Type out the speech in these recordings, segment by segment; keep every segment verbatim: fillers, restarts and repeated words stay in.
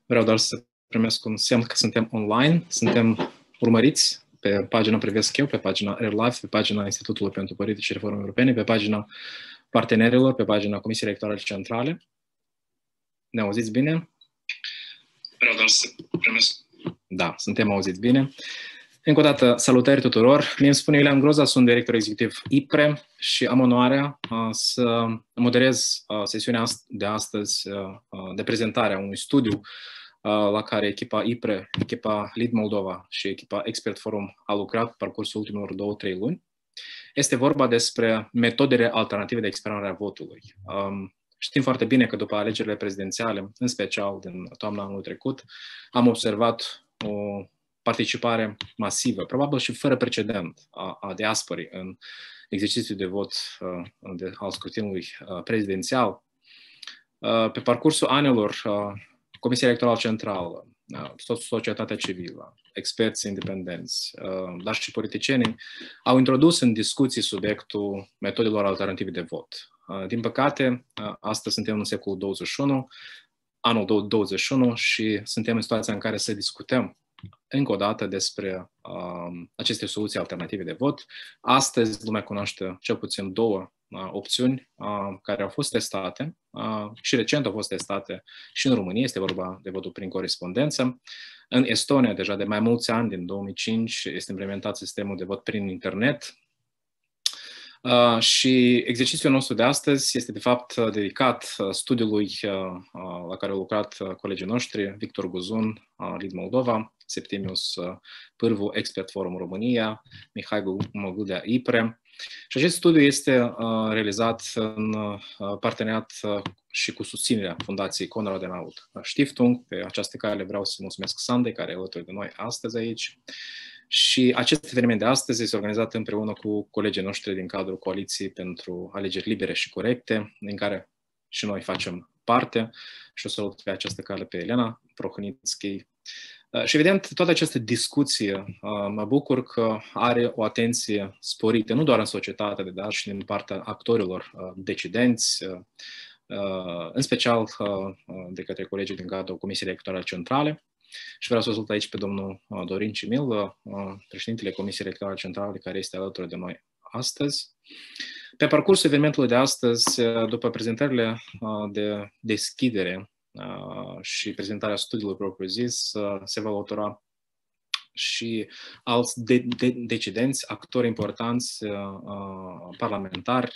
Vreau doar să primesc un semn că suntem online, suntem urmăriți pe pagina Privesc Eu, pe pagina AirLife, pe pagina Institutului pentru Politici și Reforme Europene, pe pagina partenerilor, pe pagina Comisiei Electorale Centrale. Ne auziți bine? Vreau doar să primesc. Da, suntem auziți bine. Încă o dată, salutări tuturor. Mie îmi spune Iulian Groza, sunt director executiv I P R E și am onoarea uh, să moderez uh, sesiunea de astăzi uh, de prezentare a unui studiu uh, la care echipa I P R E, echipa Lead Moldova și echipa Expert Forum a lucrat pe parcursul ultimelor două, trei luni. Este vorba despre metodele alternative de exprimare a votului. Um, Știm foarte bine că după alegerile prezidențiale, în special din toamna anului trecut, am observat o participare masivă, probabil și fără precedent, a, a diasporii în exercițiul de vot uh, de, al scrutinului uh, prezidențial. Uh, pe parcursul anilor, uh, Comisia Electorală Centrală, uh, societatea civilă, experți independenți, uh, dar și politicienii, au introdus în discuții subiectul metodelor alternative de vot. Uh, din păcate, uh, astăzi suntem în secolul douăzeci și unu, anul douăzeci și unu, și suntem în situația în care să discutăm încă o dată despre uh, aceste soluții alternative de vot. Astăzi lumea cunoaște cel puțin două uh, opțiuni uh, care au fost testate uh, și recent au fost testate și în România. Este vorba de votul prin corespondență. În Estonia, deja de mai mulți ani, din două mii cinci, este implementat sistemul de vot prin internet. Uh, și exercițiul nostru de astăzi este de fapt dedicat uh, studiului uh, uh, la care au lucrat uh, colegii noștri, Victor Guzun, uh, Lead Moldova, Septimius uh, Pârvu, Expert Forum România, Mihai Măgudea, I P R E. Și acest studiu este uh, realizat în uh, parteneriat uh, și cu susținerea Fundației Konrad Adenauer Stiftung. Pe această cale vreau să mulțumesc Sandei, care e alături de noi astăzi aici. Și acest eveniment de astăzi este organizat împreună cu colegii noștri din cadrul Coaliției pentru Alegeri Libere și Corecte, din care și noi facem parte. Și o salut pe această cale pe Elena Prohănițchi. Și evident, toată această discuție mă bucur că are o atenție sporită, nu doar în societate, dar și din partea actorilor decidenți, în special de către colegii din cadrul Comisiei Electorale Centrale. Și vreau să salut aici pe domnul Dorin Cimil, președintele Comisiei Electorale Centrale, care este alături de noi astăzi. Pe parcursul evenimentului de astăzi, după prezentările de deschidere și prezentarea studiului propriu-zis, se va autora și alți de- de- decidenți, actori importanți, parlamentari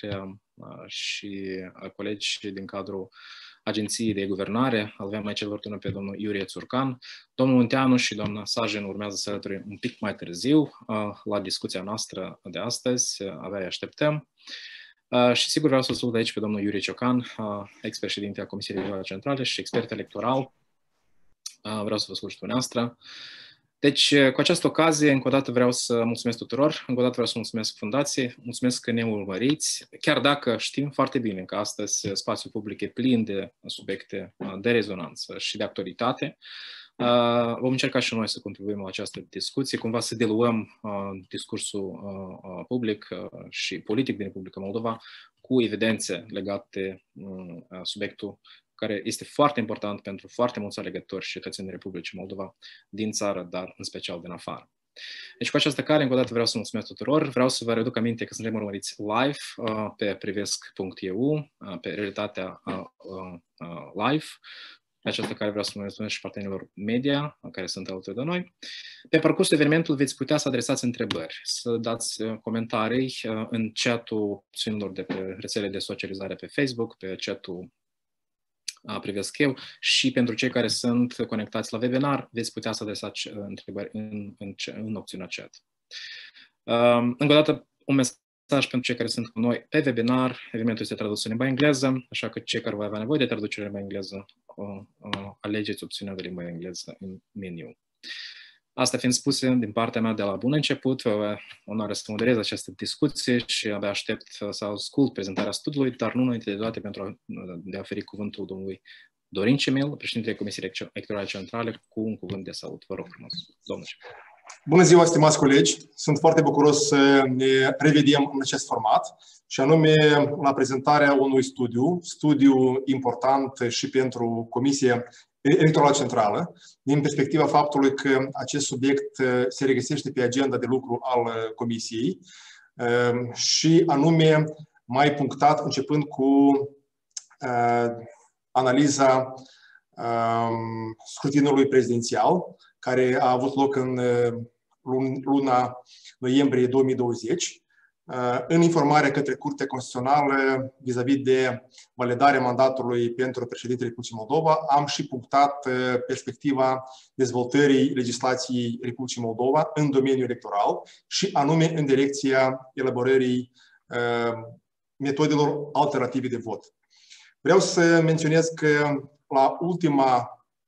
și colegi din cadrul Agenției de Guvernare. Avem aici alături pe domnul Iurie Țurcan. Domnul Munteanu și doamna Sajen urmează să alături un pic mai târziu la discuția noastră de astăzi. Abia așteptăm. Și sigur vreau să salut aici pe domnul Iurie Ciocan, ex-președinte al Comisiei Electorale Centrale și expert electoral. Vreau să vă salut și dumneavoastră. Deci, cu această ocazie, încă o dată vreau să mulțumesc tuturor, încă o dată vreau să mulțumesc Fundației, mulțumesc că ne urmăriți, chiar dacă știm foarte bine că astăzi spațiul public e plin de subiecte de rezonanță și de actualitate. Vom încerca și noi să contribuim la această discuție, cumva să diluăm discursul public și politic din Republica Moldova cu evidențe legate de subiectul care este foarte important pentru foarte mulți alegători și cetățeni Republicii Moldova din țară, dar în special din afară. Deci cu această cale, încă o dată vreau să mulțumesc tuturor. Vreau să vă readuc aminte că suntem urmăriți live uh, pe privesc punct e u, uh, pe realitatea uh, uh, live. Pe această cale vreau să mulțumesc și partenerilor media care sunt alături de noi. Pe parcursul evenimentului veți putea să adresați întrebări, să dați uh, comentarii uh, în chat-ul opțiunilor de pe rețele de socializare pe Facebook, pe chat-ul Privesc Eu, și pentru cei care sunt conectați la webinar, veți putea să adresați întrebări în, în, în opțiunea chat. Um, încă o dată, un mesaj pentru cei care sunt cu noi pe webinar. Evenimentul este tradus în limba engleză, așa că cei care vor avea nevoie de traducere în limba engleză, uh, uh, alegeți opțiunea de limba engleză în meniu. Asta fiind spuse, din partea mea de la bun început, vă onoare să moderez această discuție și abia aștept să ascult prezentarea studiului, dar nu înainte de toate pentru a, de a oferi cuvântul domnului Dorin Cimil, președintele Comisiei Electorale Centrale, cu un cuvânt de salut. Vă rog frumos, domnul Cimil. Bună ziua, stimați colegi! Sunt foarte bucuros să ne revedem în acest format și anume la prezentarea unui studiu, studiu important și pentru Comisia Electorală Centrală, din perspectiva faptului că acest subiect se regăsește pe agenda de lucru al Comisiei și anume mai punctat începând cu analiza scrutinului prezidențial, care a avut loc în luna noiembrie două mii douăzeci, în informarea către Curtea Constituțională vis-a-vis de validarea mandatului pentru președintele Republicii Moldova, am și punctat perspectiva dezvoltării legislației Republicii Moldova în domeniul electoral și anume în direcția elaborării metodelor alternative de vot. Vreau să menționez că la ultima,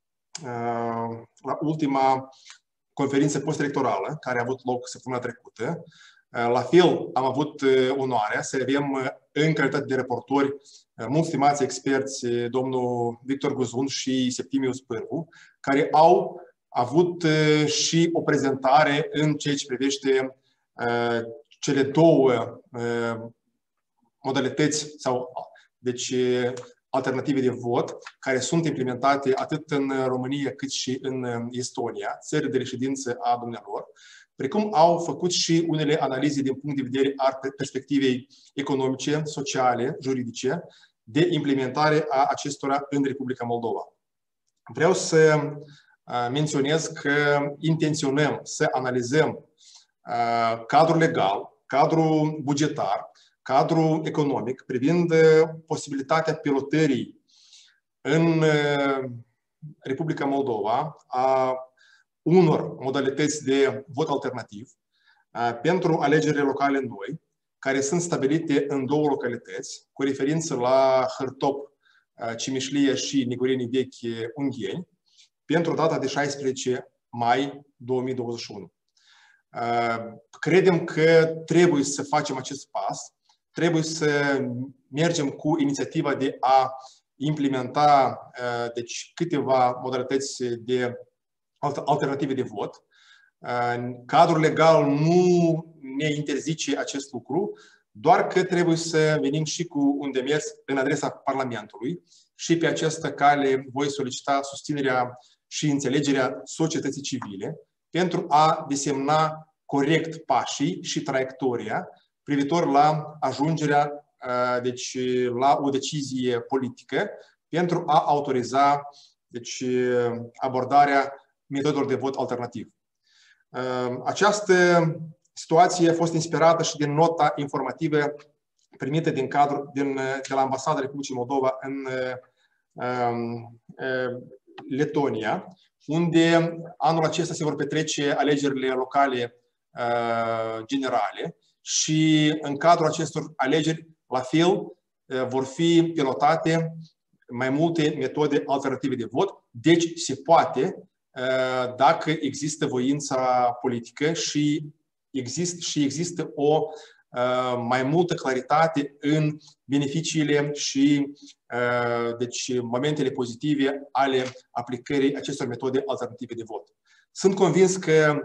la ultima conferință post-electorală, care a avut loc săptămâna trecută, la fel am avut onoarea să avem în calitate de raportori mulți stimați experți, domnul Victor Guzun și Septimius Pârvu, care au avut și o prezentare în ceea ce privește cele două modalități sau deci alternative de vot care sunt implementate atât în România cât și în Estonia, țări de reședință a dumnealor, precum au făcut și unele analize din punct de vedere al perspectivei economice, sociale, juridice, de implementare a acestora în Republica Moldova. Vreau să menționez că intenționăm să analizăm cadrul legal, cadrul bugetar, cadrul economic privind posibilitatea pilotării în Republica Moldova a unor modalități de vot alternativ pentru alegerile locale noi, care sunt stabilite în două localități, cu referință la Hârtop, Cimișlia și Nigurenii Vechi, Ungheni, pentru data de șaisprezece mai două mii douăzeci și unu. Credem că trebuie să facem acest pas. Trebuie să mergem cu inițiativa de a implementa deci, câteva modalități de alternative de vot. Cadrul legal nu ne interzice acest lucru, doar că trebuie să venim și cu un demers în adresa Parlamentului și pe această cale voi solicita susținerea și înțelegerea societății civile pentru a desemna corect pașii și traiectoria privitor la ajungerea deci, la o decizie politică pentru a autoriza deci, abordarea metodelor de vot alternativ. Această situație a fost inspirată și din nota informativă primită din cadru, din, de la Ambasada Republicii Moldova în um, Letonia, unde anul acesta se vor petrece alegerile locale uh, generale. Și în cadrul acestor alegeri, la fel, vor fi pilotate mai multe metode alternative de vot. Deci se poate, dacă există voința politică și există, și există o mai multă claritate în beneficiile și deci, momentele pozitive ale aplicării acestor metode alternative de vot. Sunt convins că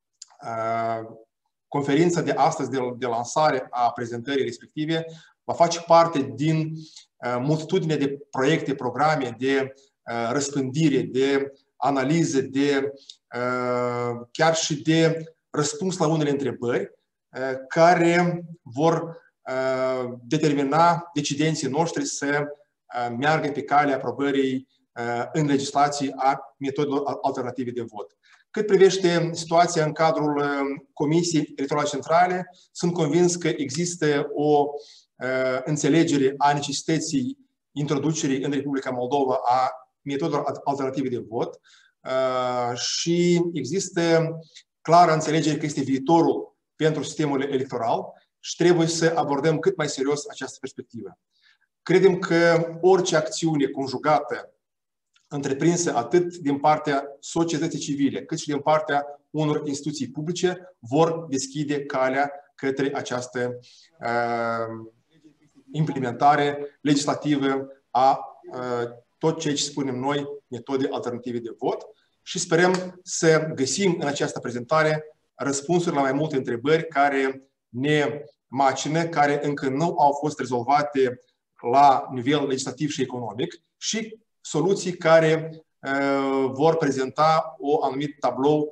conferința de astăzi de, de lansare a prezentării respective va face parte din uh, multitudine de proiecte, programe de uh, răspândire, de analize, de uh, chiar și de răspuns la unele întrebări uh, care vor uh, determina decidenții noștri să uh, meargă pe calea aprobării uh, în legislație a metodelor alternative de vot. Cât privește situația în cadrul Comisiei Electorale Centrale, sunt convins că există o uh, înțelegere a necesității introducerii în Republica Moldova a metodelor alternative de vot uh, și există clară înțelegere că este viitorul pentru sistemul electoral și trebuie să abordăm cât mai serios această perspectivă. Credem că orice acțiune conjugată întreprinsă atât din partea societății civile, cât și din partea unor instituții publice, vor deschide calea către această uh, implementare legislativă a uh, tot ceea ce spunem noi, metode alternative de vot. și sperăm să găsim în această prezentare răspunsuri la mai multe întrebări care ne macină, care încă nu au fost rezolvate la nivel legislativ și economic și soluții care uh, vor prezenta o anumit tablou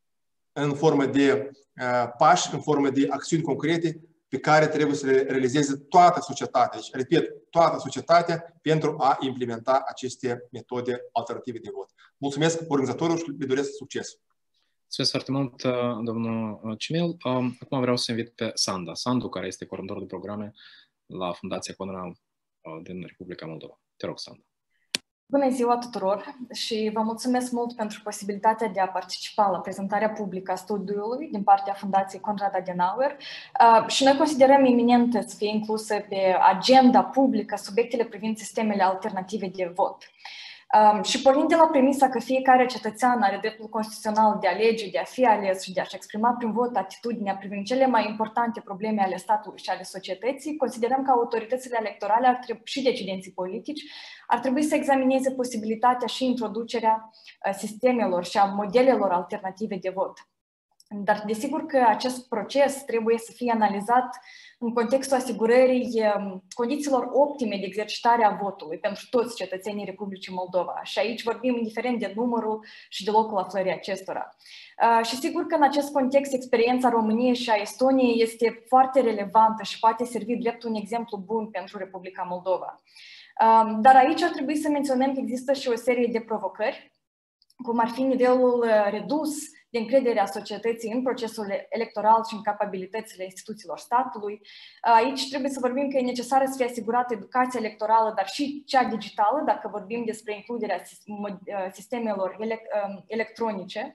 în formă de uh, pași, în formă de acțiuni concrete pe care trebuie să le realizeze toată societatea. Deci, repet, toată societatea pentru a implementa aceste metode alternative de vot. Mulțumesc organizatorul și le doresc succes! Mulțumesc foarte mult, domnul Cimil. Acum vreau să invit pe Sanda. Sandu, care este coordonator de programe la Fundația Conral din Republica Moldova. Te rog, Sanda. Bună ziua tuturor și vă mulțumesc mult pentru posibilitatea de a participa la prezentarea publică a studiului din partea Fundației Konrad Adenauer și noi considerăm iminent să fie incluse pe agenda publică subiectele privind sistemele alternative de vot. Um, și pornind de la premisa că fiecare cetățean are dreptul constituțional de a alege, de a fi ales și de a-și exprima prin vot atitudinea privind cele mai importante probleme ale statului și ale societății, considerăm că autoritățile electorale ar trebui, și decidenții politici ar trebui să examineze posibilitatea și introducerea sistemelor și a modelelor alternative de vot. Dar desigur că acest proces trebuie să fie analizat în contextul asigurării condițiilor optime de exercitare a votului pentru toți cetățenii Republicii Moldova. Și aici vorbim indiferent de numărul și de locul aflării acestora. Și sigur că în acest context experiența României și a Estoniei este foarte relevantă și poate servi drept un exemplu bun pentru Republica Moldova. Dar aici ar trebui să menționăm că există și o serie de provocări, cum ar fi nivelul redus de încredere a societății în procesul electoral și în capabilitățile instituțiilor statului. Aici trebuie să vorbim că e necesară să fie asigurată educația electorală, dar și cea digitală, dacă vorbim despre includerea sistemelor electronice.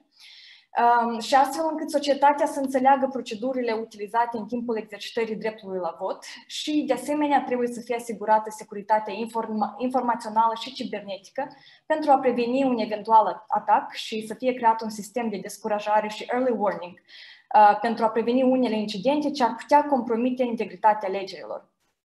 Și astfel încât societatea să înțeleagă procedurile utilizate în timpul exercitării dreptului la vot și, de asemenea, trebuie să fie asigurată securitatea informa informațională și cibernetică pentru a preveni un eventual atac și să fie creat un sistem de descurajare și early warning uh, pentru a preveni unele incidente ce ar putea compromite integritatea alegerilor.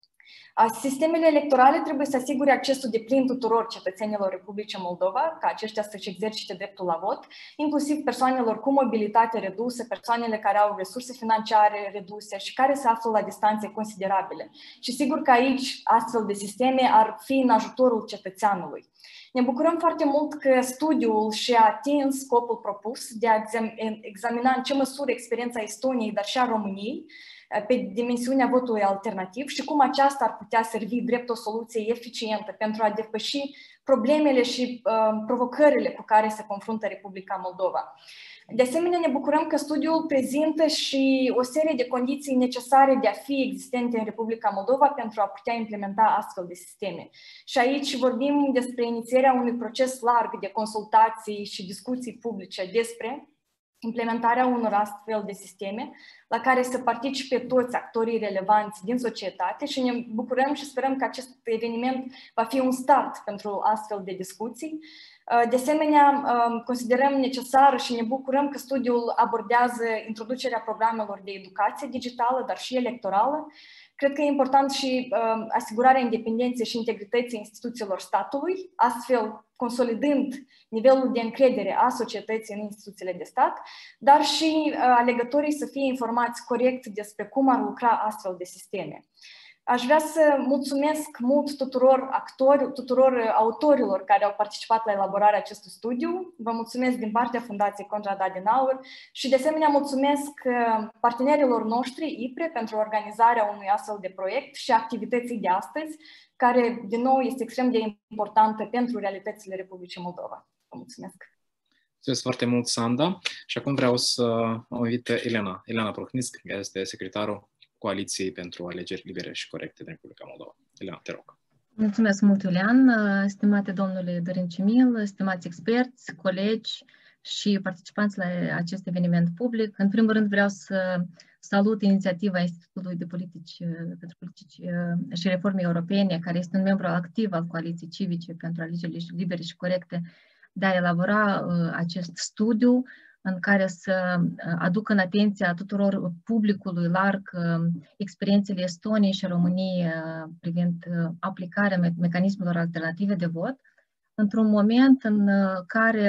Sistemele electorale trebuie să asigure accesul deplin tuturor cetățenilor Republicii Moldova, ca aceștia să-și exercite dreptul la vot, inclusiv persoanelor cu mobilitate redusă, persoanele care au resurse financiare reduse și care se află la distanțe considerabile. Și sigur că aici astfel de sisteme ar fi în ajutorul cetățeanului. Ne bucurăm foarte mult că studiul și-a atins scopul propus de a examina în ce măsură experiența Estoniei, dar și a României, pe dimensiunea votului alternativ și cum aceasta ar putea servi drept o soluție eficientă pentru a depăși problemele și uh, provocările cu care se confruntă Republica Moldova. De asemenea, ne bucurăm că studiul prezintă și o serie de condiții necesare de a fi existente în Republica Moldova pentru a putea implementa astfel de sisteme. Și aici vorbim despre inițierea unui proces larg de consultații și discuții publice despre implementarea unor astfel de sisteme la care să participe toți actorii relevanți din societate și ne bucurăm și sperăm că acest eveniment va fi un start pentru astfel de discuții. De asemenea, considerăm necesar și ne bucurăm că studiul abordează introducerea programelor de educație digitală, dar și electorală. Cred că e important și uh, asigurarea independenței și integrității instituțiilor statului, astfel consolidând nivelul de încredere a societății în instituțiile de stat, dar și uh, alegătorii să fie informați corect despre cum ar lucra astfel de sisteme. Aș vrea să mulțumesc mult tuturor actori, tuturor autorilor care au participat la elaborarea acestui studiu. Vă mulțumesc din partea Fundației Konrad Adenauer și de asemenea mulțumesc partenerilor noștri I P R E pentru organizarea unui astfel de proiect și activității de astăzi, care din nou este extrem de importantă pentru realitățile Republicii Moldova. Vă mulțumesc! Mulțumesc foarte mult, Sanda. Și acum vreau să o invit pe Elena, Elena Prohnisc, care este secretarul Coaliției pentru Alegeri Libere și Corecte din Republica Moldova. Elena, te rog. Mulțumesc mult, Iulian. Stimate domnule Dorin Cimil, stimați experți, colegi și participanți la acest eveniment public, în primul rând vreau să salut inițiativa Institutului de Politici pentru Politici și Reforme Europene, care este un membru activ al Coaliției Civice pentru Alegeri Libere și Corecte, de a elabora acest studiu în care să aducă în atenția tuturor publicului larg experiențele Estoniei și României privind aplicarea mecanismelor alternative de vot, într-un moment în care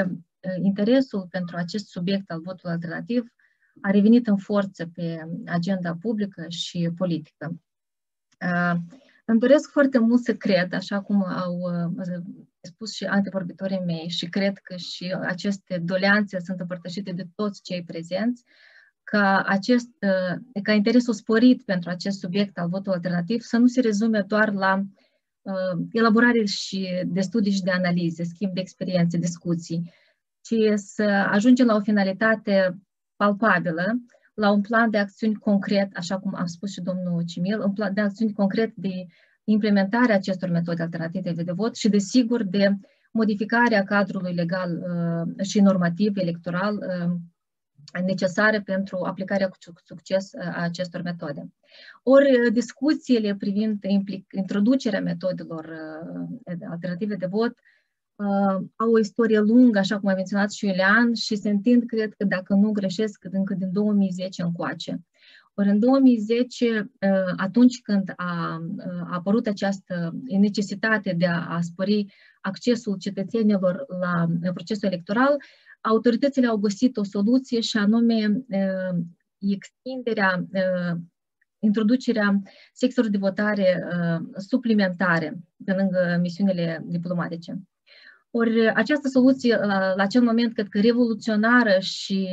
interesul pentru acest subiect al votului alternativ a revenit în forță pe agenda publică și politică. Îmi doresc foarte mult să cred, așa cum au spus și antevorbitorii mei, și cred că și aceste doleanțe sunt împărtășite de toți cei prezenți, ca, acest, ca interesul sporit pentru acest subiect al votului alternativ să nu se rezume doar la uh, elaborare și de studii și de analize, schimb de experiențe, discuții, ci să ajungem la o finalitate palpabilă, la un plan de acțiuni concret, așa cum a spus și domnul Cimil, un plan de acțiuni concret de implementare a acestor metode alternative de vot și, desigur, de modificarea cadrului legal uh, și normativ electoral uh, necesare pentru aplicarea cu succes a acestor metode. Ori discuțiile privind introducerea metodelor alternative de vot au o istorie lungă, așa cum a menționat și Iulian, și se întind, cred că, dacă nu greșesc, încă din două mii zece încoace. Ori în două mii zece, atunci când a apărut această necesitate de a spări accesul cetățenilor la procesul electoral, autoritățile au găsit o soluție și anume extinderea, introducerea secțiilor de votare suplimentare pe lângă misiunile diplomatice. Ori această soluție, la acel moment, cred că revoluționară și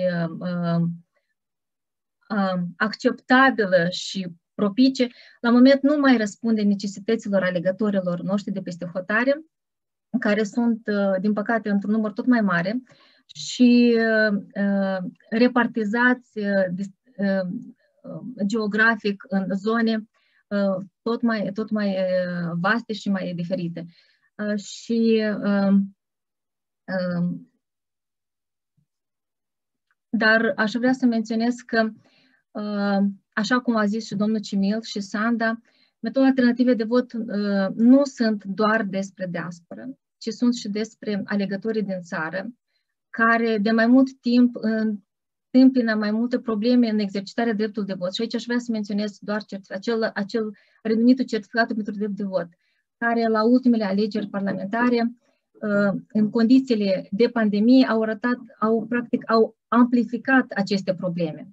acceptabilă și propice, la moment nu mai răspunde necesităților alegătorilor noștri de peste hotare, care sunt, din păcate, într-un număr tot mai mare, și uh, repartizați uh, geografic în zone uh, tot mai, tot mai uh, vaste și mai diferite. Uh, și, uh, uh, dar aș vrea să menționez că, uh, așa cum a zis și domnul Cimil și Sanda, metode alternative de vot uh, nu sunt doar despre diasporă, ci sunt și despre alegătorii din țară, care de mai mult timp întâmpină mai multe probleme în exercitarea dreptului de vot. Și aici aș vrea să menționez doar acel, acel renumitul certificat pentru drept de vot, care la ultimele alegeri parlamentare, în condițiile de pandemie, au arătat, au, practic, au amplificat aceste probleme.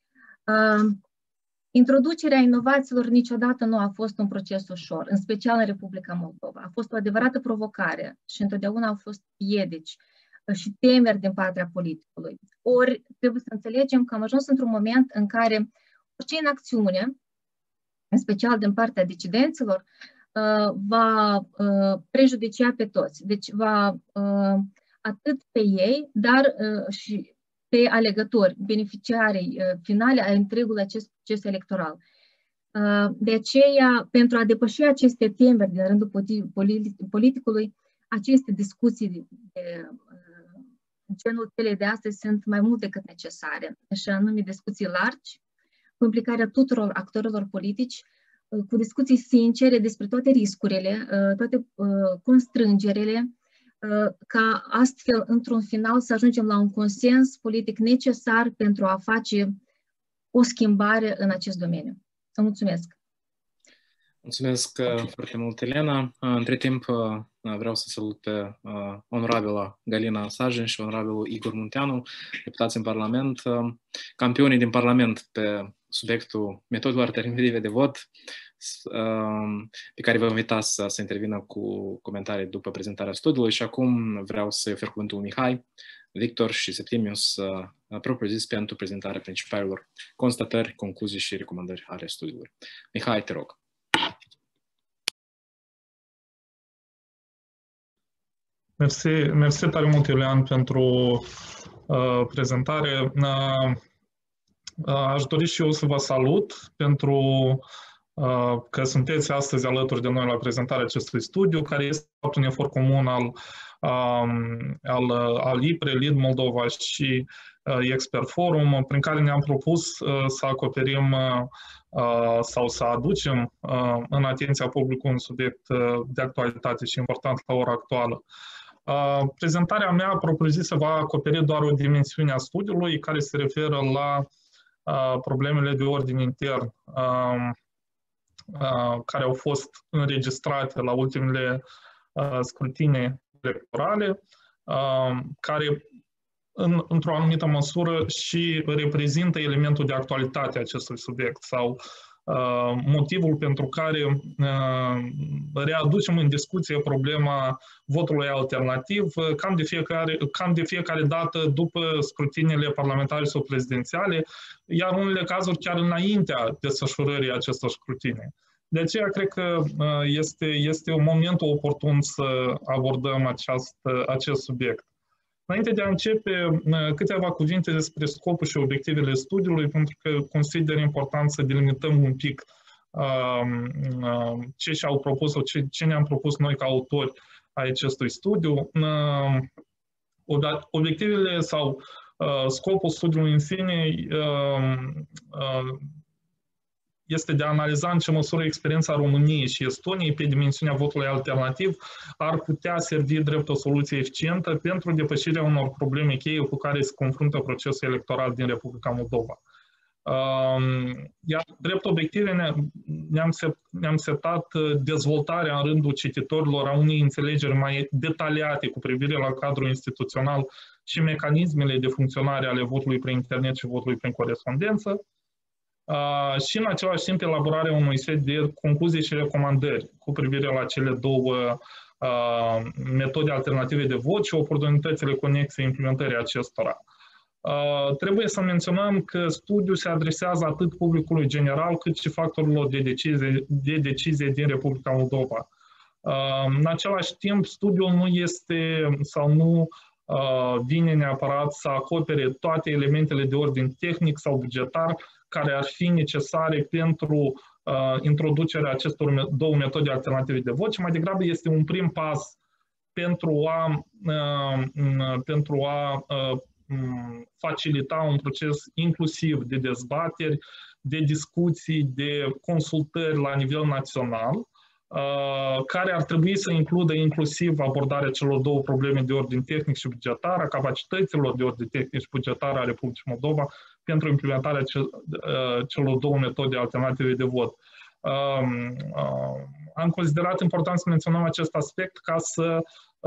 Introducerea inovațiilor niciodată nu a fost un proces ușor, în special în Republica Moldova. A fost o adevărată provocare și întotdeauna au fost piedici și temeri din partea politicului. Ori trebuie să înțelegem că am ajuns într-un moment în care orice inacțiune, în special din partea decidenților, va prejudicia pe toți. Deci va atât pe ei, dar și pe alegători, beneficiarii finale a întregului acest proces electoral. De aceea, pentru a depăși aceste temeri din rândul politicului, aceste discuții de genul celei de astăzi sunt mai mult decât necesare, și anume discuții largi, cu implicarea tuturor actorilor politici, cu discuții sincere despre toate riscurile, toate constrângerile, ca astfel, într-un final, să ajungem la un consens politic necesar pentru a face o schimbare în acest domeniu. Vă mulțumesc! Mulțumesc foarte mult, Elena. Între timp, vreau să salut pe onorabila Galina Sajin și onorabilul Igor Munteanu, deputați în Parlament, campionii din Parlament pe subiectul metodelor alternative de vot, pe care vă invita să, să intervină cu comentarii după prezentarea studiului. Și acum vreau să-i ofer cuvântul Mihai, Victor și Septimius, propriu-zis, pentru prezentarea principalelor constatări, concluzii și recomandări ale studiului. Mihai, te rog. Mersi, mersi tare mult, Iulian, pentru uh, prezentare. Uh, uh, aș dori și eu să vă salut pentru uh, că sunteți astăzi alături de noi la prezentarea acestui studiu, care este un efort comun al, um, al, al I P R E, Lead Moldova și uh, Expert Forum, prin care ne-am propus uh, să acoperim uh, uh, sau să aducem uh, în atenția publicului un subiect uh, de actualitate și important la ora actuală. Uh, prezentarea mea, propriu-zisă, va acoperi doar o dimensiune a studiului care se referă la uh, problemele de ordin intern uh, uh, care au fost înregistrate la ultimele uh, scrutine electorale, uh, care în, într-o anumită măsură și reprezintă elementul de actualitate a acestui subiect sau uh, motivul pentru care uh, readucem în discuție problema votului alternativ uh, cam, de fiecare, cam de fiecare dată după scrutiniile parlamentare sau prezidențiale, iar în unele cazuri chiar înaintea desfășurării acestor scrutinii. De aceea cred că este, este un moment oportun să abordăm aceast, acest subiect. Înainte de a începe, câteva cuvinte despre scopul și obiectivele studiului, pentru că consider important să delimităm un pic ce și-au propus sau ce, ce ne-am propus noi ca autori ai acestui studiu. Obiectivele sau scopul studiului în sine este de a analiza în ce măsură experiența României și Estoniei pe dimensiunea votului alternativ ar putea servi drept o soluție eficientă pentru depășirea unor probleme cheie cu care se confruntă procesul electoral din Republica Moldova. Iar drept obiective ne-am ne setat dezvoltarea în rândul cititorilor a unei înțelegeri mai detaliate cu privire la cadrul instituțional și mecanismele de funcționare ale votului prin internet și votului prin corespondență, Uh, și în același timp elaborarea unui set de concluzii și recomandări cu privire la cele două uh, metode alternative de vot și oportunitățile conexe implementării acestora. Uh, trebuie să menționăm că studiul se adresează atât publicului general cât și factorilor de decizie, de decizie din Republica Moldova. Uh, în același timp, studiul nu este sau nu uh, vine neapărat să acopere toate elementele de ordin tehnic sau bugetar care ar fi necesare pentru uh, introducerea acestor două metode alternative de vot, ci mai degrabă este un prim pas pentru a, uh, pentru a uh, facilita un proces inclusiv de dezbateri, de discuții, de consultări la nivel național, uh, care ar trebui să includă inclusiv abordarea celor două probleme de ordin tehnic și bugetar, a capacităților de ordin tehnic și bugetar a Republicii Moldova pentru implementarea celor două metode alternative de vot. Am considerat important să menționăm acest aspect ca să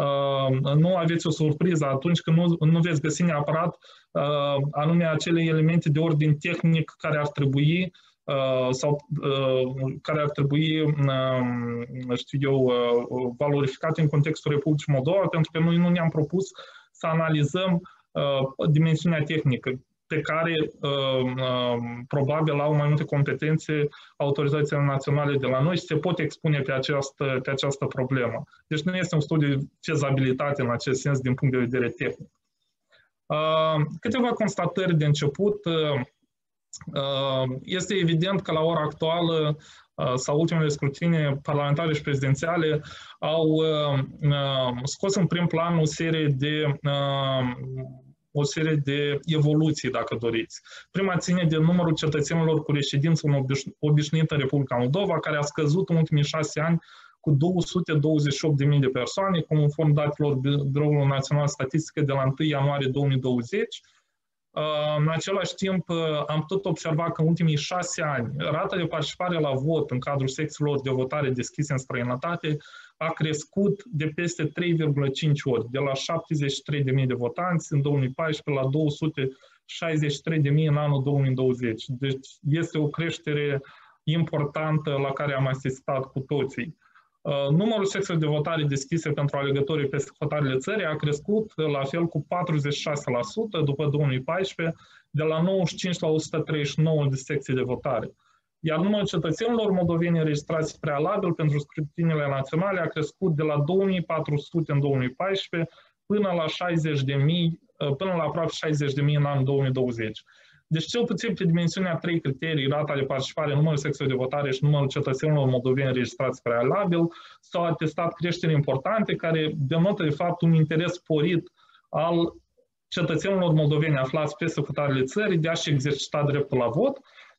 nu aveți o surpriză atunci când nu, nu veți găsi neapărat anume acele elemente de ordin tehnic care ar trebui sau care ar trebui, știu eu, valorificate în contextul Republicii Moldova, pentru că noi nu ne-am propus să analizăm dimensiunea tehnică, pe care uh, uh, probabil au mai multe competențe autoritățile naționale de la noi și se pot expune pe această, pe această problemă. Deci nu este un studiu de fezabilitate în acest sens din punct de vedere tehnic. Uh, câteva constatări de început. Uh, uh, este evident că la ora actuală uh, sau ultimele scrutine parlamentare și prezidențiale au uh, uh, scos în prim plan o serie de uh, o serie de evoluții, dacă doriți. Prima ține de numărul cetățenilor cu reședință obișnuită în Republica Moldova, care a scăzut în ultimii șase ani cu două sute douăzeci și opt de mii de persoane, conform datelor Biroului Național Statistică de la întâi ianuarie două mii douăzeci. În același timp, am tot observat că în ultimii șase ani, rata de participare la vot în cadrul secțiilor de votare deschise în străinătate a crescut de peste trei virgulă cinci ori, de la șaptezeci și trei de mii de votanți în două mii paisprezece la două sute șaizeci și trei de mii în anul două mii douăzeci. Deci este o creștere importantă la care am asistat cu toții. Numărul secțiilor de votare deschise pentru alegătorii peste hotarele țării a crescut la fel cu patruzeci și șase la sută după două mii paisprezece, de la nouăzeci și cinci la o sută treizeci și nouă de secții de votare. Iar numărul cetățenilor moldoveni înregistrați prealabil pentru scrutinile naționale a crescut de la două mii patru sute în două mii paisprezece până la șaizeci de mii, până la aproape șaizeci de mii în anul două mii douăzeci. Deci, cel puțin pe dimensiunea trei criterii, rata de participare, numărul secțiilor de votare și numărul cetățenilor moldoveni înregistrați prealabil, s-au atestat creșteri importante care denotă, de fapt, un interes sporit al cetățenilor moldoveni aflați peste hotarele țării de a-și exercita dreptul la vot,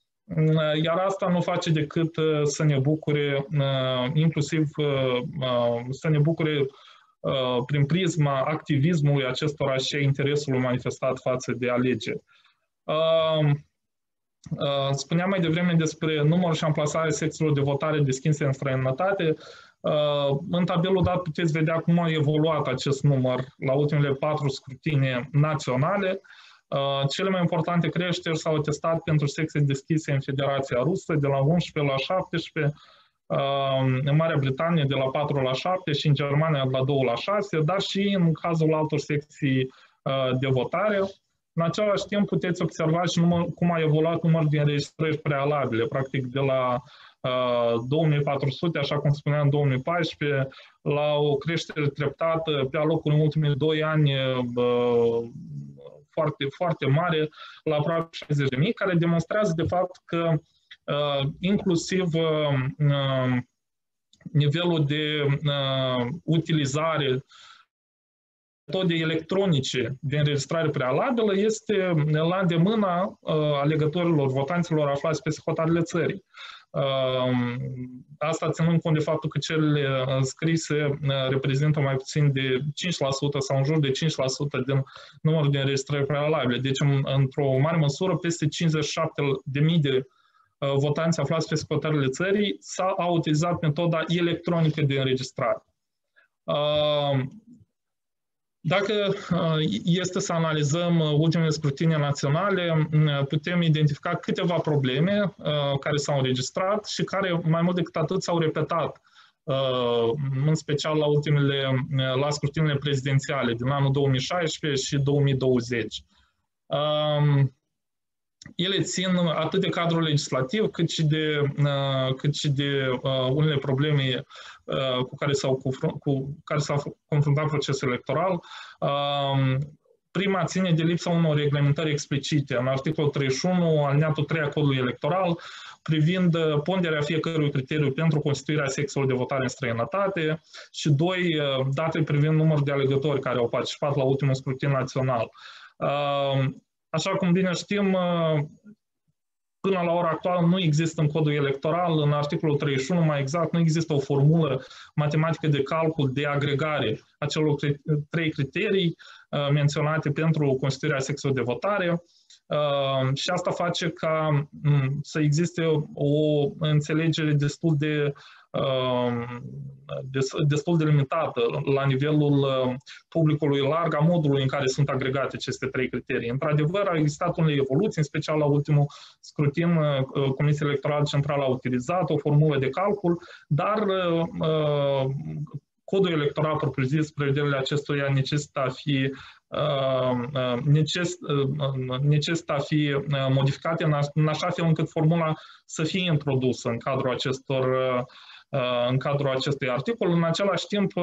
iar asta nu face decât să ne bucure, inclusiv să ne bucure prin prisma activismului acestora și a interesului manifestat față de alegeri. Spuneam mai devreme despre numărul și amplasarea secțiilor de votare deschise în străinătate. În tabelul dat puteți vedea cum a evoluat acest număr la ultimele patru scrutine naționale. Cele mai importante creșteri s-au atestat pentru secții deschise în Federația Rusă, de la unsprezece la șaptesprezece, în Marea Britanie de la patru la șapte și în Germania de la doi la șase, dar și în cazul altor secții de votare. În același timp puteți observa și număr, cum a evoluat numărul de înregistrări prealabile, practic de la uh, două mii patru sute, așa cum spuneam, în două mii paisprezece, la o creștere treptată pe alocuri în ultimii doi ani uh, foarte, foarte mare, la aproape șaizeci de mii, care demonstrează de fapt că uh, inclusiv uh, nivelul de uh, utilizare metode electronice de înregistrare prealabilă este la îndemâna uh, alegătorilor, votanților aflați peste hotărârile țării. Uh, asta ținând cont de faptul că cele scrise uh, reprezintă mai puțin de cinci la sută sau în jur de cinci la sută din numărul de înregistrări prealabile. Deci, în, într-o mare măsură, peste cincizeci și șapte de mii de uh, votanți aflați peste hotărârile țării s-au utilizat metoda electronică de înregistrare. Uh, Dacă este să analizăm ultimele scrutine naționale, putem identifica câteva probleme care s-au înregistrat și care, mai mult decât atât, s-au repetat, în special la ultimele, la scrutinele prezidențiale din anul două mii șaisprezece și două mii douăzeci. Ele țin atât de cadrul legislativ, cât și de, cât și de unele probleme cu care s-au cu care s-a confruntat procesul electoral. Prima ține de lipsa unor reglementări explicite în articolul treizeci și unu, alineatul trei a codului electoral, privind ponderea fiecărui criteriu pentru constituirea sexului de votare în străinătate și doi, date privind numărul de alegători care au participat la ultimul scrutin național. Așa cum bine știm, până la ora actuală nu există în codul electoral, în articolul treizeci și unu mai exact, nu există o formulă matematică de calcul de agregare a celor trei criterii uh, menționate pentru constituirea sexului de votare uh, și asta face ca um, să existe o înțelegere destul de destul de limitată la nivelul publicului larg a modului în care sunt agregate aceste trei criterii. Într-adevăr, au existat unele evoluții, în special la ultimul scrutin, Comisia Electorală Centrală a utilizat o formulă de calcul, dar codul electoral propriu-zis, prevederile acestuia necesită a fi necesită a fi modificate în așa fel încât formula să fie introdusă în cadrul acestor în cadrul acestui articol. În același timp,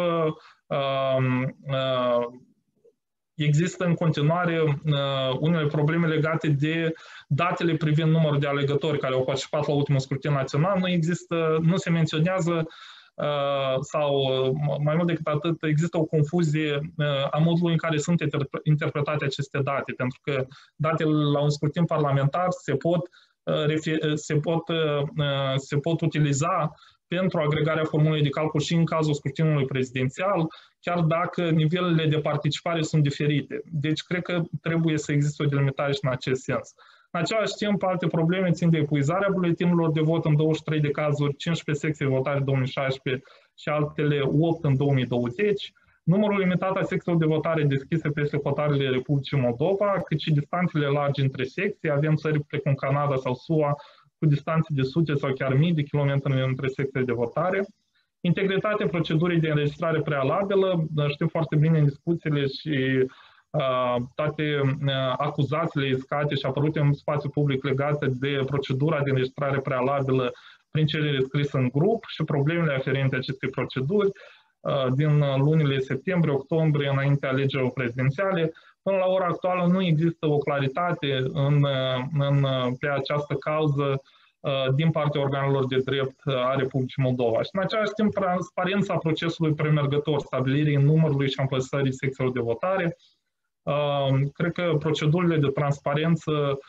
există în continuare unele probleme legate de datele privind numărul de alegători care au participat la ultimul scrutin național. Nu există, nu se menționează sau, mai mult decât atât, există o confuzie a modului în care sunt interpretate aceste date, pentru că datele la un scrutin parlamentar se pot, se pot, se pot utiliza pentru agregarea formulei de calcul și în cazul scrutinului prezidențial, chiar dacă nivelurile de participare sunt diferite. Deci, cred că trebuie să existe o delimitare și în acest sens. În același timp, alte probleme țin de epuizarea buletinilor de vot în douăzeci și trei de cazuri, cincisprezece secții de votare în două mii șaisprezece și altele opt în două mii douăzeci, numărul limitat a secțiilor de votare deschise peste hotărârile Republicii Moldova, cât și distanțele largi între secții. Avem țări precum Canada sau S U A cu distanțe de sute sau chiar mii de kilometri între secțiile de votare. Integritatea procedurii de înregistrare prealabilă, știm foarte bine în discuțiile și uh, toate uh, acuzațiile iscate și apărute în spațiu public legate de procedura de înregistrare prealabilă prin cerere scrisă în grup și problemele aferente acestei proceduri uh, din lunile septembrie-octombrie înaintea alegerilor prezidențiale. Până la ora actuală nu există o claritate în, în, pe această cauză din partea organelor de drept a Republicii Moldova. Și în același timp, transparența procesului premergător, stabilirii numărului și amplasării secțiilor de votare. Cred că procedurile de transparență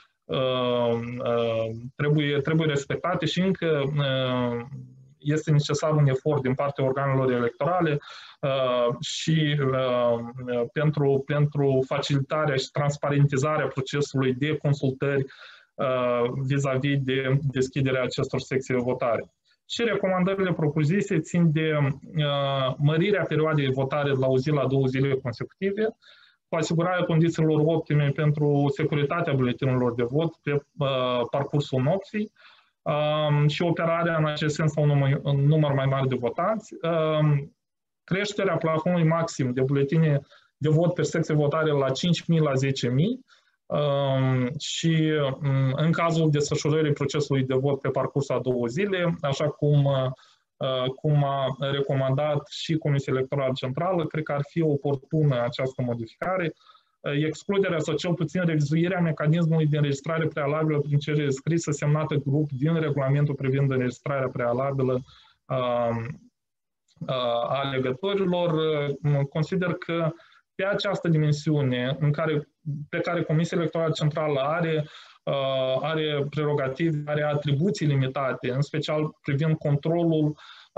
trebuie, trebuie respectate și încă este necesar un efort din partea organelor electorale uh, și uh, pentru, pentru facilitarea și transparentizarea procesului de consultări uh, vis-a-vis de deschiderea acestor secții de votare. Și recomandările propuse țin de uh, mărirea perioadei de votare de la o zi la două zile consecutive, cu asigurarea condițiilor optime pentru securitatea buletinelor de vot pe uh, parcursul nopții uh, și operarea în acest sens a un număr, un număr mai mare de votanți, uh, creșterea plafonului maxim de buletine de vot per secție votare la cinci mii la zece mii uh, și uh, în cazul desfășurării procesului de vot pe parcursul a două zile, așa cum uh, cum a recomandat și Comisia Electorală Centrală, cred că ar fi oportună această modificare, excluderea sau cel puțin revizuirea mecanismului de înregistrare prealabilă prin cerere scrisă semnată grup din regulamentul privind înregistrarea prealabilă a, a alegătorilor. Consider că pe această dimensiune în care, pe care Comisia Electorală Centrală are are prerogative, are atribuții limitate, în special privind controlul,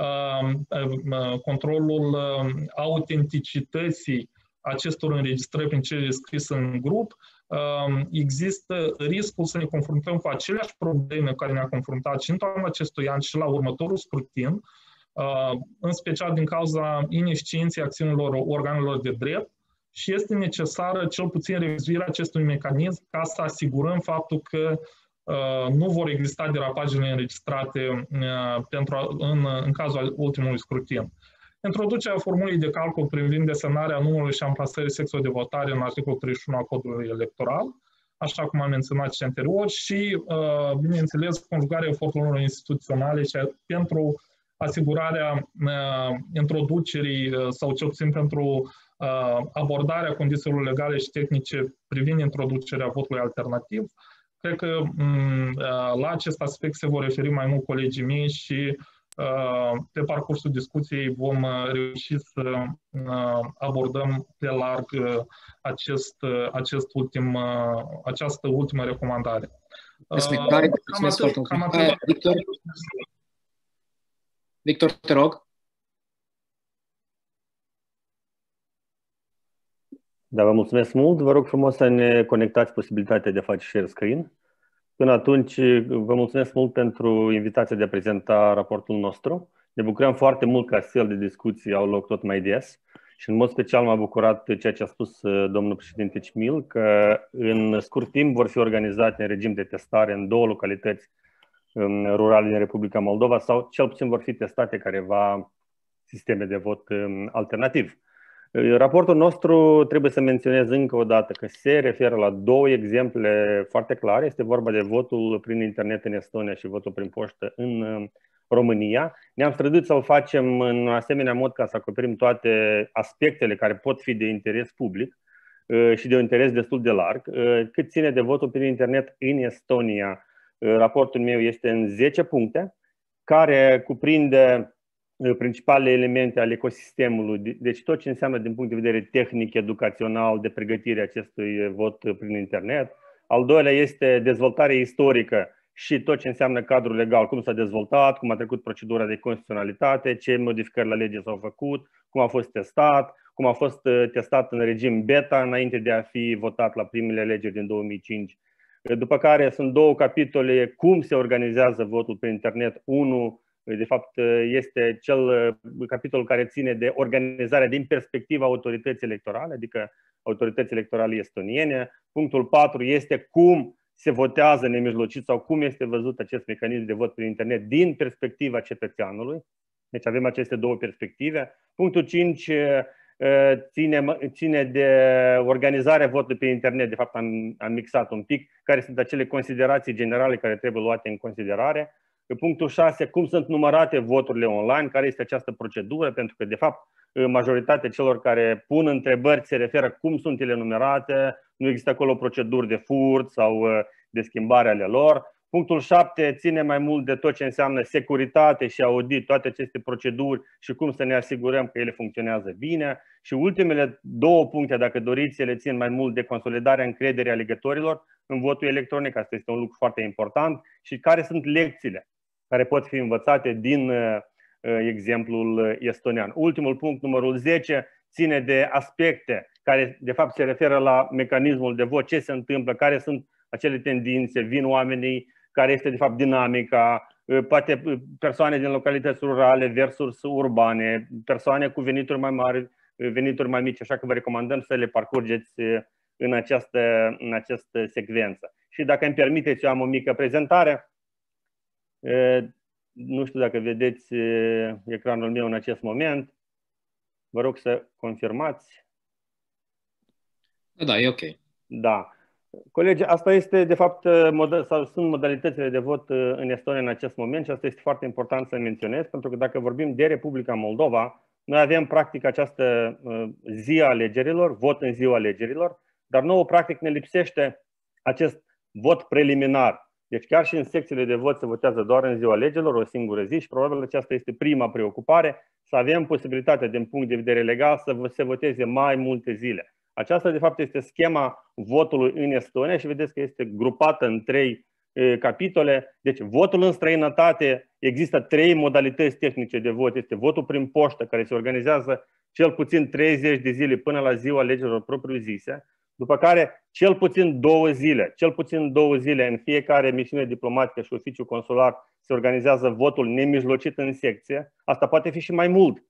controlul autenticității acestor înregistrări prin cerere scrisă în grup, există riscul să ne confruntăm cu aceleași probleme care ne-a confruntat și în toamna acestui an și la următorul scrutin, în special din cauza ineficienței acțiunilor organelor de drept, și este necesară cel puțin revizuirea acestui mecanism ca să asigurăm faptul că uh, nu vor exista derapajele înregistrate uh, pentru a, în, în cazul ultimului scrutin. Introducerea formulei de calcul privind desemnarea numărului și amplasării secțiilor de votare în articolul treizeci și unu al codului electoral, așa cum am menționat și anterior, și, uh, bineînțeles, conjugarea eforturilor instituționale și pentru asigurarea uh, introducerii uh, sau cel puțin pentru abordarea condițiilor legale și tehnice privind introducerea votului alternativ. Cred că la acest aspect se vor referi mai mult colegii mei și pe parcursul discuției vom reuși să abordăm pe larg acest, acest ultim, această ultimă recomandare. Victor, Victor, te rog. Da, vă mulțumesc mult. Vă rog frumos să ne conectați posibilitatea de a face share screen. Până atunci, vă mulțumesc mult pentru invitația de a prezenta raportul nostru. Ne bucurăm foarte mult că astfel de discuții au loc tot mai des și în mod special m-a bucurat ceea ce a spus domnul președinte Cimil, că în scurt timp vor fi organizate în regim de testare în două localități rurale din Republica Moldova sau cel puțin vor fi testate careva sisteme de vot alternativ. Raportul nostru, trebuie să menționez încă o dată că se referă la două exemple foarte clare. Este vorba de votul prin internet în Estonia și votul prin poștă în România. Ne-am străduit să-l facem în asemenea mod ca să acoperim toate aspectele care pot fi de interes public și de un interes destul de larg. Cât ține de votul prin internet în Estonia, raportul meu este în zece puncte, care cuprinde principalele elemente ale ecosistemului, deci tot ce înseamnă din punct de vedere tehnic, educațional, de pregătire acestui vot prin internet. Al doilea este dezvoltarea istorică și tot ce înseamnă cadrul legal, cum s-a dezvoltat, cum a trecut procedura de constituționalitate, ce modificări la lege s-au făcut, cum a fost testat, cum a fost testat în regim beta înainte de a fi votat la primele alegeri din două mii cinci. După care sunt două capitole, cum se organizează votul prin internet. Unul, de fapt, este cel capitol care ține de organizarea din perspectiva autorității electorale, adică autorității electorale estoniene. Punctul patru este cum se votează nemijlocit sau cum este văzut acest mecanism de vot prin internet din perspectiva cetățeanului. Deci avem aceste două perspective. Punctul cinci ține, ține de organizarea votului pe internet. De fapt, am, am mixat un pic care sunt acele considerații generale care trebuie luate în considerare. Punctul șase, cum sunt numărate voturile online, care este această procedură, pentru că, de fapt, majoritatea celor care pun întrebări se referă cum sunt ele numerate, nu există acolo proceduri de furt sau de schimbare ale lor. Punctul șapte ține mai mult de tot ce înseamnă securitate și audit, toate aceste proceduri și cum să ne asigurăm că ele funcționează bine. Și ultimele două puncte, dacă doriți, ele țin mai mult de consolidarea încrederii alegătorilor în votul electronic. Asta este un lucru foarte important. Și care sunt lecțiile care pot fi învățate din uh, exemplul estonian. Ultimul punct, numărul zece, ține de aspecte care de fapt se referă la mecanismul de vot, ce se întâmplă, care sunt acele tendințe, vin oamenii, care este de fapt dinamica, poate persoane din localități rurale versus urbane, persoane cu venituri mai mari, venituri mai mici, așa că vă recomandăm să le parcurgeți în această, în această secvență. Și dacă îmi permiteți, eu am o mică prezentare. Nu știu dacă vedeți ecranul meu în acest moment. Vă rog să confirmați. Da, e ok. Da. Colegi, asta este, de fapt, mod- sau sunt modalitățile de vot în Estonia în acest moment și asta este foarte important să menționez, pentru că dacă vorbim de Republica Moldova, noi avem practic această zi a alegerilor, vot în ziua alegerilor, dar nouă practic ne lipsește acest vot preliminar. Deci chiar și în secțiile de vot se votează doar în ziua alegerilor, o singură zi și probabil aceasta este prima preocupare, să avem posibilitatea din punct de vedere legal să se voteze mai multe zile. Aceasta de fapt este schema votului în Estonia și vedeți că este grupată în trei e, capitole. Deci votul în străinătate, există trei modalități tehnice de vot. Este votul prin poștă, care se organizează cel puțin treizeci de zile până la ziua alegerilor propriu-zise. După care cel puțin două zile, cel puțin două zile în fiecare misiune diplomatică și oficiu consular se organizează votul nemijlocit în secție. Asta poate fi și mai mult.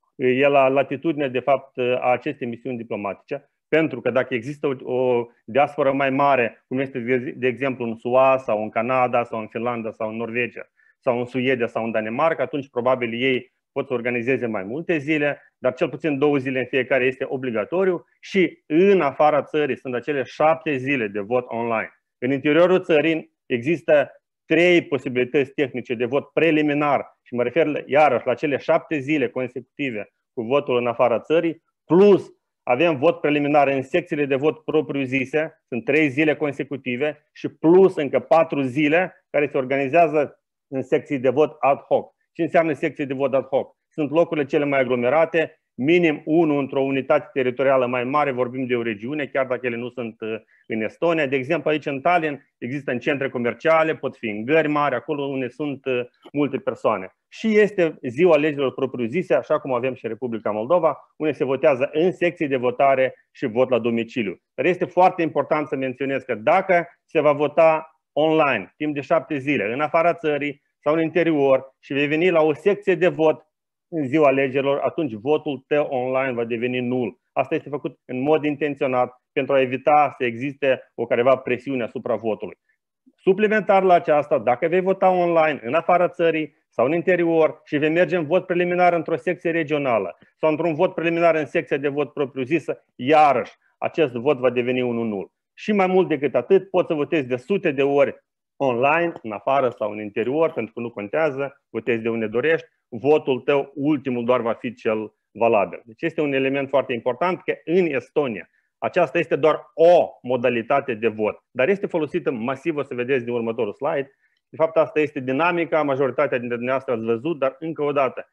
E la latitudine de fapt a acestei misiuni diplomatice. Pentru că dacă există o, o diasporă mai mare, cum este de exemplu în S U A sau în Canada sau în Finlanda sau în Norvegia sau în Suedia sau în Danemarca, atunci probabil ei pot să organizeze mai multe zile, dar cel puțin două zile în fiecare este obligatoriu și în afara țării sunt acele șapte zile de vot online. În interiorul țării există trei posibilități tehnice de vot preliminar și mă refer iarăși la cele șapte zile consecutive cu votul în afara țării, plus avem vot preliminar în secțiile de vot propriu-zise, sunt trei zile consecutive și plus încă patru zile care se organizează în secții de vot ad hoc. Ce înseamnă secții de vot ad hoc? Sunt locurile cele mai aglomerate, minim unul într-o unitate teritorială mai mare, vorbim de o regiune, chiar dacă ele nu sunt în Estonia. De exemplu, aici în Tallinn există în centre comerciale, pot fi în gări mari, acolo unde sunt multe persoane. Și este ziua alegerilor propriu-zise, așa cum avem și în Republica Moldova, unde se votează în secții de votare și vot la domiciliu. Dar este foarte important să menționez că dacă se va vota online, timp de șapte zile, în afara țării sau în interior și vei veni la o secție de vot în ziua alegerilor, atunci votul tău online va deveni nul. Asta este făcut în mod intenționat pentru a evita să existe o careva presiune asupra votului. Suplimentar la aceasta, dacă vei vota online în afara țării sau în interior și vei merge în vot preliminar într-o secție regională sau într-un vot preliminar în secția de vot propriu-zisă, iarăși acest vot va deveni unul nul. Și mai mult decât atât, poți să votezi de sute de ori online, în afară sau în interior, pentru că nu contează, votezi de unde dorești, votul tău ultimul doar va fi cel valabil. Deci este un element foarte important că în Estonia aceasta este doar o modalitate de vot, dar este folosită masiv, o să vedeți din următorul slide. De fapt, asta este dinamica, majoritatea dintre dumneavoastră ați văzut, dar încă o dată,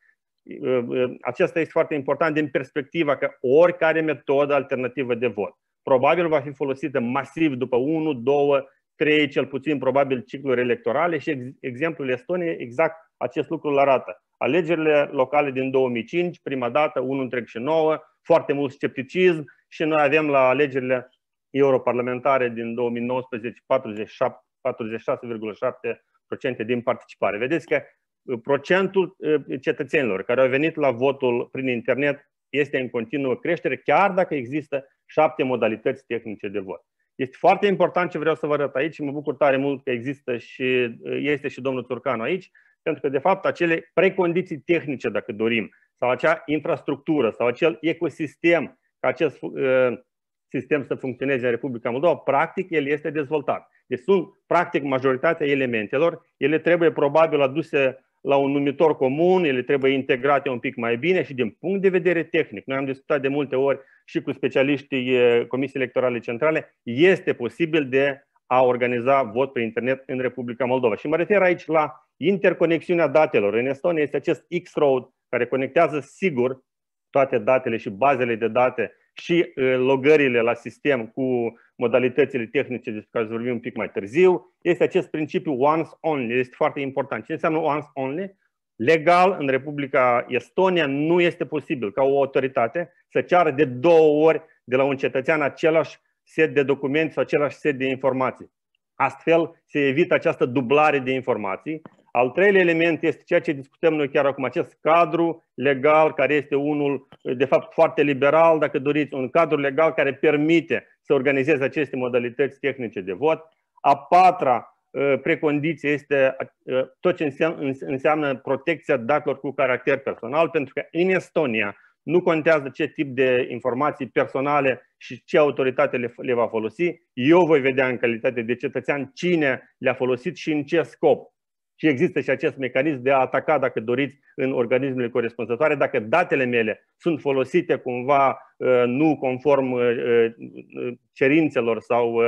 aceasta este foarte important din perspectiva că oricare metodă alternativă de vot probabil va fi folosită masiv după unu, doi, trei, cel puțin probabil cicluri electorale și exemplul Estoniei exact acest lucru îl arată. Alegerile locale din două mii cinci, prima dată, unu întreg și nouă, foarte mult scepticism și noi avem la alegerile europarlamentare din două mii nouăsprezece patruzeci și șase virgulă șapte la sută din participare. Vedeți că procentul cetățenilor care au venit la votul prin internet este în continuă creștere, chiar dacă există șapte modalități tehnice de vot. Este foarte important ce vreau să vă arăt aici și mă bucur tare mult că există și este și domnul Țurcanu aici, pentru că de fapt acele precondiții tehnice, dacă dorim, sau acea infrastructură sau acel ecosistem ca acest uh, sistem să funcționeze în Republica Moldova, practic el este dezvoltat. Deci sunt practic majoritatea elementelor, ele trebuie probabil aduse la un numitor comun, ele trebuie integrate un pic mai bine și din punct de vedere tehnic, noi am discutat de multe ori și cu specialiștii Comisiei Electorale Centrale, este posibil de a organiza vot pe internet în Republica Moldova. Și mă refer aici la interconexiunea datelor. În Estonia este acest X-Road care conectează sigur toate datele și bazele de date și logările la sistem cu modalitățile tehnice despre care vorbim un pic mai târziu. Este acest principiu once only, este foarte important. Ce înseamnă once only? Legal, în Republica Estonia nu este posibil ca o autoritate să ceară de două ori de la un cetățean același set de documente sau același set de informații. Astfel se evită această dublare de informații. Al treilea element este ceea ce discutăm noi chiar acum, acest cadru legal care este unul, de fapt, foarte liberal, dacă doriți, un cadru legal care permite să organizeze aceste modalități tehnice de vot. A patra precondiție este tot ce înseamnă, înseamnă protecția datelor cu caracter personal, pentru că în Estonia nu contează ce tip de informații personale și ce autoritate le, le va folosi. Eu voi vedea în calitate de cetățean cine le-a folosit și în ce scop. Și există și acest mecanism de a ataca, dacă doriți, în organismele corespunzătoare, dacă datele mele sunt folosite cumva nu conform cerințelor sau,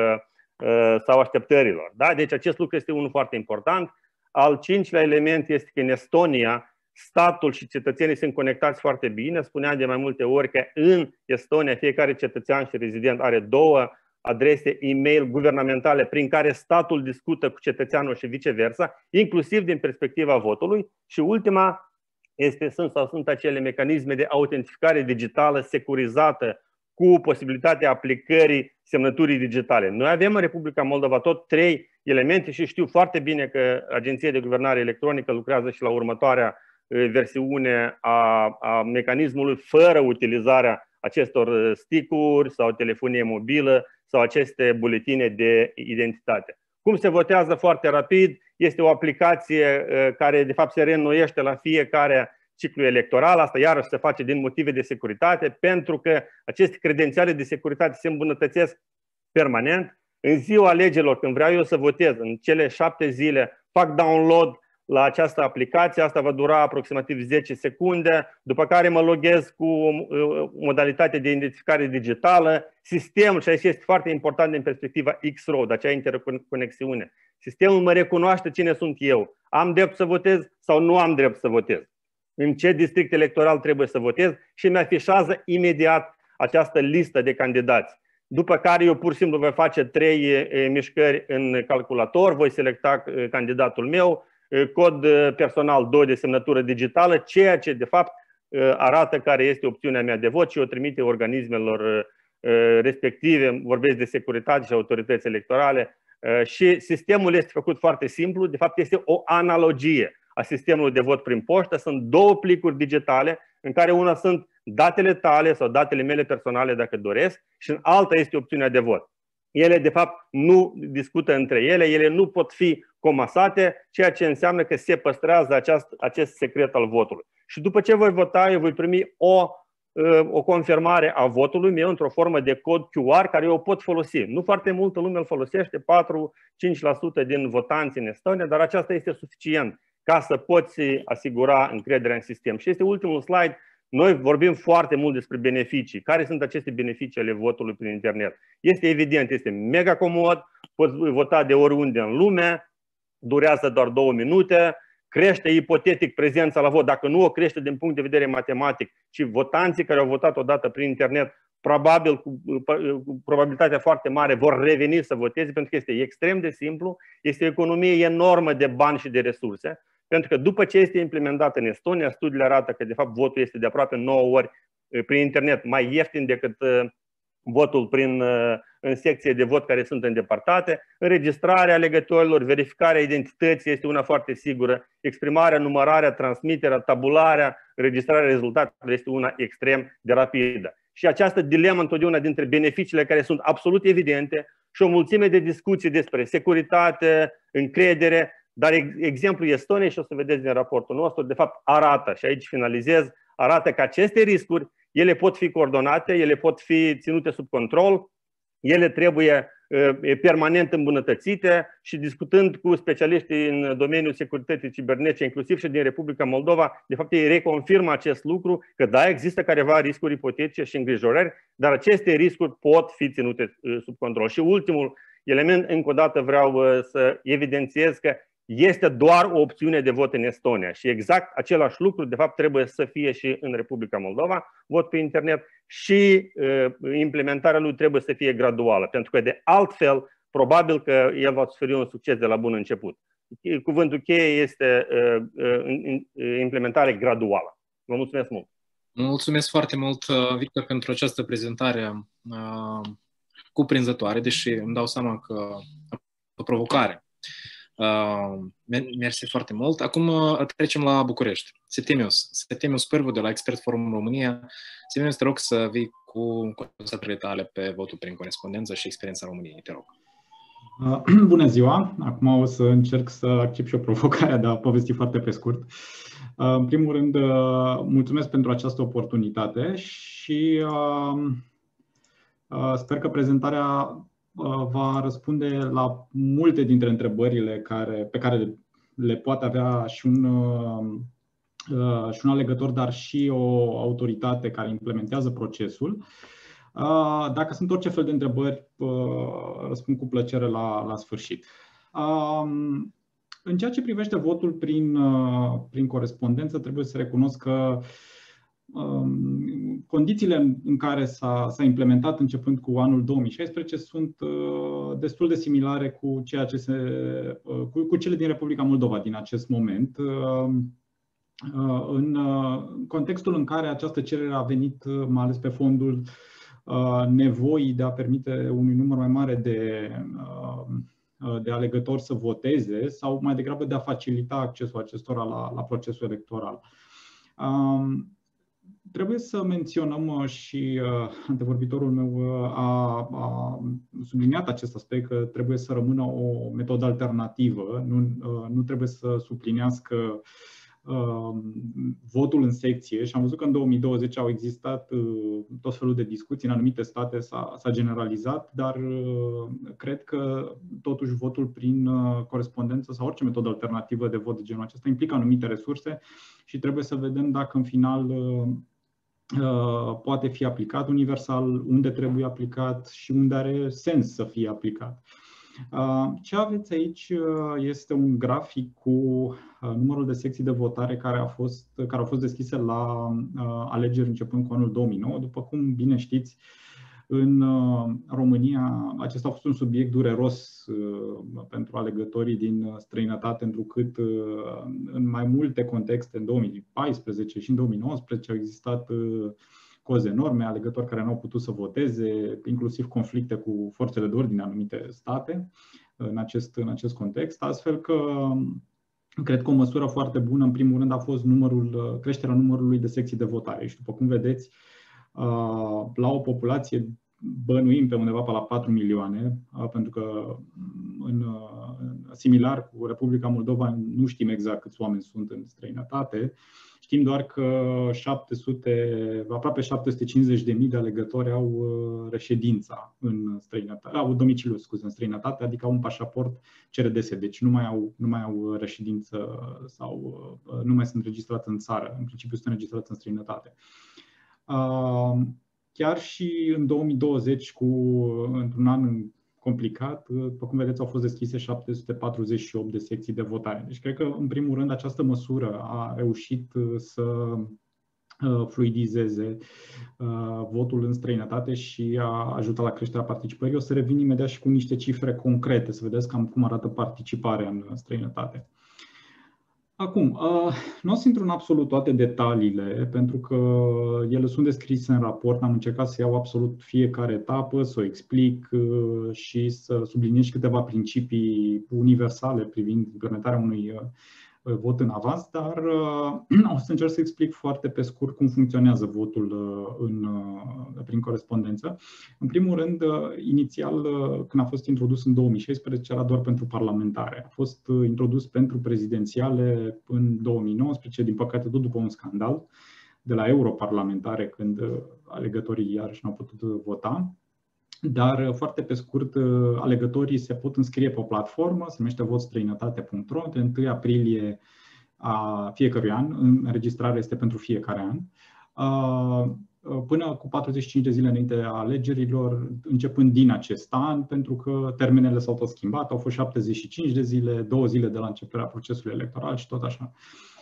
sau așteptărilor. Da? Deci acest lucru este unul foarte important. Al cincilea element este că în Estonia statul și cetățenii sunt conectați foarte bine. Spuneam de mai multe ori că în Estonia fiecare cetățean și rezident are două adrese e-mail guvernamentale prin care statul discută cu cetățeanul și viceversa, inclusiv din perspectiva votului. Și ultima este, sunt sau sunt acele mecanisme de autentificare digitală securizată cu posibilitatea aplicării semnăturii digitale. Noi avem în Republica Moldova tot trei elemente și știu foarte bine că Agenția de Guvernare Electronică lucrează și la următoarea versiune a, a mecanismului fără utilizarea acestor stick-uri sau telefonie mobilă sau aceste buletine de identitate. Cum se votează foarte rapid? Este o aplicație care de fapt se reînnoiește la fiecare ciclu electoral. Asta iarăși se face din motive de securitate, pentru că aceste credențiale de securitate se îmbunătățesc permanent. În ziua alegerilor, când vreau eu să votez, în cele șapte zile, fac download la această aplicație, asta va dura aproximativ zece secunde, după care mă loghez cu modalitatea de identificare digitală. Sistemul, și aici este foarte important din perspectiva X-Road, acea interconexiune. Sistemul mă recunoaște cine sunt eu. Am drept să votez sau nu am drept să votez? În ce district electoral trebuie să votez? Și mi afișează imediat această listă de candidați. După care eu pur și simplu voi face trei mișcări în calculator, voi selecta candidatul meu, cod personal doi de semnătură digitală, ceea ce de fapt arată care este opțiunea mea de vot și o trimite organismelor respective, vorbesc de securitate și autorități electorale. Și sistemul este făcut foarte simplu, de fapt este o analogie a sistemului de vot prin poștă. Sunt două plicuri digitale în care una sunt datele tale sau datele mele personale dacă doresc și în alta este opțiunea de vot. Ele de fapt nu discută între ele, ele nu pot fi comasate, ceea ce înseamnă că se păstrează aceast, acest secret al votului. Și după ce voi vota, eu voi primi o, o confirmare a votului meu într-o formă de cod Q R care eu o pot folosi. Nu foarte multă lume îl folosește, patru cinci la sută din votanți în Estonia, dar aceasta este suficient ca să poți asigura încrederea în sistem. Și este ultimul slide. Noi vorbim foarte mult despre beneficii. Care sunt aceste beneficii ale votului prin internet? Este evident, este mega comod, poți vota de oriunde în lume, durează doar două minute, crește ipotetic prezența la vot, dacă nu o crește din punct de vedere matematic, și votanții care au votat odată prin internet, probabil cu, cu probabilitatea foarte mare vor reveni să voteze, pentru că este extrem de simplu, este o economie enormă de bani și de resurse. Pentru că după ce este implementat în Estonia, studiile arată că de fapt votul este de aproape nouă ori prin internet mai ieftin decât votul prin, în secție de vot care sunt îndepărtate. Înregistrarea alegătorilor, verificarea identității este una foarte sigură. Exprimarea, numărarea, transmiterea, tabularea, înregistrarea rezultatelor este una extrem de rapidă. Și această dilemă întotdeauna dintre beneficiile care sunt absolut evidente și o mulțime de discuții despre securitate, încredere. Dar exemplul Estoniei, și o să vedeți din raportul nostru, de fapt arată, și aici finalizez, arată că aceste riscuri, ele pot fi coordonate, ele pot fi ținute sub control, ele trebuie permanent îmbunătățite și discutând cu specialiștii în domeniul securității cibernetice, inclusiv și din Republica Moldova, de fapt ei reconfirmă acest lucru, că da, există careva riscuri ipotetice și îngrijorări, dar aceste riscuri pot fi ținute sub control. Și ultimul element, încă o dată vreau să evidențiez că este doar o opțiune de vot în Estonia și exact același lucru de fapt trebuie să fie și în Republica Moldova, vot pe internet, și uh, implementarea lui trebuie să fie graduală, pentru că de altfel probabil că el va suferi un succes de la bun început. Cuvântul cheie este uh, uh, implementare graduală. Vă mulțumesc mult! Mulțumesc foarte mult, Victor, pentru această prezentare uh, cuprinzătoare, deși îmi dau seama că o provocare Mersi foarte mult. Acum trecem la București. Setemius. Setemius Pârvu de la Expert Forum România. Setemius, te rog să vii cu constatările tale pe votul prin corespondență și experiența României. Te rog. Bună ziua! Acum o să încerc să accept și o provocare de a povesti foarte pe scurt. În primul rând, mulțumesc pentru această oportunitate și sper că prezentarea va răspunde la multe dintre întrebările care, pe care le poate avea și un, și un alegător, dar și o autoritate care implementează procesul. Dacă sunt orice fel de întrebări, răspund cu plăcere la, la sfârșit. În ceea ce privește votul prin, prin corespondență, trebuie să recunosc că condițiile în care s-a implementat începând cu anul două mii șaisprezece sunt destul de similare cu, ceea ce se, cu, cu cele din Republica Moldova din acest moment. În contextul în care această cerere a venit mai ales pe fondul nevoii de a permite unui număr mai mare de, de alegători să voteze sau mai degrabă de a facilita accesul acestora la, la procesul electoral. Trebuie să menționăm și antevorbitorul meu a, a subliniat acest aspect că trebuie să rămână o metodă alternativă, nu, nu trebuie să suplinească votul în secție și am văzut că în două mii douăzeci au existat tot felul de discuții, în anumite state s-a generalizat, dar cred că totuși votul prin corespondență sau orice metodă alternativă de vot de genul acesta implică anumite resurse și trebuie să vedem dacă în final poate fi aplicat universal, unde trebuie aplicat și unde are sens să fie aplicat. Ce aveți aici este un grafic cu numărul de secții de votare care, a fost, care au fost deschise la alegeri începând cu anul două mii nouă. După cum bine știți, în România acesta a fost un subiect dureros pentru alegătorii din străinătate, întrucât în mai multe contexte, în două mii paisprezece și în două mii nouăsprezece, au existat coze enorme, alegători care nu au putut să voteze, inclusiv conflicte cu forțele de ordine în anumite state în acest, în acest context. Astfel că cred că o măsură foarte bună, în primul rând, a fost numărul, creșterea numărului de secții de votare. Și după cum vedeți, la o populație bănuim pe undeva pe la patru milioane, pentru că în, similar cu Republica Moldova nu știm exact câți oameni sunt în străinătate. Știm doar că șapte sute, aproape șapte sute cincizeci de mii de alegători au reședința în străinătate, au domiciliu, scuze, în străinătate, adică au un pașaport C R D S, deci nu mai au, nu mai au reședință sau nu mai sunt registrați în țară, în principiu sunt registrați în străinătate. Chiar și în două mii douăzeci, cu, într-un an complicat, după cum vedeți, au fost deschise șapte sute patruzeci și opt de secții de votare. Deci cred că, în primul rând, această măsură a reușit să fluidizeze votul în străinătate și a ajutat la creșterea participării. O să revin imediat și cu niște cifre concrete, să vedeți cam cum arată participarea în străinătate. Acum, nu o să intru în absolut toate detaliile, pentru că ele sunt descrise în raport. Am încercat să iau absolut fiecare etapă, să o explic și să subliniez câteva principii universale privind implementarea unui vot în avans, dar o să încerc să explic foarte pe scurt cum funcționează votul în, prin corespondență. În primul rând, inițial, când a fost introdus în două mii șaisprezece, era doar pentru parlamentare. A fost introdus pentru prezidențiale în două mii nouăsprezece, din păcate tot după un scandal de la europarlamentare, când alegătorii iarăși n-au putut vota. Dar, foarte pe scurt, alegătorii se pot înscrie pe o platformă, se numește vot străinătate punct ro, de întâi aprilie a fiecărui an, înregistrarea este pentru fiecare an, până cu patruzeci și cinci de zile înainte a alegerilor, începând din acest an, pentru că termenele s-au tot schimbat, au fost șaptezeci și cinci de zile, două zile de la începerea procesului electoral și tot așa.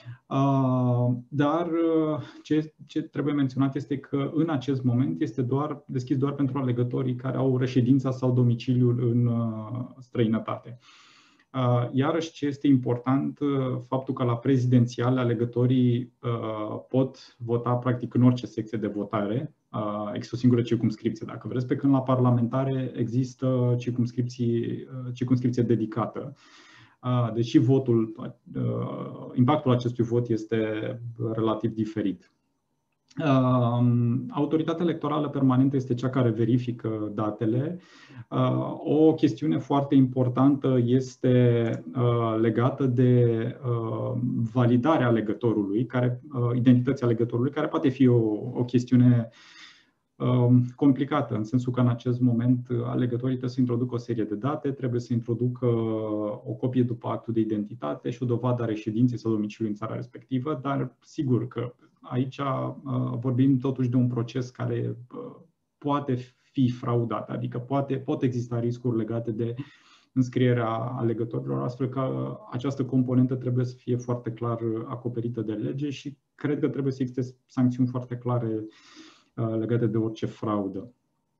Dar ce, ce trebuie menționat este că în acest moment este doar, deschis doar pentru alegătorii care au reședința sau domiciliul în străinătate. Iarăși, ce este important, faptul că la prezidențiale alegătorii pot vota practic în orice secție de votare, există o singură circumscripție, dacă vreți, pe când la parlamentare există circumscripție dedicată. deși votul, impactul acestui vot este relativ diferit. Autoritatea electorală permanentă este cea care verifică datele. O chestiune foarte importantă este legată de validarea alegătorului, care, identității alegătorului, care poate fi o, o chestiune complicată, în sensul că în acest moment alegătorii trebuie să introducă o serie de date, trebuie să introducă o copie după actul de identitate și o dovadă a reședinței sau domiciliului în țara respectivă, dar sigur că aici vorbim totuși de un proces care poate fi fraudat, adică poate, pot exista riscuri legate de înscrierea alegătorilor, astfel că această componentă trebuie să fie foarte clar acoperită de lege și cred că trebuie să existe sancțiuni foarte clare legate de orice fraudă.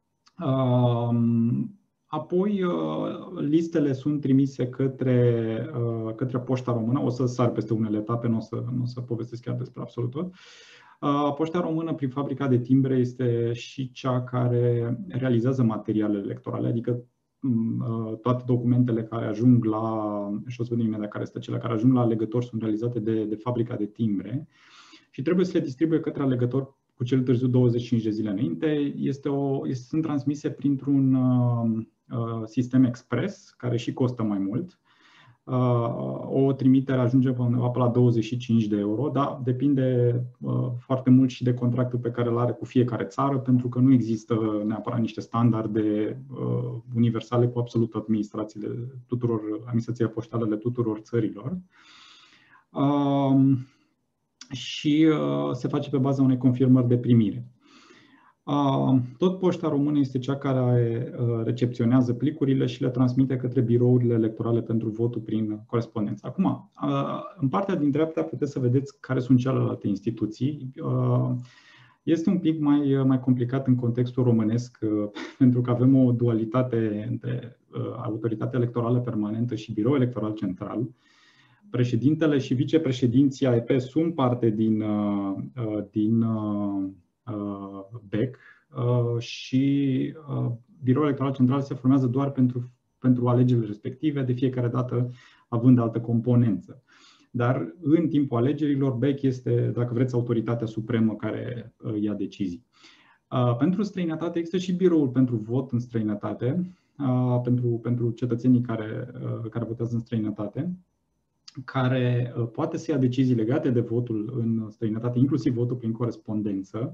Apoi, listele sunt trimise către, către Poșta Română. O să sar peste unele etape, nu o să, nu o să povestesc chiar despre absolut tot. Poșta Română, prin fabrica de timbre, este și cea care realizează materialele electorale, adică toate documentele care ajung la, și o să vedem imediat care este cele care ajung la alegători, sunt realizate de, de fabrica de timbre și trebuie să le distribuie către alegători cu cel târziu douăzeci și cinci de zile înainte. Este o, este, sunt transmise printr-un uh, sistem expres, care și costă mai mult. Uh, o trimitere ajunge pe undeva pe la douăzeci și cinci de euro, dar depinde uh, foarte mult și de contractul pe care îl are cu fiecare țară, pentru că nu există neapărat niște standarde uh, universale cu absolut administrațiile tuturor, administrațiile poștale ale tuturor țărilor. Uh, și uh, se face pe baza unei confirmări de primire. Uh, tot Poșta Română este cea care uh, recepționează plicurile și le transmite către birourile electorale pentru votul prin corespondență. Acum, uh, în partea din dreapta puteți să vedeți care sunt celelalte instituții. Uh, este un pic mai, mai complicat în contextul românesc, uh, pentru că avem o dualitate între uh, autoritatea electorală permanentă și biroul electoral central. Președintele și vicepreședinții A E P sunt parte din, din B E C și Biroul Electoral Central se formează doar pentru, pentru alegerile respective, de fiecare dată având altă componență. Dar în timpul alegerilor, B E C este, dacă vreți, autoritatea supremă care ia decizii. Pentru străinătate există și biroul pentru vot în străinătate, pentru, pentru cetățenii care, care votează în străinătate, care poate să ia decizii legate de votul în străinătate, inclusiv votul prin corespondență,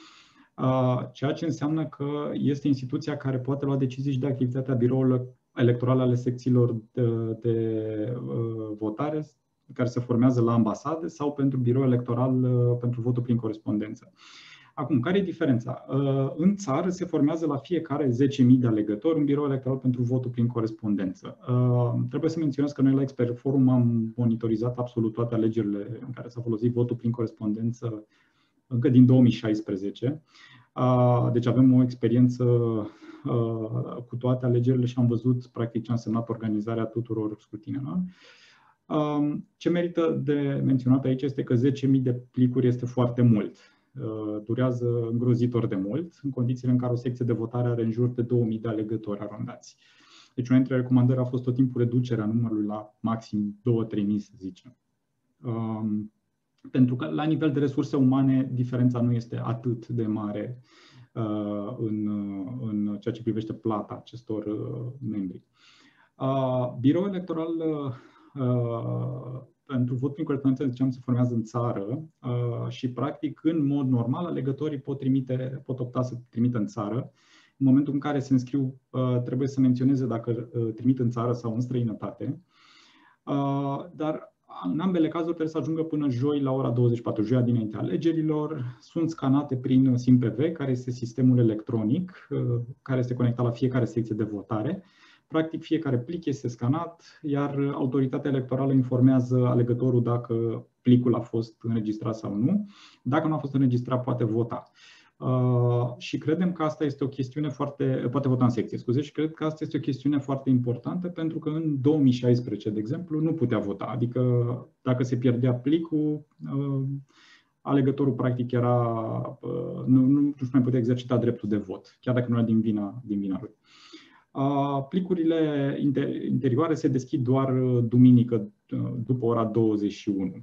ceea ce înseamnă că este instituția care poate lua decizii și de activitatea birourilor electorale ale secțiilor de, de votare care se formează la ambasade sau pentru birou electoral pentru votul prin corespondență. Acum, care e diferența? În țară se formează la fiecare zece mii de alegători un birou electoral pentru votul prin corespondență. Trebuie să menționez că noi la Expert Forum am monitorizat absolut toate alegerile în care s-a folosit votul prin corespondență încă din două mii șaisprezece. Deci avem o experiență cu toate alegerile și am văzut practic ce a însemnat organizarea tuturor scrutinelor. Ce merită de menționat aici este că zece mii de plicuri este foarte mult. Durează îngrozitor de mult, în condițiile în care o secție de votare are în jur de două mii de alegători arondați. Deci una dintre recomandări a fost tot timpul reducerea numărului la maxim două-trei mii, să zicem. Um, pentru că la nivel de resurse umane diferența nu este atât de mare uh, în, în ceea ce privește plata acestor uh, membri. Uh, Biroul electoral uh, pentru vot prin corespondență, ziceam, se formează în țară uh, și, practic, în mod normal, alegătorii pot, trimite, pot opta să trimită în țară. În momentul în care se înscriu, uh, trebuie să menționeze dacă uh, trimit în țară sau în străinătate. Uh, dar în ambele cazuri trebuie să ajungă până joi la ora douăzeci și patru, joia dinaintea alegerilor. Sunt scanate prin SIM-P V, care este sistemul electronic, uh, care este conectat la fiecare secție de votare. Practic, fiecare plic este scanat, iar autoritatea electorală informează alegătorul dacă plicul a fost înregistrat sau nu. Dacă nu a fost înregistrat, poate vota. Uh, și credem că asta este o chestiune foarte... poate vota în secție, scuze, și cred că asta este o chestiune foarte importantă, pentru că în două mii șaisprezece, de exemplu, nu putea vota. Adică, dacă se pierdea plicul, uh, alegătorul practic era... Uh, nu, nu, nu mai putea exercita dreptul de vot, chiar dacă nu era din vina, din vina lui. Plicurile interioare se deschid doar duminică după ora douăzeci și unu.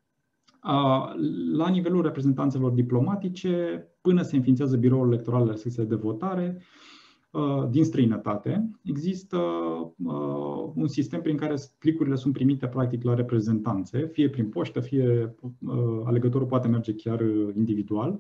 La nivelul reprezentanțelor diplomatice, până se înființează biroul electoral la secțiile de votare din străinătate, există un sistem prin care plicurile sunt primite practic la reprezentanțe, fie prin poștă, fie alegătorul poate merge chiar individual.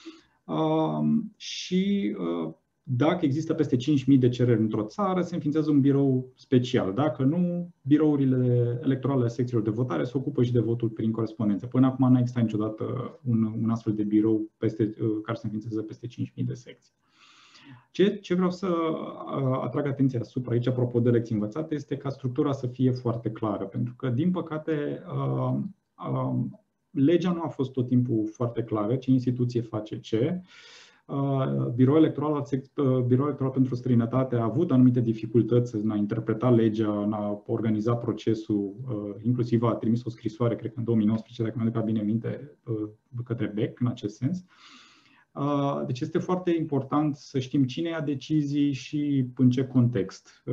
Și dacă există peste cinci mii de cereri într-o țară, se înființează un birou special. Dacă nu, birourile electorale ale secțiilor de votare se ocupă și de votul prin corespondență. Până acum n-a existat niciodată un, un astfel de birou peste, care se înființează peste cinci mii de secții. Ce, ce vreau să atrag atenția asupra aici, apropo de lecții învățate, este ca structura să fie foarte clară. Pentru că, din păcate, uh, uh, legea nu a fost tot timpul foarte clară, ce instituție face ce. Biroul electoral, Biroul Electoral pentru Străinătate a avut anumite dificultăți în a interpreta legea, în a organiza procesul, inclusiv a trimis o scrisoare, cred că în două mii nouăsprezece, dacă mi-aduc bine aminte, către B E C în acest sens. Deci este foarte important să știm cine ia decizii și în ce context.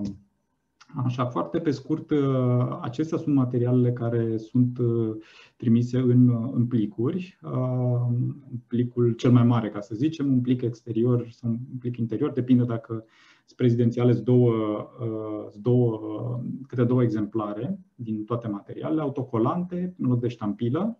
Așa, foarte pe scurt, acestea sunt materialele care sunt trimise în, în plicuri. Plicul cel mai mare, ca să zicem, un plic exterior sau un plic interior, depinde dacă sunt prezidențiale, sunt două, două, câte două exemplare din toate materialele, autocolante în loc de ștampilă,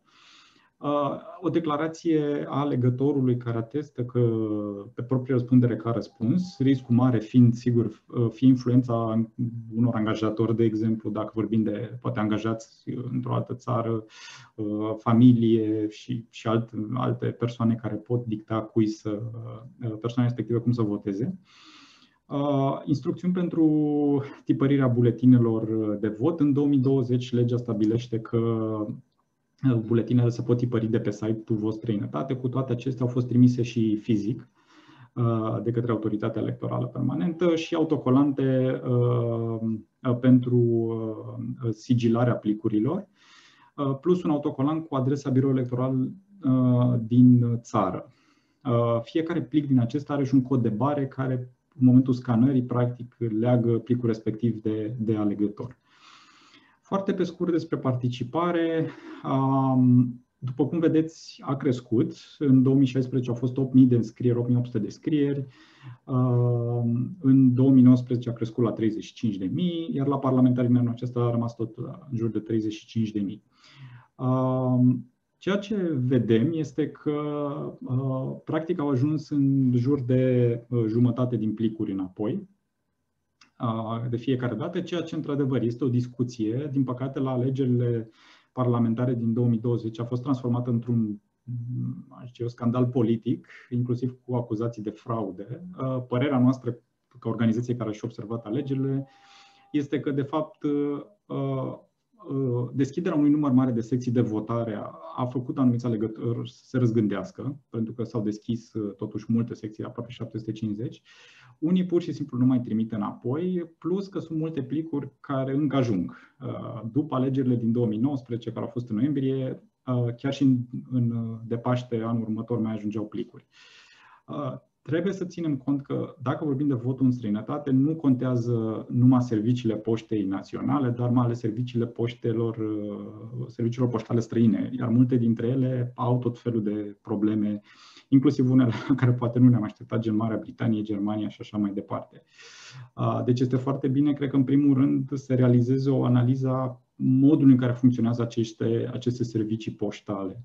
o declarație a alegătorului care atestă că pe proprie răspundere că a răspuns, riscul mare fiind, sigur, fi influența unor angajatori, de exemplu, dacă vorbim de poate angajați într-o altă țară, familie și, și alte, alte persoane care pot dicta cui să, persoana respectivă cum să voteze. Instrucțiuni pentru tipărirea buletinelor de vot. În două mii douăzeci legea stabilește că buletinele se pot tipări de pe site-ul vostru străinătate, cu toate acestea au fost trimise și fizic de către Autoritatea Electorală Permanentă și autocolante pentru sigilarea plicurilor, plus un autocolant cu adresa biroului electoral din țară. Fiecare plic din acesta are și un cod de bare care, în momentul scanării, practic leagă plicul respectiv de, de alegător. Foarte pe scurt despre participare, după cum vedeți, a crescut. În două mii șaisprezece au fost opt mii de înscrieri, opt mii opt sute de înscrieri. În două mii nouăsprezece a crescut la treizeci și cinci de mii, iar la parlamentari în anul acesta a rămas tot în jur de treizeci și cinci de mii. Ceea ce vedem este că, practic, au ajuns în jur de jumătate din plicuri înapoi de fiecare dată, ceea ce într-adevăr este o discuție. Din păcate, la alegerile parlamentare din două mii douăzeci a fost transformată într-un scandal politic, inclusiv cu acuzații de fraude. Părerea noastră, ca organizație care și-a observat alegerile, este că, de fapt, deschiderea unui număr mare de secții de votare a făcut anumiți alegători să se răzgândească, pentru că s-au deschis totuși multe secții, aproape șapte sute cincizeci. Unii pur și simplu nu mai trimit înapoi, plus că sunt multe plicuri care încă ajung. După alegerile din două mii nouăsprezece, care au fost în noiembrie, chiar și în, în de Paște anul următor mai ajungeau plicuri. Trebuie să ținem cont că, dacă vorbim de votul în străinătate, nu contează numai serviciile poștei naționale, dar mai ales serviciile poștelor, serviciilor poștale străine, iar multe dintre ele au tot felul de probleme, inclusiv unele la care poate nu ne-am așteptat, gen Marea Britanie, Germania și așa mai departe. Deci este foarte bine, cred că în primul rând, să realizeze o analiză a modului în care funcționează aceste, aceste servicii poștale.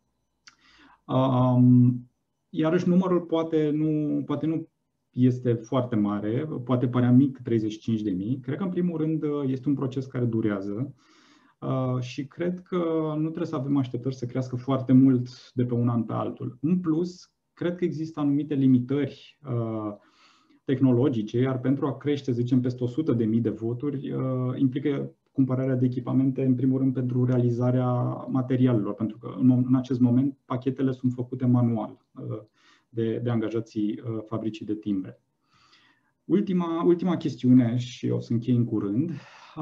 Iarăși, numărul poate nu, poate nu este foarte mare, poate părea mic, treizeci și cinci de mii. Cred că, în primul rând, este un proces care durează și cred că nu trebuie să avem așteptări să crească foarte mult de pe un an pe altul. În plus, cred că există anumite limitări tehnologice, iar pentru a crește, zicem, peste o sută de mii de voturi, implică cumpărarea de echipamente, în primul rând, pentru realizarea materialelor, pentru că în acest moment pachetele sunt făcute manual de, de angajații fabricii de timbre. Ultima, ultima chestiune, și o să închei în curând,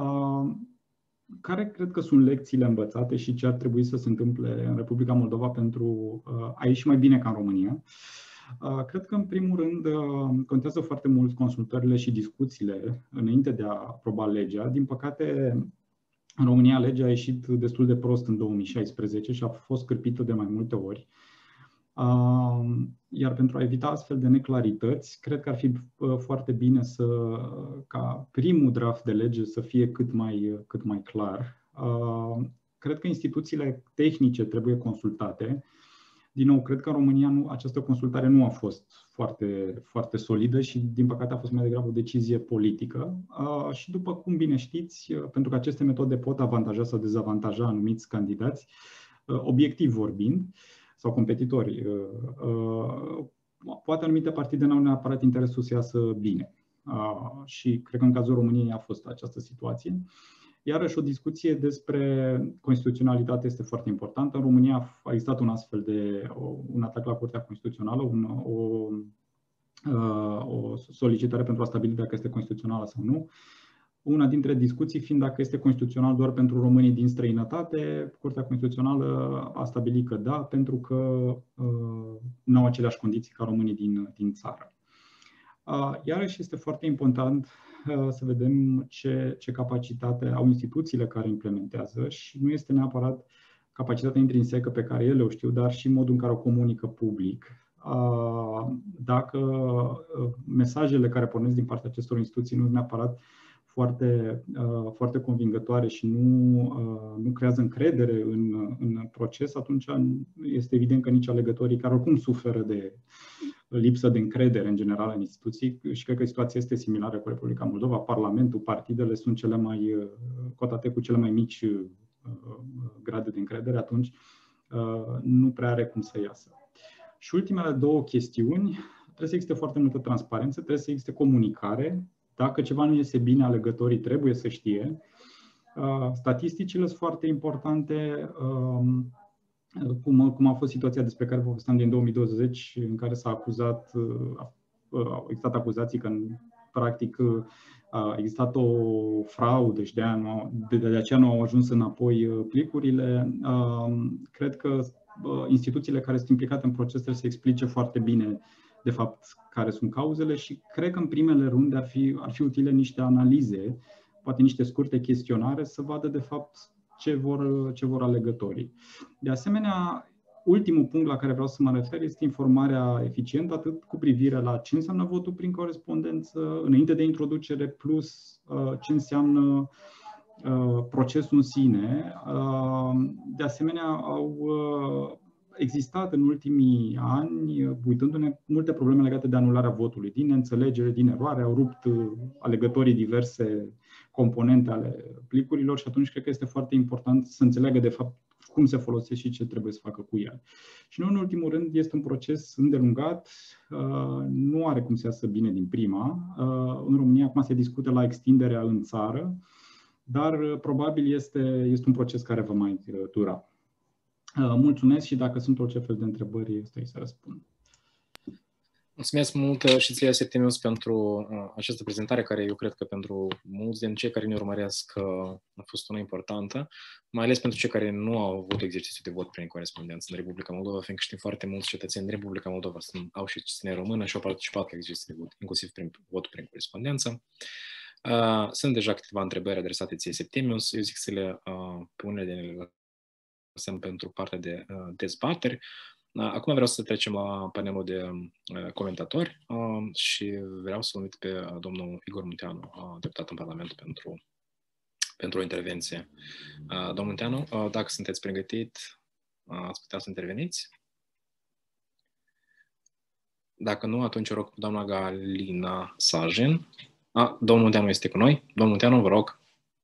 care cred că sunt lecțiile învățate și ce ar trebui să se întâmple în Republica Moldova pentru a ieși mai bine ca în România. Cred că, în primul rând, contează foarte mult consultările și discuțiile înainte de a aproba legea. Din păcate, în România, legea a ieșit destul de prost în două mii șaisprezece și a fost scârpită de mai multe ori. Iar pentru a evita astfel de neclarități, cred că ar fi foarte bine să, ca primul draft de lege să fie cât mai, cât mai clar. Cred că instituțiile tehnice trebuie consultate. Din nou, cred că în România nu, această consultare nu a fost foarte, foarte solidă și, din păcate, a fost mai degrabă o decizie politică. Și, după cum bine știți, pentru că aceste metode pot avantaja sau dezavantaja anumiți candidați, obiectiv vorbind, sau competitori, poate anumite partide n-au neapărat interesul să iasă bine. Și cred că în cazul României a fost această situație. Iarăși, o discuție despre constituționalitate este foarte importantă. În România a existat un astfel de un atac la Curtea Constituțională, un, o, o solicitare pentru a stabili dacă este constituțională sau nu. Una dintre discuții fiind dacă este constituțional doar pentru românii din străinătate. Curtea Constituțională a stabilit că da, pentru că uh, nu au aceleași condiții ca românii din, din țară. Uh, iarăși este foarte important uh, să vedem ce, ce capacitate au instituțiile care implementează și nu este neapărat capacitatea intrinsecă pe care ele o știu, dar și modul în care o comunică public. Uh, dacă uh, mesajele care pornesc din partea acestor instituții nu sunt neapărat foarte, foarte convingătoare și nu, nu creează încredere în, în proces, atunci este evident că nici alegătorii care oricum suferă de lipsă de încredere în general în instituții, și cred că situația este similară cu Republica Moldova, Parlamentul, partidele sunt cele mai cotate cu cele mai mici grade de încredere, atunci nu prea are cum să iasă. Și ultimele două chestiuni, trebuie să existe foarte multă transparență, trebuie să existe comunicare. Dacă ceva nu iese bine, alegătorii trebuie să știe. Statisticile sunt foarte importante, cum, cum a fost situația despre care povesteam din două mii douăzeci, în care s-a acuzat, au existat acuzații că, practic, a existat o fraudă și de, aia nu, de, de aceea nu au ajuns înapoi plicurile. Cred că instituțiile care sunt implicate în proces trebuie să explice foarte bine de fapt care sunt cauzele și cred că în primele runde ar fi, ar fi utile niște analize, poate niște scurte chestionare să vadă de fapt ce vor, ce vor alegătorii. De asemenea, ultimul punct la care vreau să mă refer este informarea eficientă, atât cu privire la ce înseamnă votul prin corespondență, înainte de introducere, plus ce înseamnă procesul în sine. De asemenea, au existat în ultimii ani, uitându-ne, multe probleme legate de anularea votului, din neînțelegere, din eroare, au rupt alegătorii diverse componente ale plicurilor și atunci cred că este foarte important să înțeleagă de fapt cum se folosește și ce trebuie să facă cu el. Și nu în ultimul rând, este un proces îndelungat, nu are cum să iasă bine din prima. În România acum se discută la extinderea în țară, dar probabil este, este un proces care va mai dura. Mulțumesc și dacă sunt orice fel de întrebări, stai să răspund. Mulțumesc mult și ție, Septimius, pentru această prezentare, care eu cred că pentru mulți din cei care ne urmăresc a fost una importantă, mai ales pentru cei care nu au avut exercițiu de vot prin corespondență în Republica Moldova, fiindcă știm foarte mulți cetățeni în Republica Moldova sunt, au și cetățenie română și au participat la exercițiul de vot, inclusiv prin votul prin corespondență. Sunt deja câteva întrebări adresate ție, Septimius. Eu zic să le pune de ele pentru partea de uh, dezbateri. Uh, acum vreau să trecem la panelul de uh, comentatori uh, și vreau să invit pe uh, domnul Igor Munteanu, uh, deputat în Parlament, pentru, pentru o intervenție. Uh, domnul Munteanu, uh, dacă sunteți pregătit, uh, ați putea să interveniți. Dacă nu, atunci o rog pe doamna Galina Sajin. Ah, domnul Munteanu este cu noi. Domnul Munteanu, vă rog.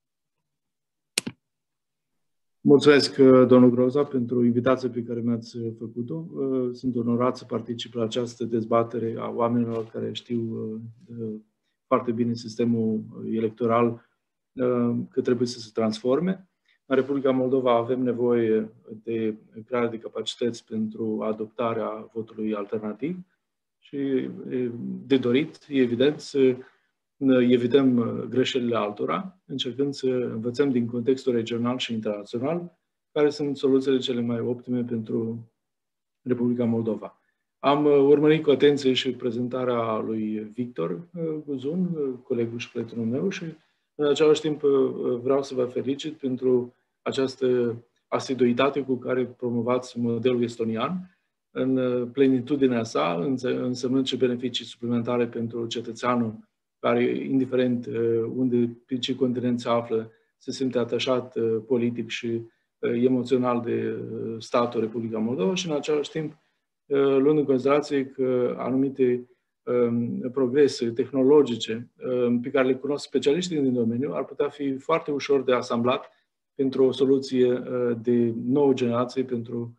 Mulțumesc, domnul Groza, pentru invitația pe care mi-ați făcut-o. Sunt onorat să particip la această dezbatere a oamenilor care știu foarte bine sistemul electoral, că trebuie să se transforme. În Republica Moldova avem nevoie de creare de capacități pentru adoptarea votului alternativ și de dorit, e evident, să evităm greșelile altora, încercând să învățăm din contextul regional și internațional care sunt soluțiile cele mai optime pentru Republica Moldova. Am urmărit cu atenție și prezentarea lui Victor Guzun, colegul și prietenul meu, și în același timp vreau să vă felicit pentru această asiduitate cu care promovați modelul estonian în plenitudinea sa, însemnând și beneficii suplimentare pentru cetățeanul care, indiferent unde, pe ce continent se află, se simte atașat politic și emoțional de statul Republica Moldova și, în același timp, luând în considerație că anumite progrese tehnologice pe care le cunosc specialiștii din domeniu ar putea fi foarte ușor de asamblat pentru o soluție de nouă generație, pentru,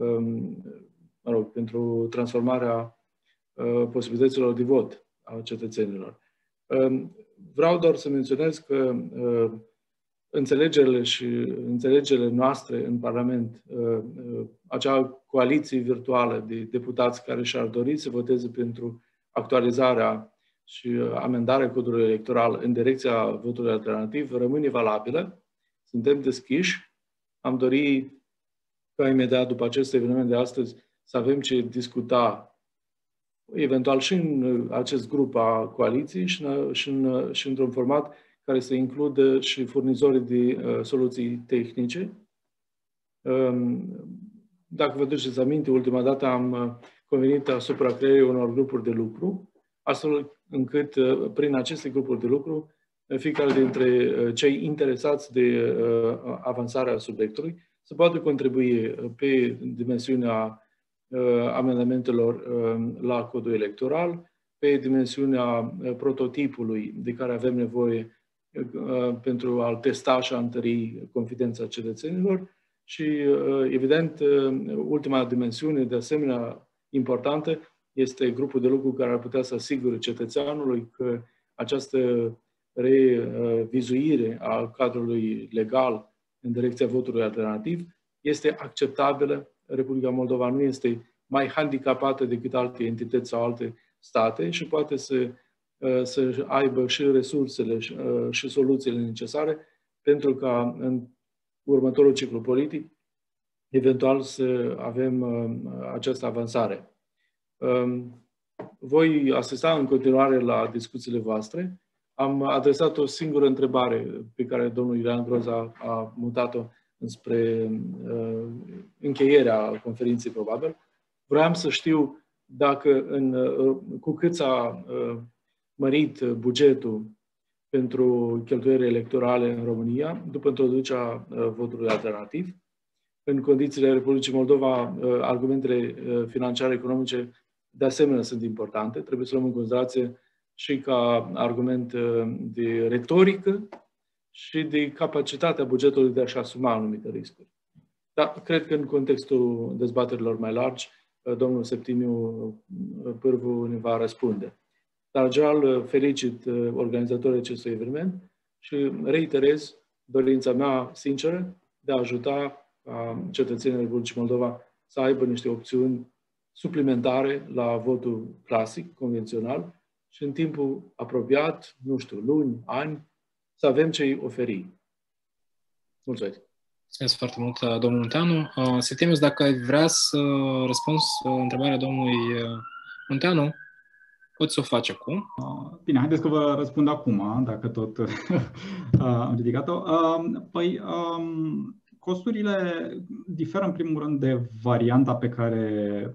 mă rog, pentru transformarea posibilităților de vot a cetățenilor. Vreau doar să menționez că înțelegerile și înțelegerile noastre în Parlament, acea coaliție virtuală de deputați care și-ar dori să voteze pentru actualizarea și amendarea codului electoral în direcția votului alternativ, rămâne valabilă. Suntem deschiși. Am dorit ca imediat după acest eveniment de astăzi să avem ce discuta, eventual și în acest grup a coaliției și, în, și, în, și într-un format care să includă și furnizorii de uh, soluții tehnice. Um, dacă vă duceți aminte, ultima dată am uh, convenit asupra creării unor grupuri de lucru, astfel încât uh, prin aceste grupuri de lucru fiecare dintre uh, cei interesați de uh, avansarea subiectului să poată contribui pe dimensiunea uh, amendamentelor uh, la codul electoral, pe dimensiunea uh, prototipului de care avem nevoie pentru a-l testa și a întări confidența cetățenilor și, evident, ultima dimensiune, de asemenea importantă, este grupul de lucru care ar putea să asigure cetățeanului că această revizuire a cadrului legal în direcția votului alternativ este acceptabilă. Republica Moldova nu este mai handicapată decât alte entități sau alte state și poate să să aibă și resursele și soluțiile necesare pentru ca în următorul ciclu politic eventual să avem această avansare. Voi asista în continuare la discuțiile voastre. Am adresat o singură întrebare pe care domnul Iulian Groza a mutat-o înspre încheierea conferinței, probabil. Vreau să știu dacă în, cu cât s-a mărit bugetul pentru cheltuieli electorale în România după introducerea votului alternativ. În condițiile Republicii Moldova, argumentele financiare economice de asemenea sunt importante. Trebuie să luăm în considerație și ca argument de retorică și de capacitatea bugetului de a-și asuma anumite riscuri. Dar cred că în contextul dezbaterilor mai largi, domnul Septimiu Pârvu ne va răspunde. Dar, în general, felicit organizatorii acestui eveniment și reiterez dorința mea sinceră de a ajuta cetățenii Republicii Moldova să aibă niște opțiuni suplimentare la votul clasic, convențional, și în timpul apropiat, nu știu, luni, ani, să avem ce-i oferi. Mulțumesc! Mulțumesc foarte mult, domnul Munteanu. Septimius, dacă ai vrea să răspunzi întrebarea domnului Munteanu, poți să o faci acum. Bine, haideți că vă răspund acum, dacă tot am ridicat-o. Păi, costurile diferă în primul rând de varianta pe care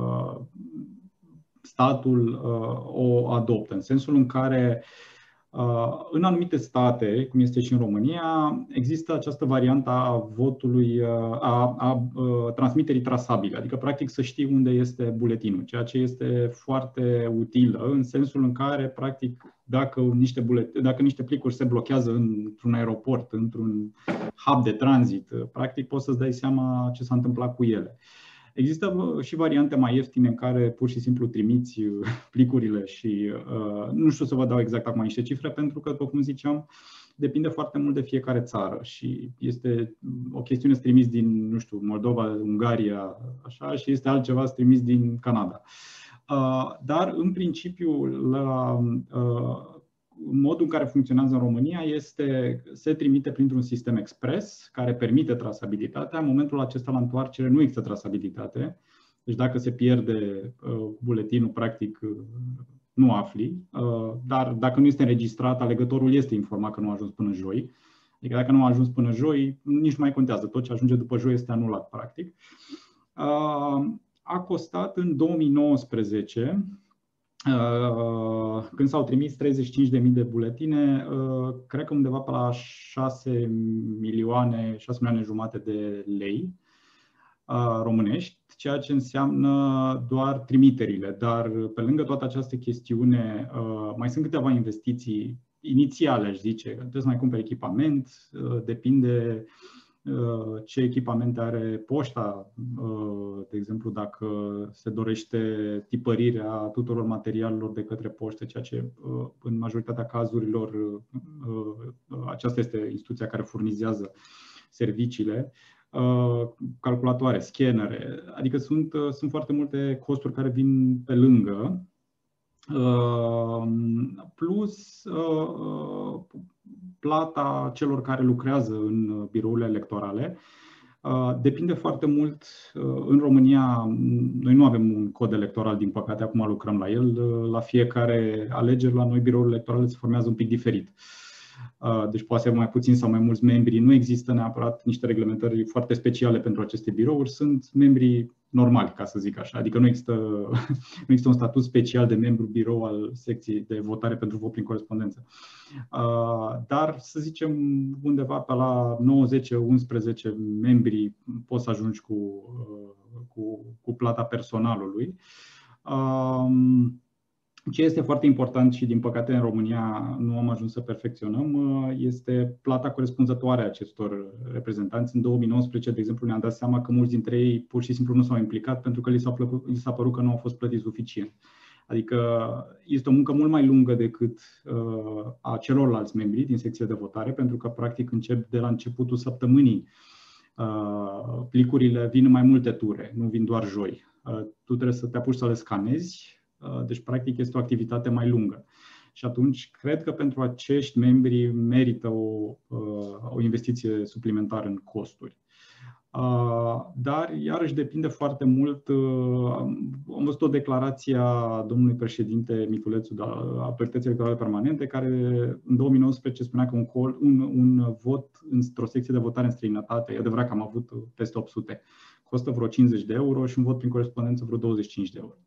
statul o adoptă, în sensul în care în anumite state, cum este și în România, există această variantă a votului, a, a, a transmiterii trasabile, adică practic să știi unde este buletinul, ceea ce este foarte utilă în sensul în care practic dacă niște, bulet, dacă niște plicuri se blochează într-un aeroport, într-un hub de tranzit, practic poți să-ți dai seama ce s-a întâmplat cu ele. Există și variante mai ieftine în care pur și simplu trimiți plicurile și uh, nu știu să vă dau exact acum niște cifre, pentru că, după cum ziceam, depinde foarte mult de fiecare țară și este o chestiune să trimiți din, nu știu, Moldova, Ungaria, așa, și este altceva să trimiți din Canada. Uh, dar, în principiu, la uh, modul în care funcționează în România este, se trimite printr-un sistem expres care permite trasabilitatea. În momentul acesta, la întoarcere, nu există trasabilitate. Deci dacă se pierde buletinul, practic nu afli, dar dacă nu este înregistrat, alegătorul este informat că nu a ajuns până joi. Adică dacă nu a ajuns până joi, nici nu mai contează. Tot ce ajunge după joi este anulat, practic. A costat în două mii nouăsprezece, când s-au trimis treizeci și cinci de mii de buletine, cred că undeva pe la șase milioane, șase milioane jumate de lei românești, ceea ce înseamnă doar trimiterile. Dar pe lângă toată această chestiune, mai sunt câteva investiții inițiale, aș zice. Trebuie să mai cumperi echipament, depinde ce echipament are poșta, de exemplu, dacă se dorește tipărirea tuturor materialelor de către poștă, ceea ce în majoritatea cazurilor aceasta este instituția care furnizează serviciile, calculatoare, scanere, adică sunt, sunt foarte multe costuri care vin pe lângă, plus plata celor care lucrează în birourile electorale. Depinde foarte mult. În România, noi nu avem un cod electoral, din păcate, acum lucrăm la el. La fiecare alegeri, la noi, birourile electorale se formează un pic diferit. Deci poate să aibă mai puțin sau mai mulți membri. Nu există neapărat niște reglementări foarte speciale pentru aceste birouri. Sunt membri normali, ca să zic așa. Adică nu există, nu există un statut special de membru birou al secției de votare pentru vot prin corespondență. Dar să zicem undeva pe la nouă, zece, unsprezece membri poți să ajungi cu, cu, cu plata personalului. Ce este foarte important și din păcate în România nu am ajuns să perfecționăm este plata corespunzătoare a acestor reprezentanți. În două mii nouăsprezece, de exemplu, ne-am dat seama că mulți dintre ei pur și simplu nu s-au implicat pentru că li s-a, plăcut, li s-a părut că nu au fost plătiți suficient. Adică este o muncă mult mai lungă decât uh, a celorlalți membri din secția de votare, pentru că practic încep de la începutul săptămânii. Uh, plicurile vin în mai multe ture, nu vin doar joi. Uh, tu trebuie să te apuci să le scanezi. Deci, practic, este o activitate mai lungă. Și atunci, cred că pentru acești membri merită o, o investiție suplimentară în costuri. Dar, iarăși, depinde foarte mult. Am văzut o declarație a domnului președinte Mitulețu de la Autorității Electorale Permanente, care în două mii nouăsprezece spunea că un, col, un, un vot într-o secție de votare în străinătate, e adevărat că am avut peste opt sute, costă vreo cincizeci de euro și un vot prin corespondență vreo douăzeci și cinci de euro.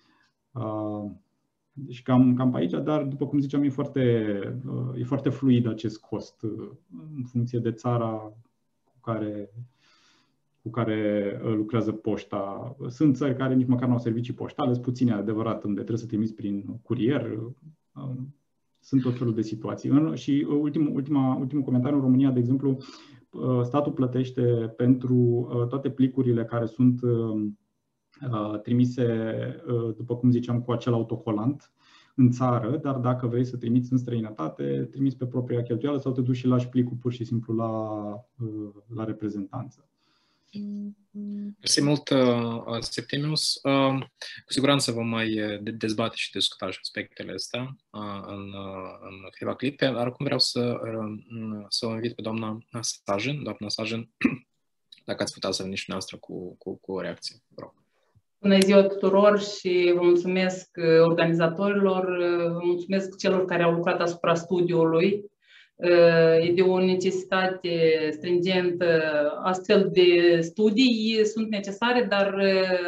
Deci cam, cam pe aici, dar după cum ziceam, e foarte, e foarte fluid acest cost în funcție de țara cu care, cu care lucrează poșta. Sunt țări care nici măcar nu au servicii poștale, sunt puține, adevărat, unde trebuie să trimiți prin curier. Sunt tot felul de situații. Și ultimul, ultima, ultimul comentariu, în România, de exemplu, statul plătește pentru toate plicurile care sunt trimise, după cum ziceam, cu acel autocolant în țară, dar dacă vrei să trimiți în străinătate, trimiți pe propria cheltuială sau te duci și lași plicul pur și simplu la, la reprezentanță. Mersi mult, Septimius. Cu siguranță vom mai dezbate și discuta și aspectele astea în, în câteva clipe, dar acum vreau să, să o invit pe doamna Sajin. Doamna Sajin, dacă ați putea să veniți și noastră cu, cu, cu o reacție, vă rog. Bună ziua tuturor și vă mulțumesc organizatorilor, vă mulțumesc celor care au lucrat asupra studiului. E de o necesitate stringentă, astfel de studii sunt necesare, dar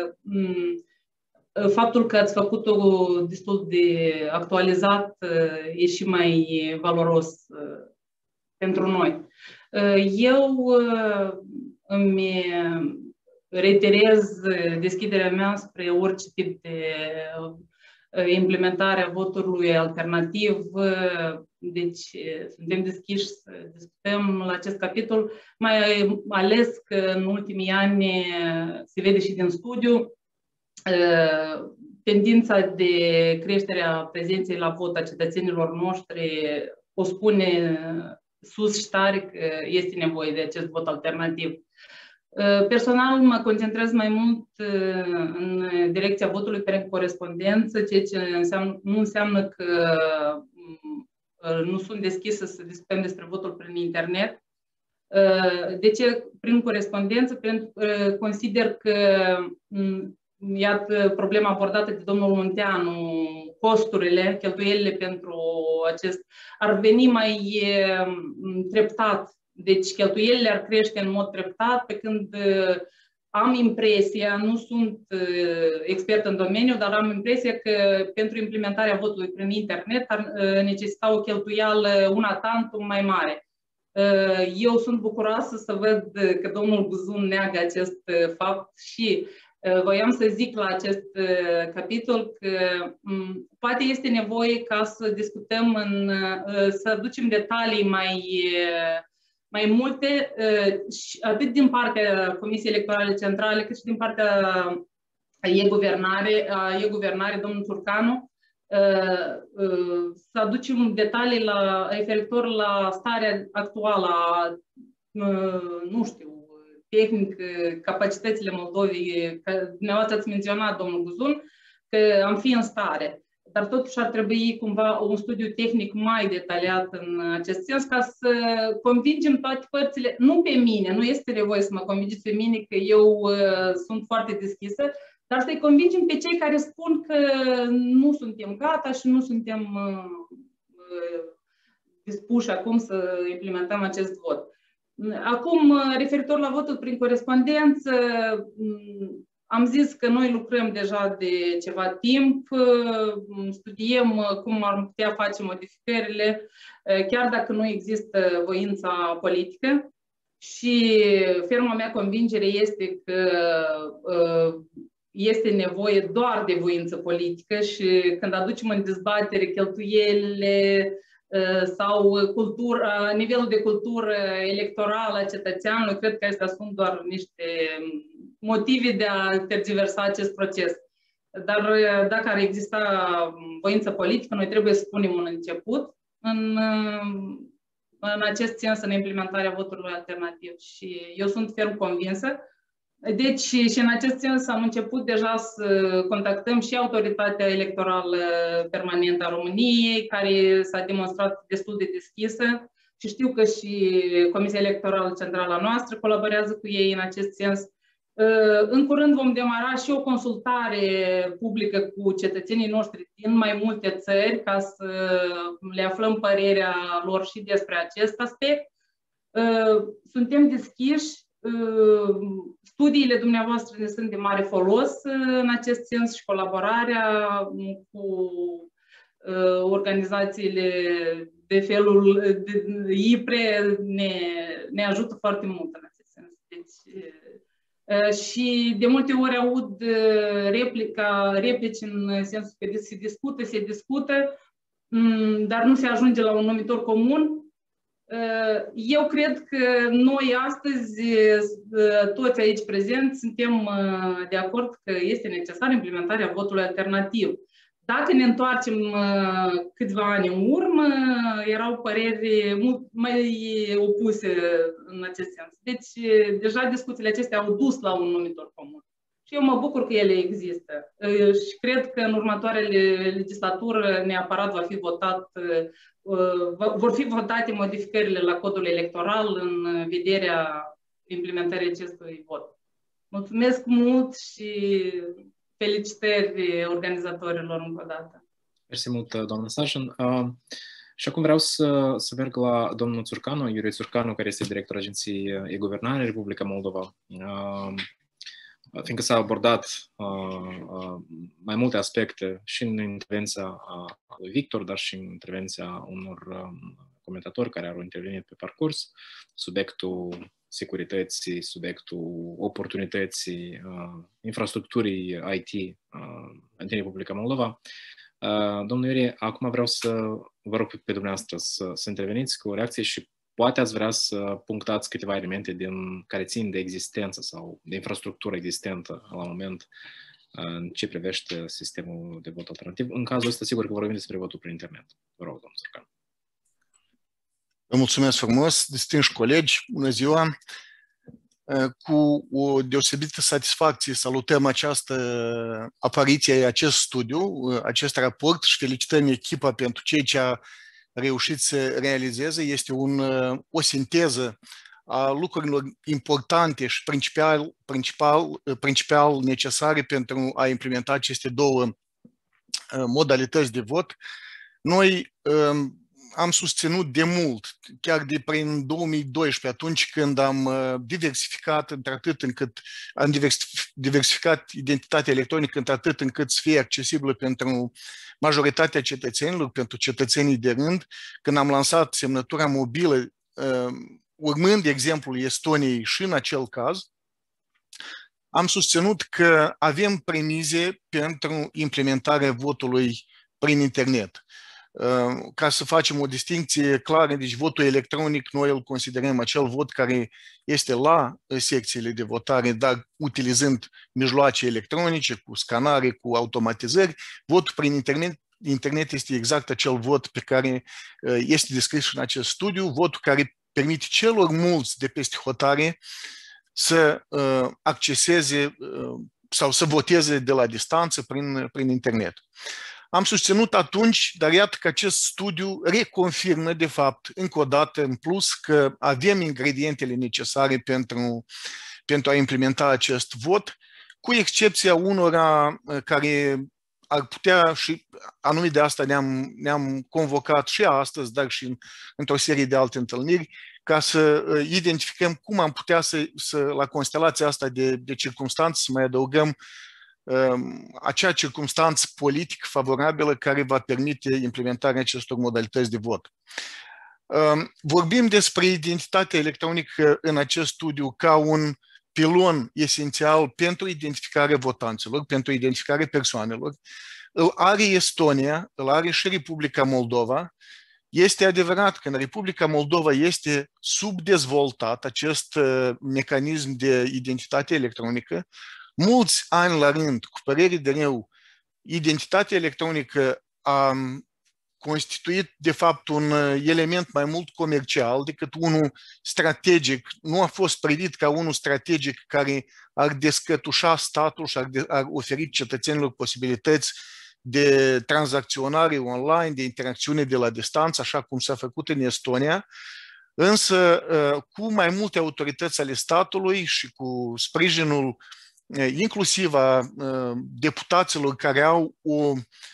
faptul că ați făcut-o destul de actualizat e și mai valoros pentru noi. Eu îmi reiterez deschiderea mea spre orice tip de implementare a votului alternativ, deci suntem deschiși să discutăm la acest capitol, mai ales că în ultimii ani se vede și din studiu tendința de creștere a prezenței la vot a cetățenilor noștri o spune sus și tare că este nevoie de acest vot alternativ. Personal mă concentrez mai mult în direcția votului prin corespondență, ceea ce înseamnă, nu înseamnă că nu sunt deschisă să discutăm despre votul prin internet. De ce prin corespondență? Pentru că consider că iată problema abordată de domnul Munteanu, costurile, cheltuielile pentru acest, ar veni mai treptat. Deci cheltuielile ar crește în mod treptat, pe când am impresia, nu sunt expert în domeniu, dar am impresia că pentru implementarea votului prin internet ar necesita o cheltuială una tantum mai mare. Eu sunt bucuroasă să văd că domnul Buzun neagă acest fapt și voiam să zic la acest capitol că poate este nevoie ca să discutăm, în, să aducem detalii mai, mai multe, atât din partea Comisiei Electorale Centrale, cât și din partea e-guvernare, e-guvernare, domnul Țurcanu, să aducem detalii la, referitor la starea actuală a, nu știu, tehnic, capacitățile Moldovei, că dumneavoastră ați menționat, domnul Buzun, că am fi în stare. Dar totuși ar trebui cumva un studiu tehnic mai detaliat în acest sens ca să convingem toate părțile, nu pe mine, nu este nevoie să mă convingeți pe mine că eu uh, sunt foarte deschisă, dar să-i convingem pe cei care spun că nu suntem gata și nu suntem uh, uh, dispuși acum să implementăm acest vot. Acum, referitor la votul prin corespondență, am zis că noi lucrăm deja de ceva timp, studiem cum ar putea face modificările, chiar dacă nu există voința politică. Și ferma mea convingere este că este nevoie doar de voință politică și când aducem în dezbatere cheltuielile sau cultura, nivelul de cultură electorală a cetățeanului, cred că astea sunt doar niște motive de a tergiversa acest proces. Dar dacă ar exista voință politică, noi trebuie să spunem un început în, în acest sens, în implementarea votului alternativ. Și eu sunt ferm convinsă. Deci, și în acest sens am început deja să contactăm și Autoritatea Electorală Permanentă a României, care s-a demonstrat destul de deschisă și știu că și Comisia Electorală Centrală a noastră colaborează cu ei în acest sens. În curând vom demara și o consultare publică cu cetățenii noștri din mai multe țări ca să le aflăm părerea lor și despre acest aspect. Suntem deschiși. Studiile dumneavoastră ne sunt de mare folos în acest sens și colaborarea cu organizațiile de felul de I P R E ne, ne ajută foarte mult în acest sens. Deci, și de multe ori aud replica, replici în sensul că se discută, se discută, dar nu se ajunge la un numitor comun. Eu cred că noi astăzi, toți aici prezenți, suntem de acord că este necesară implementarea votului alternativ. Dacă ne întoarcem câțiva ani în urmă, erau păreri mult mai opuse în acest sens. Deci, deja discuțiile acestea au dus la un numitor comun. Și eu mă bucur că ele există. Și cred că în următoarele legislatură neapărat va fi votat, vor fi votate modificările la codul electoral în vederea implementării acestui vot. Mulțumesc mult și felicitări organizatorilor încă o dată. Mersi mult, doamna Sajan. Uh, și acum vreau să, să merg la domnul Țurcanu, Iurie Țurcanu, care este director Agenției E-Guvernare Republica Moldova. Uh, fiindcă s-a abordat uh, uh, mai multe aspecte și în intervenția uh, lui Victor, dar și în intervenția unor uh, comentatori care au intervenit pe parcurs, subiectul securității, subiectul oportunității, uh, infrastructurii I T uh, din Republica Moldova. Uh, domnul Iurie, acum vreau să vă rog pe dumneavoastră să, să interveniți cu o reacție și poate ați vrea să punctați câteva elemente din, care țin de existență sau de infrastructură existentă la moment în ce privește sistemul de vot alternativ. În cazul ăsta, sigur că vorbim despre votul prin internet. Vă rog, domnul Țurcanu. Vă mulțumesc frumos, distinși colegi, bună ziua! Cu o deosebită satisfacție salutăm această apariție, acest studiu, acest raport și felicităm echipa pentru ceea ce a reușit să realizeze. Este un, o sinteză a lucrurilor importante și principal, principal, principal necesare pentru a implementa aceste două modalități de vot. Noi am susținut de mult, chiar de prin două mii doisprezece, atunci când am diversificat într-atât încât am diversificat identitatea electronică într-atât încât să fie accesibilă pentru majoritatea cetățenilor, pentru cetățenii de rând, când am lansat semnătura mobilă, urmând exemplul Estoniei și în acel caz, am susținut că avem premize pentru implementarea votului prin internet. Ca să facem o distinție clară, deci votul electronic, noi îl considerăm acel vot care este la secțiile de votare, dar utilizând mijloace electronice, cu scanare, cu automatizări. Votul prin internet, internet este exact acel vot pe care este descris în acest studiu, votul care permite celor mulți de peste hotare să acceseze sau să voteze de la distanță prin, prin internet. Am susținut atunci, dar iată că acest studiu reconfirmă, de fapt, încă o dată în plus, că avem ingredientele necesare pentru, pentru a implementa acest vot, cu excepția unora care ar putea, și anume de asta ne-am, ne-am convocat și astăzi, dar și în, într-o serie de alte întâlniri, ca să identificăm cum am putea să, să la constelația asta de, de circumstanțe, să mai adăugăm acea circumstanță politică favorabilă care va permite implementarea acestor modalități de vot. Vorbim despre identitatea electronică în acest studiu ca un pilon esențial pentru identificarea votanților, pentru identificarea persoanelor. Îl are Estonia, îl are și Republica Moldova. Este adevărat că în Republica Moldova este subdezvoltat acest mecanism de identitate electronică. Mulți ani la rând, cu părere de rău, identitatea electronică a constituit de fapt un element mai mult comercial decât unul strategic. Nu a fost privit ca unul strategic care ar descătușa statul și ar, de, ar oferi cetățenilor posibilități de tranzacționare online, de interacțiune de la distanță, așa cum s-a făcut în Estonia. Însă, cu mai multe autorități ale statului și cu sprijinul inclusiv a deputaților care au o,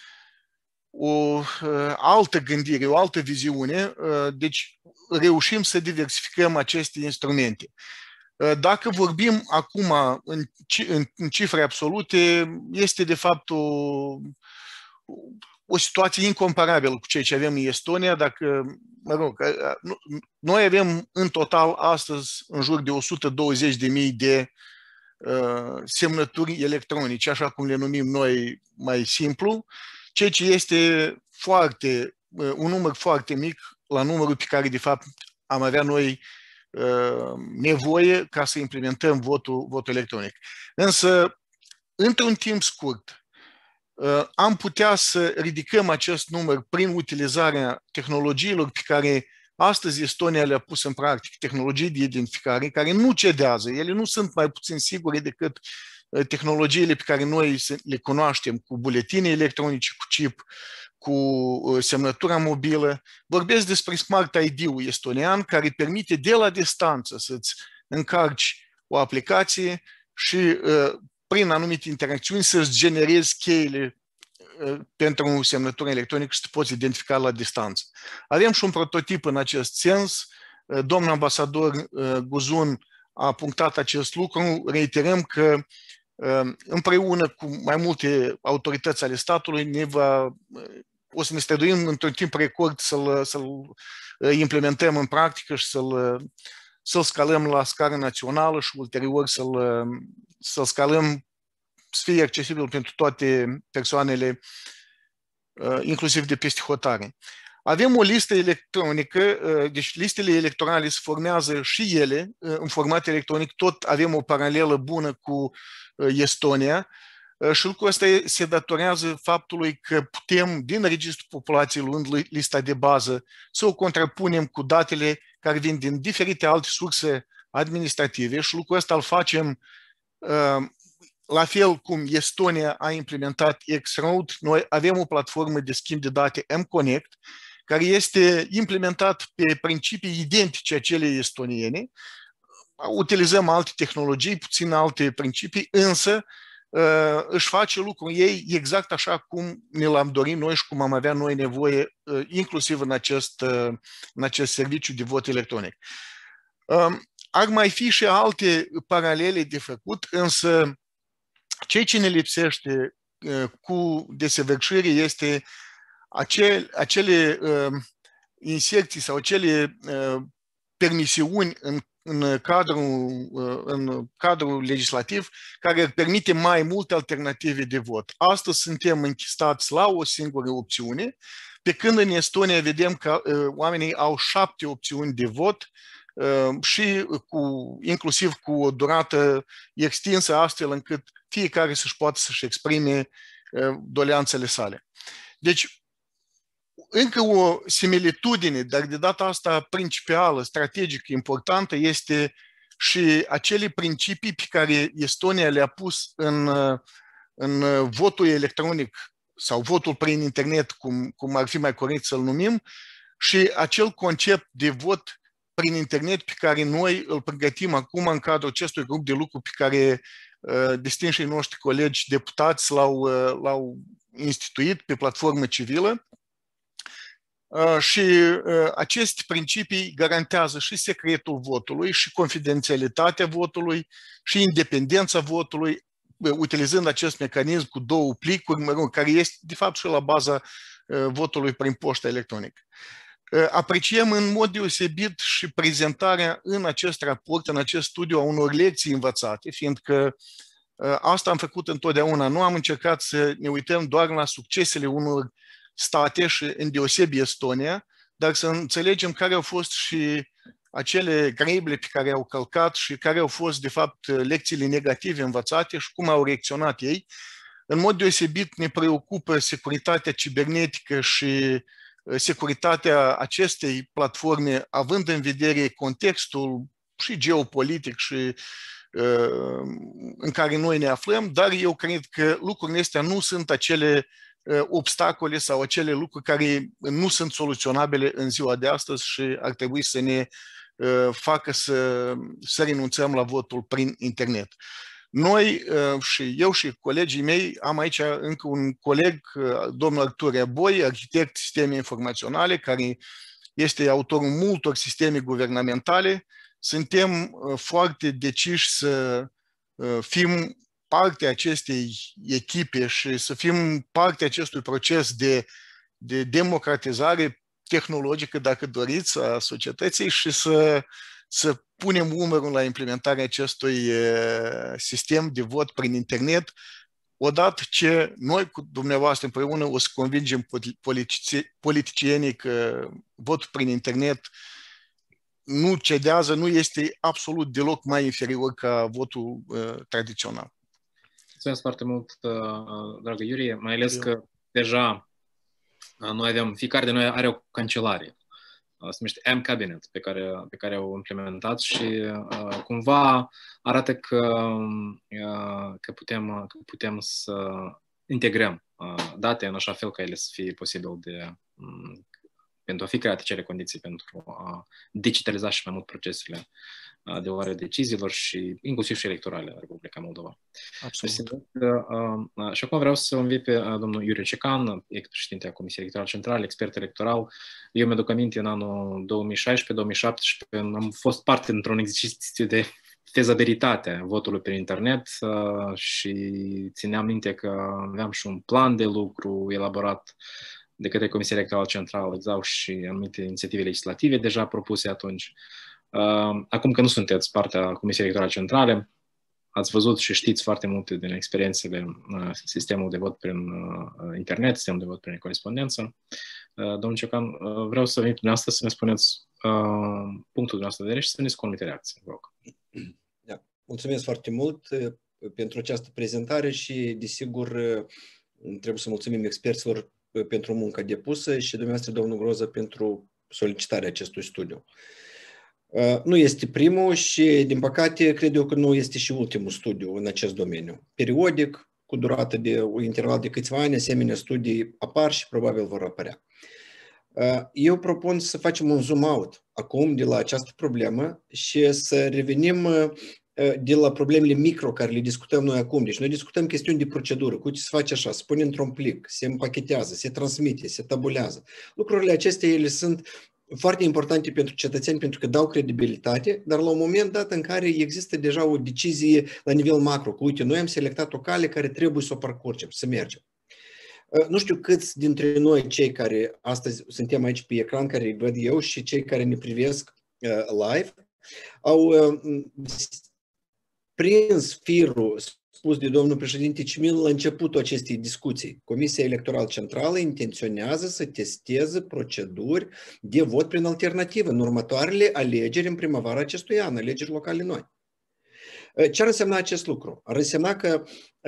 o altă gândire, o altă viziune, deci reușim să diversificăm aceste instrumente. Dacă vorbim acum în, în cifre absolute, este de fapt o, o situație incomparabilă cu ceea ce avem în Estonia. Dacă, mă rog, noi avem în total astăzi în jur de o sută douăzeci de mii de semnături electronice, așa cum le numim noi mai simplu, ceea ce este foarte, un număr foarte mic la numărul pe care de fapt am avea noi nevoie ca să implementăm votul, votul electronic. Însă, într-un timp scurt, am putea să ridicăm acest număr prin utilizarea tehnologiilor pe care astăzi Estonia le-a pus în practică, tehnologii de identificare care nu cedează. Ele nu sunt mai puțin sigure decât tehnologiile pe care noi le cunoaștem, cu buletine electronice, cu chip, cu semnătura mobilă. Vorbesc despre Smart I D-ul estonian, care permite de la distanță să-ți încarci o aplicație și prin anumite interacțiuni să-ți generezi cheile pentru semnătură electronică și să te poți identifica la distanță. Avem și un prototip în acest sens. Domnul ambasador Guzun a punctat acest lucru. Reiterăm că împreună cu mai multe autorități ale statului ne va, o să ne străduim într-un timp record să-l, să-l implementăm în practică și să-l, să-l scalăm la scară națională și ulterior să-l, să-l scalăm să fie accesibil pentru toate persoanele, inclusiv de peste hotare. Avem o listă electronică, deci listele electorale se formează și ele în format electronic, tot avem o paralelă bună cu Estonia și lucrul ăsta se datorează faptului că putem, din registrul populației, luând lista de bază, să o contrapunem cu datele care vin din diferite alte surse administrative și lucrul ăsta îl facem la fel cum Estonia a implementat X-Road. Noi avem o platformă de schimb de date M-Connect, care este implementat pe principii identice acelei estoniene, utilizăm alte tehnologii, puțin alte principii, însă își face lucrul ei exact așa cum ne l-am dorit noi și cum am avea noi nevoie, inclusiv în acest, în acest serviciu de vot electronic. Ar mai fi și alte paralele de făcut, însă ceea ce ne lipsește cu desăvârșire este acele, acele inserții sau acele permisiuni în în cadrul, în cadrul legislativ care ar permite mai multe alternative de vot. Astăzi suntem închistați la o singură opțiune, pe când în Estonia vedem că oamenii au șapte opțiuni de vot și cu, inclusiv cu o durată extinsă, astfel încât fiecare să-și poată să-și exprime doleanțele sale. Deci, încă o similitudine, dar de data asta principală, strategică, importantă, este și acele principii pe care Estonia le-a pus în, în votul electronic sau votul prin internet, cum, cum ar fi mai corect să-l numim, și acel concept de vot prin internet pe care noi îl pregătim acum în cadrul acestui grup de lucru pe care uh, distinșii noștri colegi deputați l-au, uh, l-au instituit pe platformă civilă. Și aceste principii garantează și secretul votului, și confidențialitatea votului, și independența votului, utilizând acest mecanism cu două plicuri, mă rog, care este de fapt și la baza votului prin poștă electronică. Apreciem în mod deosebit și prezentarea în acest raport, în acest studiu, a unor lecții învățate, fiindcă asta am făcut întotdeauna. Nu am încercat să ne uităm doar la succesele unor state și îndeosebi Estonia, dar să înțelegem care au fost și acele greble pe care au călcat și care au fost, de fapt, lecțiile negative învățate și cum au reacționat ei. În mod deosebit ne preocupă securitatea cibernetică și securitatea acestei platforme, având în vedere contextul și geopolitic și în care noi ne aflăm, dar eu cred că lucrurile astea nu sunt acele obstacole sau acele lucruri care nu sunt soluționabile în ziua de astăzi și ar trebui să ne facă să, să renunțăm la votul prin internet. Noi și eu și colegii mei, am aici încă un coleg, domnul Artur Reaboi, arhitect sisteme informaționale, care este autorul multor sisteme guvernamentale. Suntem foarte deciși să fim partea acestei echipe și să fim partea acestui proces de, de democratizare tehnologică, dacă doriți, a societății și să, să punem umărul la implementarea acestui sistem de vot prin internet, odată ce noi cu dumneavoastră împreună o să convingem politicienii că votul prin internet nu cedează, nu este absolut deloc mai inferior ca votul uh, tradițional. Mulțumesc foarte mult, dragă Iurie, mai ales că deja noi avem, fiecare de noi are o cancelarie, se numește M-Cabinet, pe care, pe care au implementat și cumva arată că, că, putem, că putem să integrăm date în așa fel ca ele să fie posibil de, pentru a fi create cele condiții pentru a digitaliza și mai mult procesele de luare deciziilor și inclusiv și electorale în Republica Moldova. Absolut. Uh, și acum vreau să invit pe uh, domnul Iurie Cecan, președinte a Comisiei Electorale Centrale, expert electoral. Eu mi-aduc aminte în anul două mii șaisprezece două mii șaptesprezece am fost parte într-un exercițiu de fezabilitate a votului prin internet uh, și țineam minte că aveam și un plan de lucru elaborat de către Comisia Electorală Centrală, exact, și anumite inițiative legislative deja propuse atunci. Acum că nu sunteți partea Comisiei Electorale Centrale, ați văzut și știți foarte multe din experiențele sistemului de vot prin internet, sistemul de vot prin corespondență. Domnul Cecan, vreau să veniți dumneavoastră să ne spuneți punctul dumneavoastră de vedere și să veniți cu anumite reacții. Vă rog. Da. Mulțumesc foarte mult pentru această prezentare și, desigur, trebuie să mulțumim experților pentru munca depusă și dumneavoastră, domnul Groza, pentru solicitarea acestui studiu. Nu este primul și, din păcate, cred eu că nu este și ultimul studiu în acest domeniu. Periodic, cu durată de un interval de câțiva ani, asemenea studii apar și probabil vor apărea. Eu propun să facem un zoom out acum de la această problemă și să revenim de la problemele micro care le discutăm noi acum. Deci noi discutăm chestiuni de procedură. Cum se face așa? Se pune într-un plic, se împachetează, se transmite, se tabulează. Lucrurile acestea, ele sunt foarte importante pentru cetățeni pentru că dau credibilitate, dar la un moment dat în care există deja o decizie la nivel macro, că uite, noi am selectat o cale care trebuie să o parcurgem, să mergem. Nu știu câți dintre noi, cei care astăzi suntem aici pe ecran, care îi văd eu și cei care ne privesc live, au prins firul spus de domnul președinte Cimil la începutul acestei discuții. Comisia Electorală Centrală intenționează să testeze proceduri de vot prin alternativă în următoarele alegeri în primăvara acestui an, alegeri locale noi. Ce ar însemna acest lucru? Ar însemna că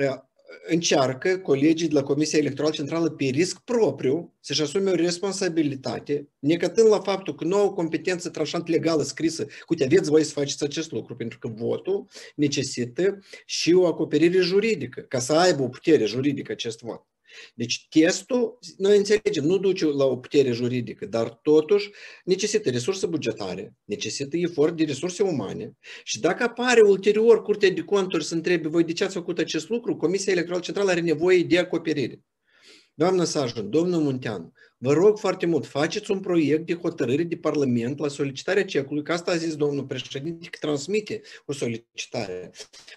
încearcă colegii de la Comisia Electorală Centrală pe risc propriu să-și asume o responsabilitate, necătând la faptul că nu au o competență tranșant legală scrisă, că uite, aveți voi să faceți acest lucru, pentru că votul necesită și o acoperire juridică, ca să aibă o putere juridică acest vot. Deci testul, noi înțelegem, nu duce la o putere juridică, dar totuși necesită resurse bugetare, necesită efort de resurse umane și dacă apare ulterior Curtea de Conturi să întrebe voi de ce ați făcut acest lucru, Comisia Electorală Centrală are nevoie de acoperire. Doamnă Sajun, domnul Munteanu, vă rog foarte mult, faceți un proiect de hotărâre de Parlament la solicitarea cecului, că asta a zis domnul președinte, că transmite o solicitare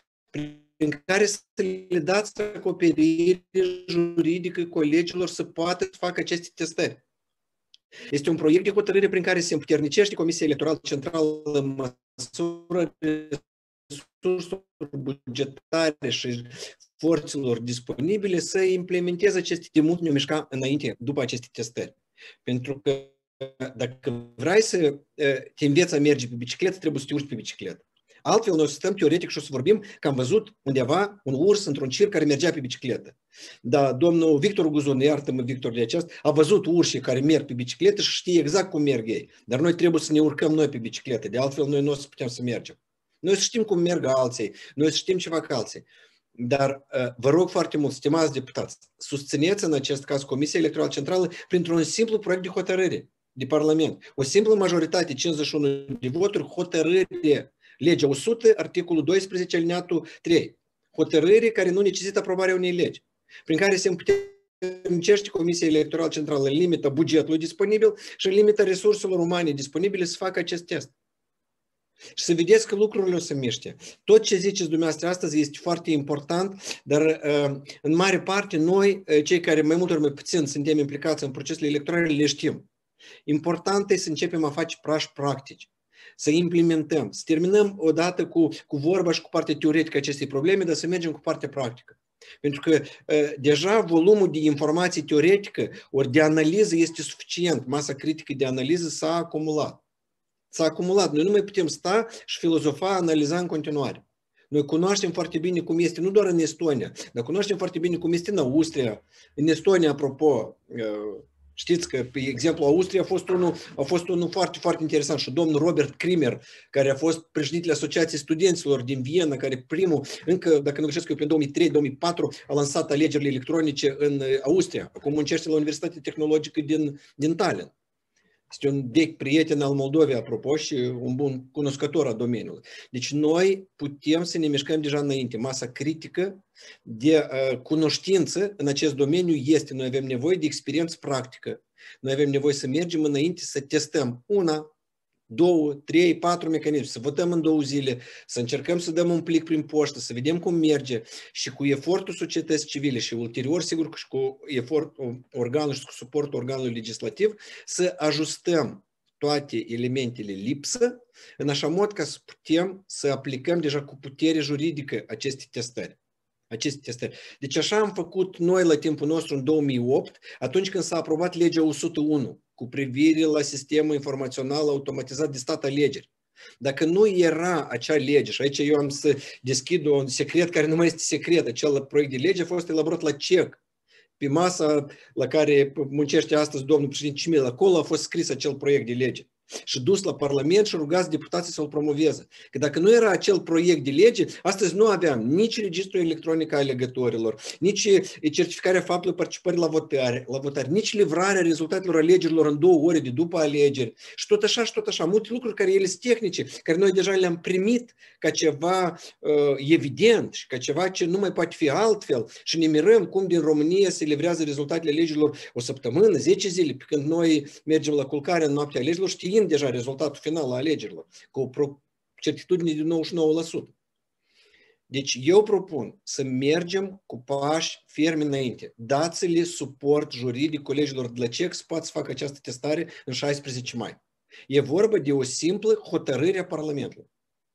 prin care să le dați acoperire juridică colegilor să poată să facă aceste testări. Este un proiect de hotărâre prin care se împuternicește Comisia Electorală Centrală în măsură resurselor bugetare și forțelor disponibile să implementeze aceste de mult ne mișca înainte, după aceste testări. Pentru că dacă vrei să te înveți a merge pe bicicletă, trebuie să te urci pe bicicletă. Altfel, noi o să stăm teoretic și o să vorbim că am văzut undeva un urs într-un circ care mergea pe bicicletă. Dar domnul Victor Guzun, iartă-mă Victor de aceasta, a văzut urși care merg pe bicicletă și știe exact cum merg ei. Dar noi trebuie să ne urcăm noi pe bicicletă, de altfel noi nu o să putem să mergem. Noi să știm cum merg alții, noi să știm ce fac alții. Dar vă rog foarte mult, stimați deputați, susțineți în acest caz Comisia Electorală Centrală printr-un simplu proiect de hotărâre de Parlament. O simplă majoritate, cincizeci și unu de voturi, hotărâre. Legea o sută, articolul doisprezece, alineatul trei. Hotărâre care nu necesită aprobarea unei legi, prin care se împuternicește Comisia Electorală Centrală în limita bugetului disponibil și în limita resurselor umane disponibile să facă acest test. Și să vedeți că lucrurile o să miște. Tot ce ziceți dumneavoastră astăzi este foarte important, dar în mare parte noi, cei care mai mult ori mai puțin suntem implicați în procesele electorale, le știm. Important este să începem a face pași practici, să implementăm, să terminăm odată cu, cu vorba și cu partea teoretică acestei probleme, dar să mergem cu partea practică. Pentru că uh, deja volumul de informații teoretică ori de analiză este suficient. Masa critică de analiză s-a acumulat. S-a acumulat. Noi nu mai putem sta și filozofa, analiza în continuare. Noi cunoaștem foarte bine cum este, nu doar în Estonia, dar cunoaștem foarte bine cum este în Austria. În Estonia, apropo, uh, știți că, pe exemplu, Austria a fost unul, a fost unul foarte, foarte interesant și domnul Robert Krimer, care a fost președintele Asociației Studenților din Viena, care primul, încă, dacă nu greșesc eu, pe două mii trei două mii patru, a lansat alegerile electronice în Austria. Acum muncește la Universitatea Tehnologică din, din Tallinn. Este un vechi prieten al Moldovei, apropo, și un bun cunoscător al domeniului. Deci noi putem să ne mișcăm deja înainte. Masa critică de uh, cunoștință în acest domeniu este. Noi avem nevoie de experiență practică. Noi avem nevoie să mergem înainte, să testăm una, două, trei, patru mecanisme, să votăm în două zile, să încercăm să dăm un plic prin poștă, să vedem cum merge și cu efortul societății civile și ulterior, sigur că și cu efortul organului și cu suportul organului legislativ, să ajustăm toate elementele lipsă în așa mod ca să putem să aplicăm deja cu putere juridică aceste testări. Aceste testări. Deci așa am făcut noi la timpul nostru în două mii opt, atunci când s-a aprobat legea o sută unu cu privire la sistemul informațional automatizat de stat alegeri. Dacă nu era acea lege, și aici eu am să deschid un secret care nu mai este secret, acel proiect de lege a fost elaborat la C E C, pe masa la care muncește astăzi domnul președinte Cimil, acolo a fost scris acel proiect de lege. și dus la Parlament și rugați deputații să-l promoveze. Că dacă nu era acel proiect de lege, astăzi nu aveam nici registrul electronic al alegătorilor, nici certificarea faptului participării la votare, la votare, nici livrarea rezultatelor alegerilor în două ore de după alegeri. Și tot așa, și tot așa, multe lucruri care ele sunt tehnice, care noi deja le-am primit ca ceva uh, evident și ca ceva ce nu mai poate fi altfel. Și ne mirăm cum din România se livrează rezultatele alegerilor o săptămână, zece zile, pe când noi mergem la culcare în noaptea alegerilor, știind deja rezultatul final al alegerilor, cu o certitudine de nouăzeci și nouă la sută. Deci eu propun să mergem cu pași fermi înainte. Dați-le suport juridic colegilor de la C E C să poată să facă această testare în șaisprezece mai. E vorba de o simplă hotărâre a Parlamentului.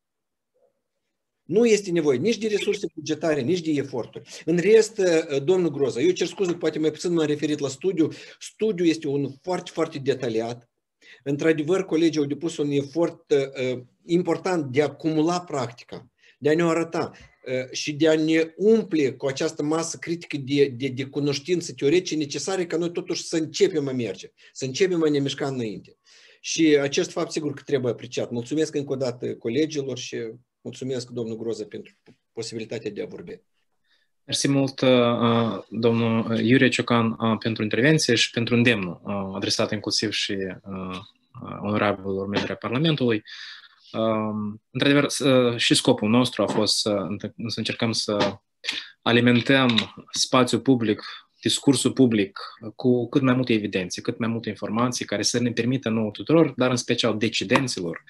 Nu este nevoie nici de resurse bugetare, nici de eforturi. În rest, domnul Groza, eu cer scuze, poate mai puțin m-am referit la studiu. Studiul este unul foarte, foarte detaliat. Într-adevăr, colegii au depus un efort uh, important de a acumula practica, de a ne arăta uh, și de a ne umple cu această masă critică de, de, de cunoștințe teoretice necesare ca noi totuși să începem a merge, să începem a ne mișca înainte. Și acest fapt sigur că trebuie apreciat. Mulțumesc încă o dată colegilor și mulțumesc, domnul Groza, pentru posibilitatea de a vorbi. Mersi mult, domnul Iurie Ciocan, pentru intervenție și pentru îndemnul adresat inclusiv și onorabilor membri ai Parlamentului. Într-adevăr, și scopul nostru a fost să, să încercăm să alimentăm spațiul public, discursul public cu cât mai multe evidențe, cât mai multe informații care să ne permită nouă tuturor, dar în special decidenților,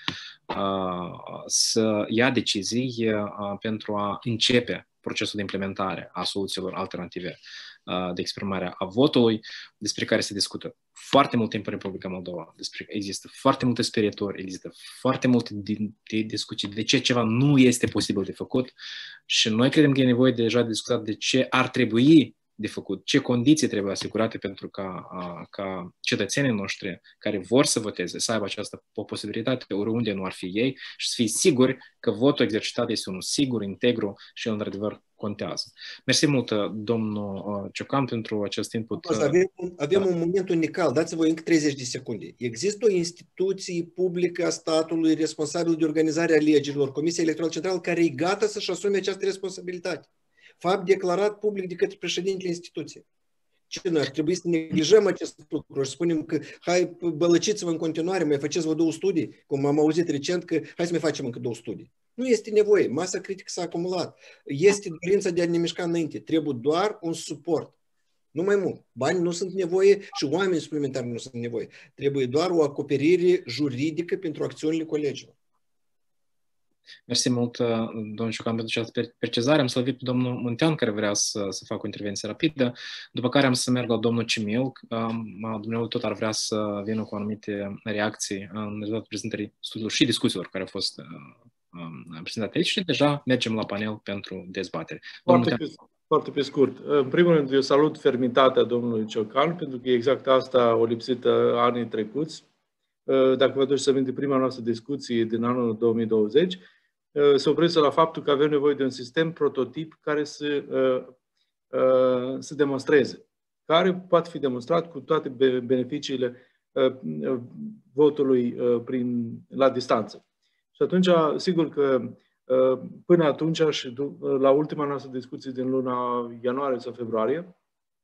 să ia decizii pentru a începe procesul de implementare a soluțiilor alternative de exprimare a votului, despre care se discută foarte mult timp în Republica Moldova, despre există foarte multe sperieturi, există foarte multe discuții de ce ceva nu este posibil de făcut și noi credem că e nevoie deja de discutat de ce ar trebui de făcut, ce condiții trebuie asigurate pentru ca, ca cetățenii noștri care vor să voteze să aibă această posibilitate oriunde nu ar fi ei și să fie siguri că votul exercitat este unul sigur, integru și într-adevăr contează. Mersi mult, domnul Ciocan, pentru acest input. Avem, avem da. un moment unical, dați-vă încă treizeci de secunde. Există o instituție publică a statului responsabilă de organizarea alegerilor, Comisia Electorală Centrală, care e gata să-și asume această responsabilitate. Fapt declarat public de către președintele instituției. Ce noi ar trebui să neglijăm acest lucru și spunem că hai, bălăciți-vă în continuare, mai faceți-vă două studii, cum am auzit recent că hai să mai facem încă două studii. Nu este nevoie, masa critică s-a acumulat. Este dorința de a ne mișca înainte. Trebuie doar un suport. Nu mai mult. Bani nu sunt nevoie și oameni suplimentari nu sunt nevoie. Trebuie doar o acoperire juridică pentru acțiunile colegilor. Mersi mult, domnul Ciocan, pentru această precizare. Am să-l văd pe domnul Muntean, care vrea să, să facă o intervenție rapidă, după care am să merg la domnul Cimil. Dumnezeu tot ar vrea să vină cu anumite reacții în rezultatul prezentării studiilor și discuțiilor care au fost prezentate aici și deja mergem la panel pentru dezbatere. Foarte pe, foarte pe scurt. În primul rând, eu salut fermitatea domnului Ciocan, pentru că exact asta o lipsit anii trecuți. Dacă vă duceți să aminte prima noastră discuție din anul două mii douăzeci, se oprește la faptul că avem nevoie de un sistem prototip care să, să demonstreze, care poate fi demonstrat cu toate beneficiile votului prin, la distanță. Și atunci, sigur că până atunci și la ultima noastră discuție din luna ianuarie sau februarie,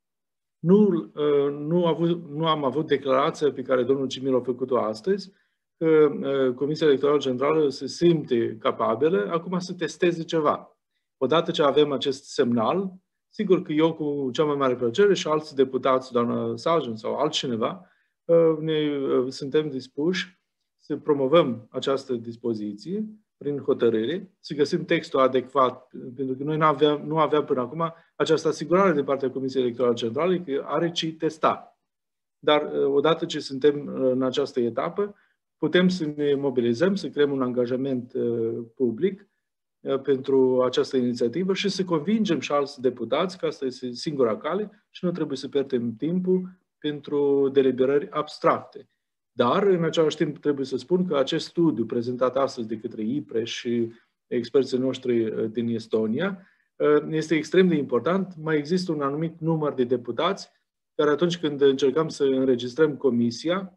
Nu, nu, avut, nu am avut declarația pe care domnul Cimil a făcut-o astăzi, că Comisia Electorală Centrală se simte capabilă acum să testeze ceva. Odată ce avem acest semnal, sigur că eu cu cea mai mare plăcere și alți deputați, doamna Sargent sau altcineva, ne suntem dispuși să promovăm această dispoziție prin hotărâre, să găsim textul adecvat, pentru că noi nu aveam, nu aveam până acum această asigurare din partea Comisiei Electorale Centrale că are ce testa. Dar odată ce suntem în această etapă, putem să ne mobilizăm, să creăm un angajament public pentru această inițiativă și să convingem și alți deputați că asta este singura cale și nu trebuie să pierdem timpul pentru deliberări abstracte. Dar, în același timp, trebuie să spun că acest studiu prezentat astăzi de către I P R E și experții noștri din Estonia este extrem de important. Mai există un anumit număr de deputați care atunci când încercăm să înregistrăm comisia,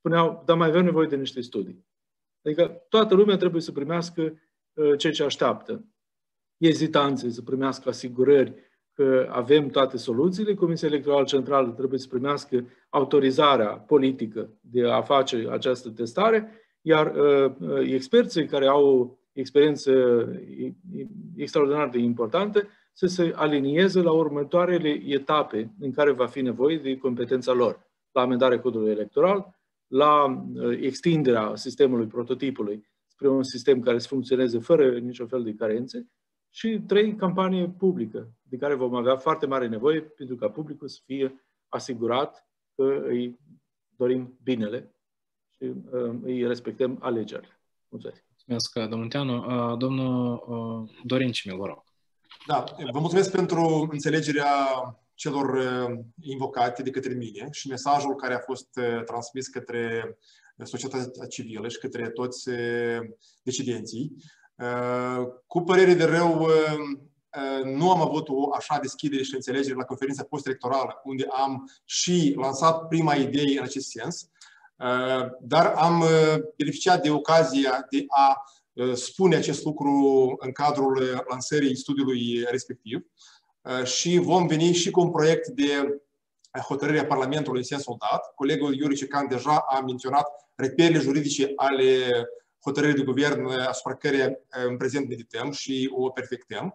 spuneau, dar mai avem nevoie de niște studii. Adică toată lumea trebuie să primească ceea ce așteaptă. Ezitanțe să primească asigurări că avem toate soluțiile, Comisia Electorală Centrală trebuie să primească autorizarea politică de a face această testare, iar uh, experții care au o experiență extraordinar de importantă să se alinieze la următoarele etape în care va fi nevoie de competența lor. La amendarea codului electoral, la uh, extinderea sistemului prototipului spre un sistem care să funcționeze fără niciun fel de carențe, și trei, campanie publică, de care vom avea foarte mare nevoie pentru ca publicul să fie asigurat că îi dorim binele și uh, îi respectăm alegerile. Mulțumesc. Mulțumesc, domnul Munteanu. Uh, domnul uh, Dorin Cimil, vă rog. Da, vă mulțumesc pentru înțelegerea celor uh, invocate de către mine și mesajul care a fost uh, transmis către societatea civilă și către toți uh, decidenții. Cu părere de rău, nu am avut o așa deschidere și înțelegere la conferința post-electorală, unde am și lansat prima idee în acest sens, dar am beneficiat de ocazia de a spune acest lucru în cadrul lansării studiului respectiv și vom veni și cu un proiect de hotărâre a Parlamentului în sensul dat. Colegul Iuri Cecan deja a menționat reperele juridice ale hotărârii de guvern asupra care în prezent medităm și o perfectăm.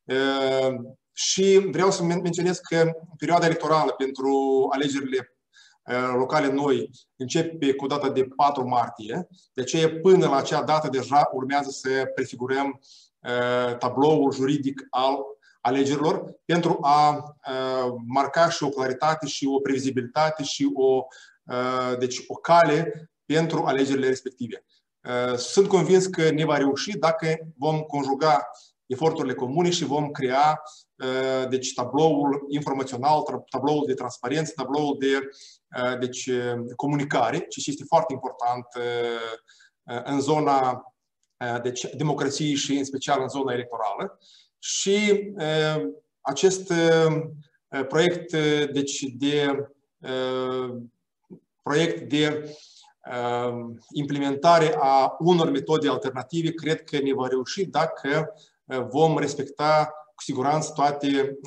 Și vreau să menționez că perioada electorală pentru alegerile locale noi începe cu data de patru martie, de aceea până la acea dată deja urmează să prefigurăm tabloul juridic al alegerilor pentru a marca și o claritate și o previzibilitate și o, deci o cale pentru alegerile respective. Sunt convins că ne va reuși dacă vom conjuga eforturile comune și vom crea deci, tabloul informațional, tabloul de transparență, tabloul de deci, comunicare, ceea ce este foarte important în zona deci, democrației și în special în zona electorală. Și acest proiect deci, de proiect de implementare a unor metode alternative, cred că ne va reuși dacă vom respecta cu siguranță toate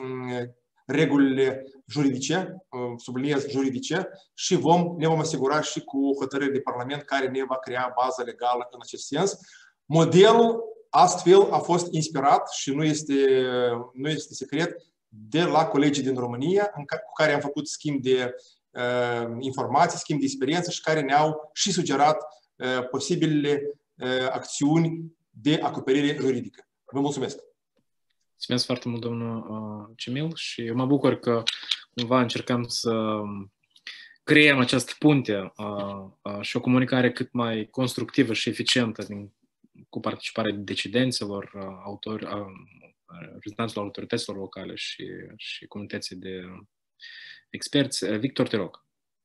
regulile juridice, subliniez juridice, și vom, ne vom asigura și cu hotărâri de Parlament care ne va crea bază legală în acest sens. Modelul astfel a fost inspirat și nu este, nu este secret de la colegii din România cu care am făcut schimb de uh, informații, schimb de experiență și care ne-au și sugerat uh, posibilele uh, acțiuni de acoperire juridică. Vă mulțumesc! Mulțumesc foarte mult, domnul Cimil, și eu mă bucur că cumva încercăm să creăm această punte și o comunicare cât mai constructivă și eficientă din, cu participarea decidenților, autori, reprezentanților autorităților locale și, și comunității de experți. Victor, te rog.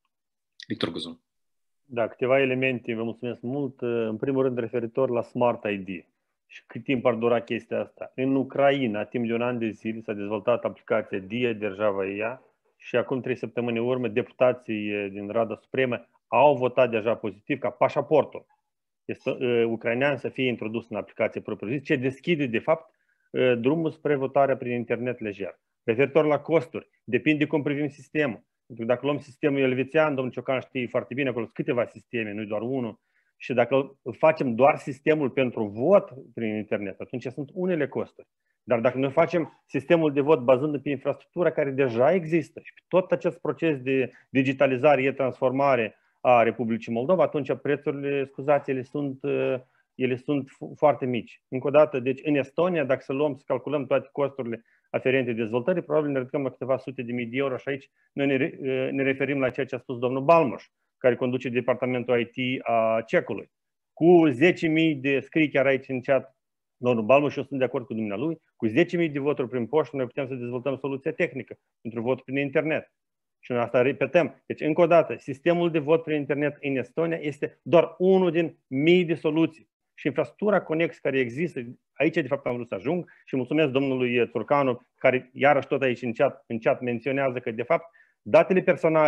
Victor Guzun. Da, câteva elemente, vă mulțumesc mult. În primul rând, referitor la Smart I D. Și cât timp ar dura chestia asta? În Ucraina, timp de un an de zile, s-a dezvoltat aplicația Dia Держава ea și acum trei săptămâni în urmă, deputații din Rada Supremă au votat deja pozitiv ca pașaportul este, uh, ucrainean să fie introdus în aplicație propriu-zis, ce deschide, de fapt, uh, drumul spre votarea prin internet lejer. Referitor la costuri, depinde cum privim sistemul. Pentru că dacă luăm sistemul elvețian, domnul Ciocan știe foarte bine, acolo sunt câteva sisteme, nu doar unul. Și dacă facem doar sistemul pentru vot prin internet, atunci sunt unele costuri. Dar dacă noi facem sistemul de vot bazând pe infrastructura care deja există și pe tot acest proces de digitalizare, e transformare a Republicii Moldova, atunci prețurile, scuzați, ele sunt, ele sunt foarte mici. Încă o dată, deci în Estonia, dacă să luăm, să calculăm toate costurile aferente dezvoltării, probabil ne ridicăm la câteva sute de mii de euro și aici noi ne, ne referim la ceea ce a spus domnul Balmuș, care conduce departamentul I T a Cehului. Cu zece mii de, scrii chiar aici în chat, domnul Balmuș, și eu sunt de acord cu dumnealui, cu zece mii de voturi prin poștă, noi putem să dezvoltăm soluția tehnică pentru vot prin internet. Și noi asta repetăm. Deci, încă o dată, sistemul de vot prin internet în Estonia este doar unul din mii de soluții. Și infrastructura Conex care există, aici de fapt am vrut să ajung și mulțumesc domnului Țurcanu, care iarăși tot aici în chat, în chat menționează că de fapt datele personale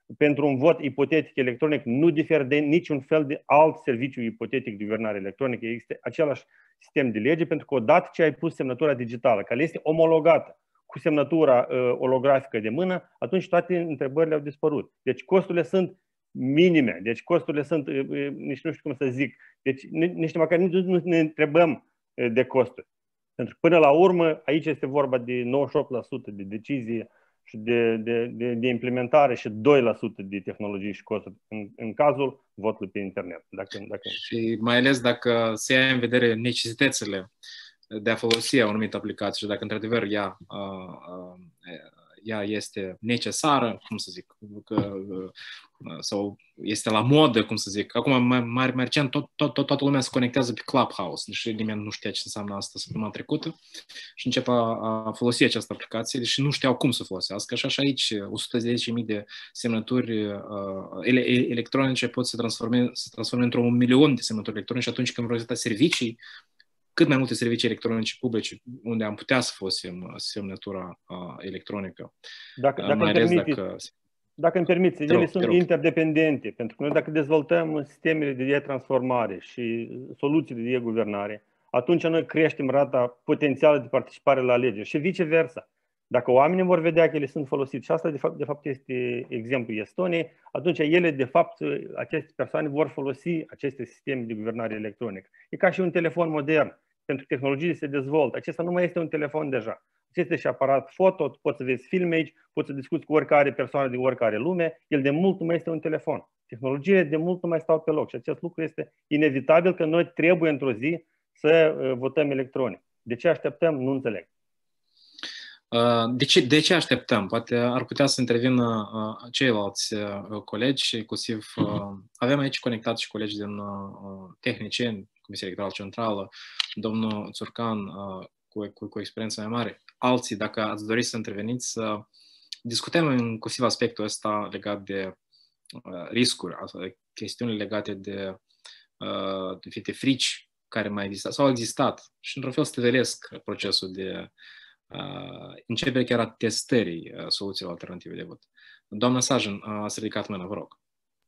pentru un vot ipotetic electronic nu diferă de niciun fel de alt serviciu ipotetic de guvernare electronică. Există același sistem de lege, pentru că odată ce ai pus semnătura digitală, care este omologată cu semnătura uh, olografică de mână, atunci toate întrebările au dispărut. Deci costurile sunt minime, deci costurile sunt, uh, uh, nici nu știu cum să zic, deci nici măcar nu, nu ne întrebăm uh, de costuri. Pentru că până la urmă, aici este vorba de nouăzeci și opt la sută de decizie și de, de, de, de implementare și doi la sută de tehnologii și costuri în, în cazul votului pe internet. Dacă, dacă... Și mai ales dacă se ia în vedere necesitățile de a folosi o anumită aplicație și dacă într-adevăr ea, ea este necesară, cum să zic, că, sau este la modă, cum să zic. Acum, mai, mai recent, tot, tot, tot, toată lumea se conectează pe Clubhouse, deși nimeni nu știa ce înseamnă asta săptămâna trecută și încep a, a folosi această aplicație, deși nu știau cum să folosească. Și așa aici, o sută zece mii de semnături uh, ele, electronice pot să transforme, să transforme într-un milion de semnături electronice atunci când vor exista servicii, cât mai multe servicii electronice publice unde am putea să folosim semnătura uh, electronică. Dacă, dacă mai ales dacă... Dacă îmi permiți, ele rog, sunt interdependente, pentru că noi dacă dezvoltăm sistemele de e-transformare și soluțiile de e-guvernare, atunci noi creștem rata potențială de participare la alegeri și viceversa. Dacă oamenii vor vedea că ele sunt folosite, și asta de fapt, de fapt este exemplul Estoniei, atunci ele, de fapt, aceste persoane vor folosi aceste sisteme de guvernare electronică. E ca și un telefon modern, pentru că tehnologiile se dezvoltă. Acesta nu mai este un telefon deja. Este și aparat foto, poți să vezi filme aici, poți să discuți cu oricare persoană din oricare lume, el de mult nu mai este un telefon. Tehnologiile de mult nu mai stau pe loc și acest lucru este inevitabil că noi trebuie într-o zi să votăm electronic. De ce așteptăm? Nu înțeleg. De ce, de ce așteptăm? Poate ar putea să intervină ceilalți colegi, inclusiv avem aici conectați și colegi din tehnicieni, Comisia Electorală Centrală, domnul Țurcan, cu, cu, cu experiență mai mare. Alții, dacă ați dori să interveniți, să discutăm inclusiv aspectul ăsta legat de uh, riscuri, chestiuni legate de, uh, de fite frici care mai există sau au existat și într-un fel stăvilesc procesul de uh, începere chiar a testării uh, soluțiilor alternative de vot. Doamna Sajan, uh, ați ridicat mâna, vă rog.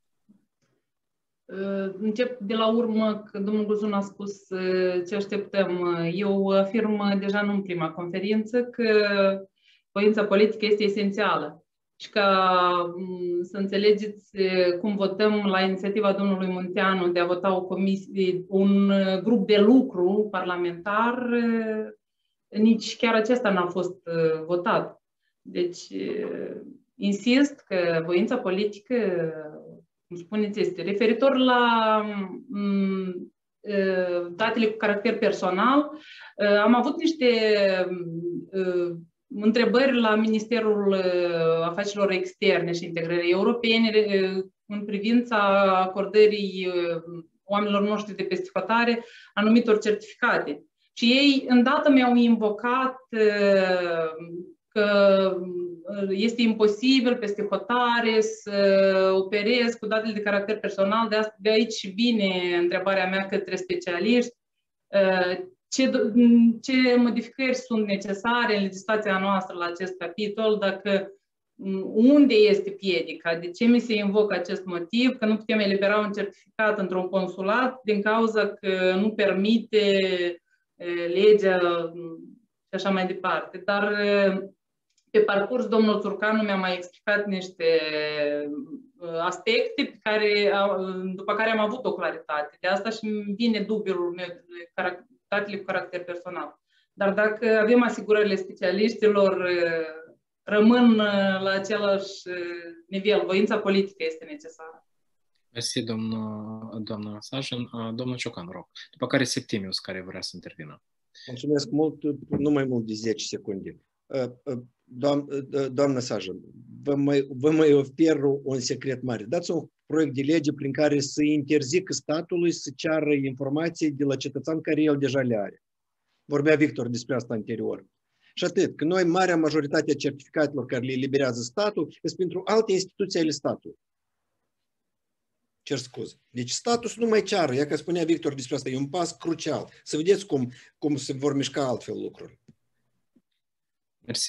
Încep de la urmă, că domnul Guzun a spus ce așteptăm. Eu afirm deja nu în prima conferință că voința politică este esențială și ca să înțelegeți cum votăm la inițiativa domnului Munteanu de a vota o comisie, un grup de lucru parlamentar, nici chiar acesta n-a fost votat. Deci, insist că voința politică, cum spuneți, este referitor la m, datele cu caracter personal. Am avut niște m, întrebări la Ministerul Afacerilor Externe și Integrării Europene în privința acordării oamenilor noștri de peste hotare anumitor certificate. Și ei îndată mi-au invocat că este imposibil peste hotare să operez cu datele de caracter personal. De, asta, de aici vine întrebarea mea către specialiști. Ce, ce modificări sunt necesare în legislația noastră la acest capitol? Dacă, unde este piedica? De ce mi se invocă acest motiv? Că nu putem elibera un certificat într-un consulat din cauza că nu permite legea și așa mai departe. Dar pe parcurs, domnul Țurcanu mi-a mai explicat niște aspecte pe care, după care am avut o claritate. De asta și îmi vine dubiul meu de datele cu caracter personal. Dar dacă avem asigurările specialiștilor, rămân la același nivel. Voința politică este necesară. Mersi, doamna Sajan. Domnul Ciocan, rog. După care Septimius, care vrea să intervină. Mulțumesc mult, nu mai mult de zece secunde. Doamnă Sajan, vă mai, vă mai ofer un secret mare. Dați un proiect de lege prin care să interzică statului să ceară informații de la cetățean care el deja le are. Vorbea Victor despre asta anterior. Și atât, că noi, marea majoritate a certificatelor care le eliberează statul, sunt pentru alte instituții ale statului. Cer scuze. Deci statul să nu mai ceară, ea că spunea Victor despre asta, e un pas crucial. Să vedeți cum, cum se vor mișca altfel lucruri. Mersi.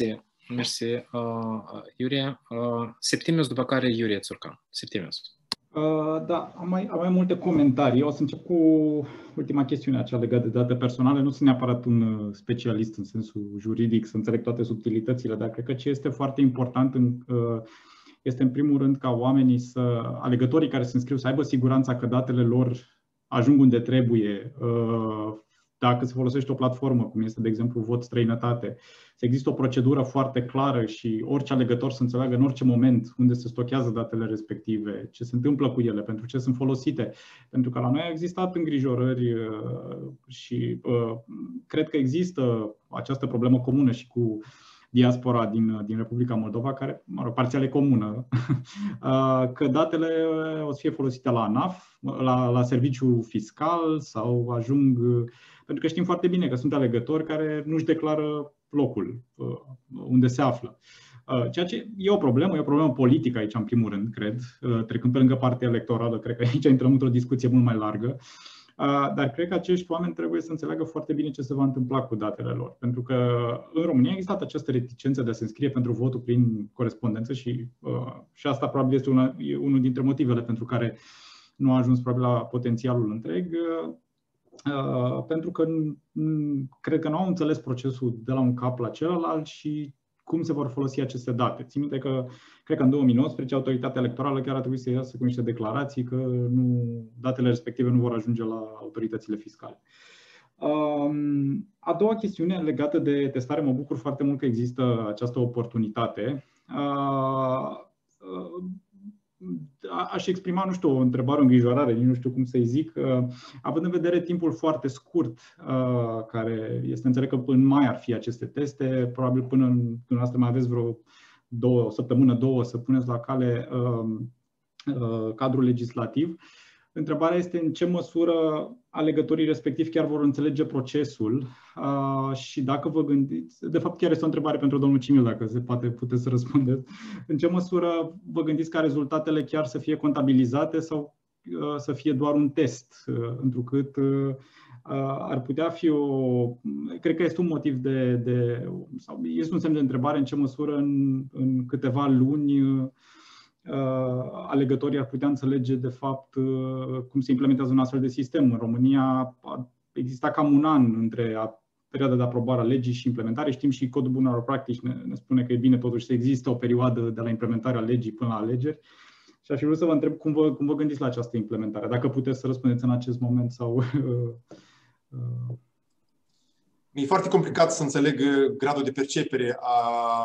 Mersi, uh, Iurie. Uh, Septimius, după care Iurie Țurcan. Septimius. Uh, da, am mai, am mai multe comentarii. O să încep cu ultima chestiune, acea legată de date personale. Nu sunt neapărat un specialist în sensul juridic, să înțeleg toate subtilitățile, dar cred că ce este foarte important în, uh, este în primul rând ca oamenii, să, alegătorii care se înscriu, să aibă siguranța că datele lor ajung unde trebuie. Uh, dacă se folosește o platformă, cum este, de exemplu, Vot Străinătate, să există o procedură foarte clară și orice alegător să înțeleagă în orice moment unde se stochează datele respective, ce se întâmplă cu ele, pentru ce sunt folosite. Pentru că la noi au existat îngrijorări și uh, cred că există această problemă comună și cu diaspora din, din Republica Moldova, care, mă rog, parțial e comună, că datele o să fie folosite la ANAF, la, la serviciu fiscal sau ajung... Pentru că știm foarte bine că sunt alegători care nu-și declară locul unde se află. Ceea ce e o problemă, e o problemă politică aici, în primul rând, cred. Trecând pe lângă partea electorală, cred că aici intrăm într-o discuție mult mai largă. Dar cred că acești oameni trebuie să înțeleagă foarte bine ce se va întâmpla cu datele lor. Pentru că în România a existat această reticență de a se înscrie pentru votul prin corespondență și, și asta probabil este una, unul dintre motivele pentru care nu a ajuns probabil la potențialul întreg. Pentru că cred că nu au înțeles procesul de la un cap la celălalt și cum se vor folosi aceste date. Țin minte că, cred că în două mii nouăsprezece, autoritatea electorală chiar a trebuit să iasă cu niște declarații că nu, datele respective nu vor ajunge la autoritățile fiscale. A doua chestiune legată de testare, mă bucur foarte mult că există această oportunitate. Aș exprima, nu știu, o întrebare, o îngrijorare, nu știu cum să-i zic, având în vedere timpul foarte scurt care este, înțeleg că în mai ar fi aceste teste, probabil până în, dumneavoastră mai aveți vreo două, o săptămână, două să puneți la cale cadrul legislativ. Întrebarea este în ce măsură alegătorii respectivi chiar vor înțelege procesul și dacă vă gândiți, de fapt chiar este o întrebare pentru domnul Cimil, dacă se poate, puteți să răspundeți, în ce măsură vă gândiți ca rezultatele chiar să fie contabilizate sau să fie doar un test, întrucât ar putea fi o, cred că este un motiv de, de sau este un semn de întrebare în ce măsură în, în câteva luni alegătorii ar putea înțelege de fapt cum se implementează un astfel de sistem. În România exista cam un an între perioada de aprobare a legii și implementare. Știm și codul bunelor practici ne, ne spune că e bine totuși să există o perioadă de la implementarea legii până la alegeri. Și aș fi vrut să vă întreb cum vă, cum vă gândiți la această implementare, dacă puteți să răspundeți în acest moment sau... Mi-e foarte complicat să înțeleg gradul de percepere a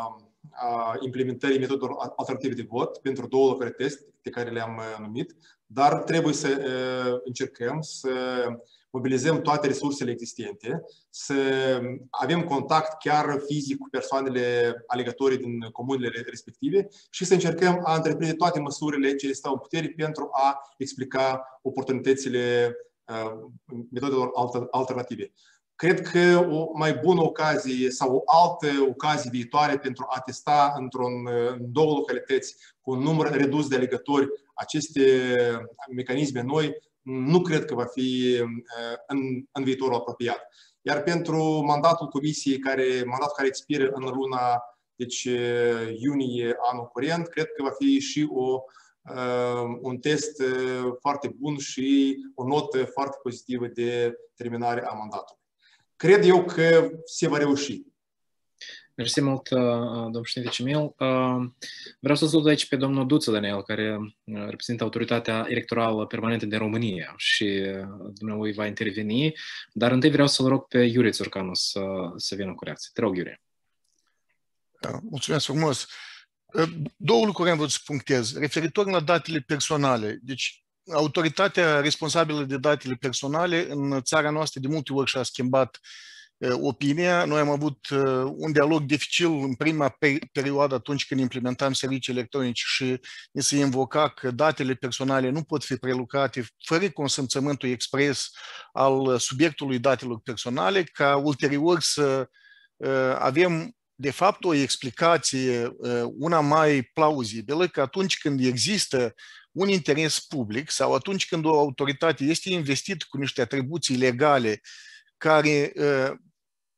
a implementării metodelor alternative de vot pentru două locuri de test pe care le-am numit, dar trebuie să uh, încercăm să mobilizăm toate resursele existente, să avem contact chiar fizic cu persoanele alegătorii din comunele respective și să încercăm a întreprinde toate măsurile ce stau în putere pentru a explica oportunitățile uh, metodelor alternative. Cred că o mai bună ocazie sau o altă ocazie viitoare pentru a testa într-un, în două localități cu un număr redus de alegători aceste mecanisme noi, nu cred că va fi în, în viitorul apropiat. Iar pentru mandatul comisiei, care, mandatul care expiră în luna deci, iunie anul curent, cred că va fi și o, un test foarte bun și o notă foarte pozitivă de terminare a mandatului. Cred eu că se va reuși. Mersi mult, domnul președinte Cimil. Vreau să salut aici pe domnul Duță Daniel, care reprezintă Autoritatea Electorală Permanentă din România și dumnealui va interveni, dar întâi vreau să-l rog pe Iurie Țurcanu să, să vină cu reacție. Te rog, Iurie. Mulțumesc frumos. Două lucruri am vrut să punctez. Referitor la datele personale, deci autoritatea responsabilă de datele personale în țara noastră de multe ori și-a schimbat uh, opinia. Noi am avut uh, un dialog dificil în prima pe perioadă atunci când implementam servicii electronice și ne se invoca că datele personale nu pot fi prelucrate fără consimțământul expres al subiectului datelor personale, ca ulterior să uh, avem de fapt o explicație, uh, una mai plauzibilă, că atunci când există un interes public sau atunci când o autoritate este investită cu niște atribuții legale care uh,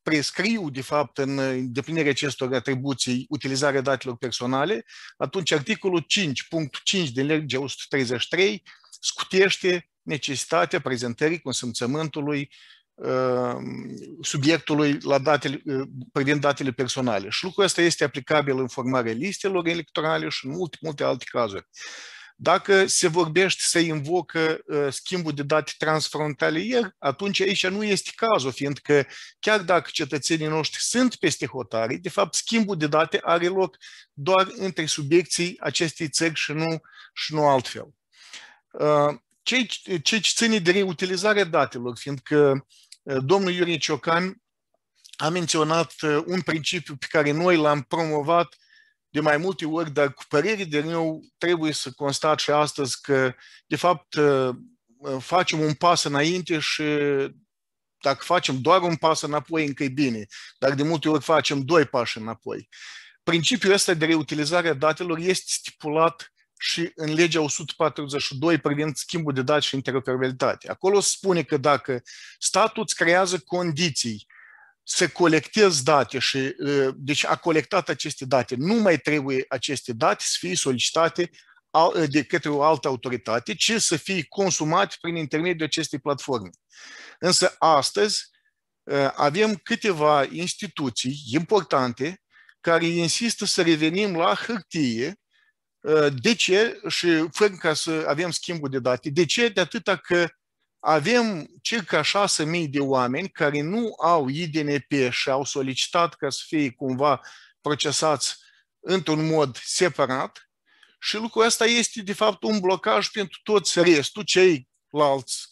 prescriu, de fapt, în îndeplinirea acestor atribuții utilizarea datelor personale, atunci articolul cinci punct cinci din legea o sută treizeci și trei scutește necesitatea prezentării consimțământului subiectului la datele, privind datele personale. Și lucrul ăsta este aplicabil în formarea listelor electorale și în multe, multe alte cazuri. Dacă se vorbește să invocă uh, schimbul de date transfrontalier, atunci aici nu este cazul, fiindcă chiar dacă cetățenii noștri sunt peste hotare, de fapt schimbul de date are loc doar între subiecții acestei țări și nu, și nu altfel. Uh, ce, ce ține de reutilizarea datelor, fiindcă uh, domnul Iurie Ciocan a menționat uh, un principiu pe care noi l-am promovat de mai multe ori, dar cu părere de rău trebuie să constat și astăzi că, de fapt, facem un pas înainte și dacă facem doar un pas înapoi, încă e bine, dar de multe ori facem doi pași înapoi. Principiul ăsta de reutilizare a datelor este stipulat și în legea o sută patruzeci și doi privind schimbul de date și interoperabilitate. Acolo se spune că dacă statul îți creează condiții să colectezi date și, deci a colectat aceste date, nu mai trebuie aceste date să fie solicitate de către o altă autoritate, ci să fie consumate prin intermediul acestei platforme. Însă astăzi avem câteva instituții importante care insistă să revenim la hârtie. De ce? Și fără ca să avem schimbul de date. De ce? De atâta că avem circa șase mii de oameni care nu au I D N P și au solicitat ca să fie cumva procesați într-un mod separat și lucrul ăsta este de fapt un blocaj pentru toți restul, ceilalți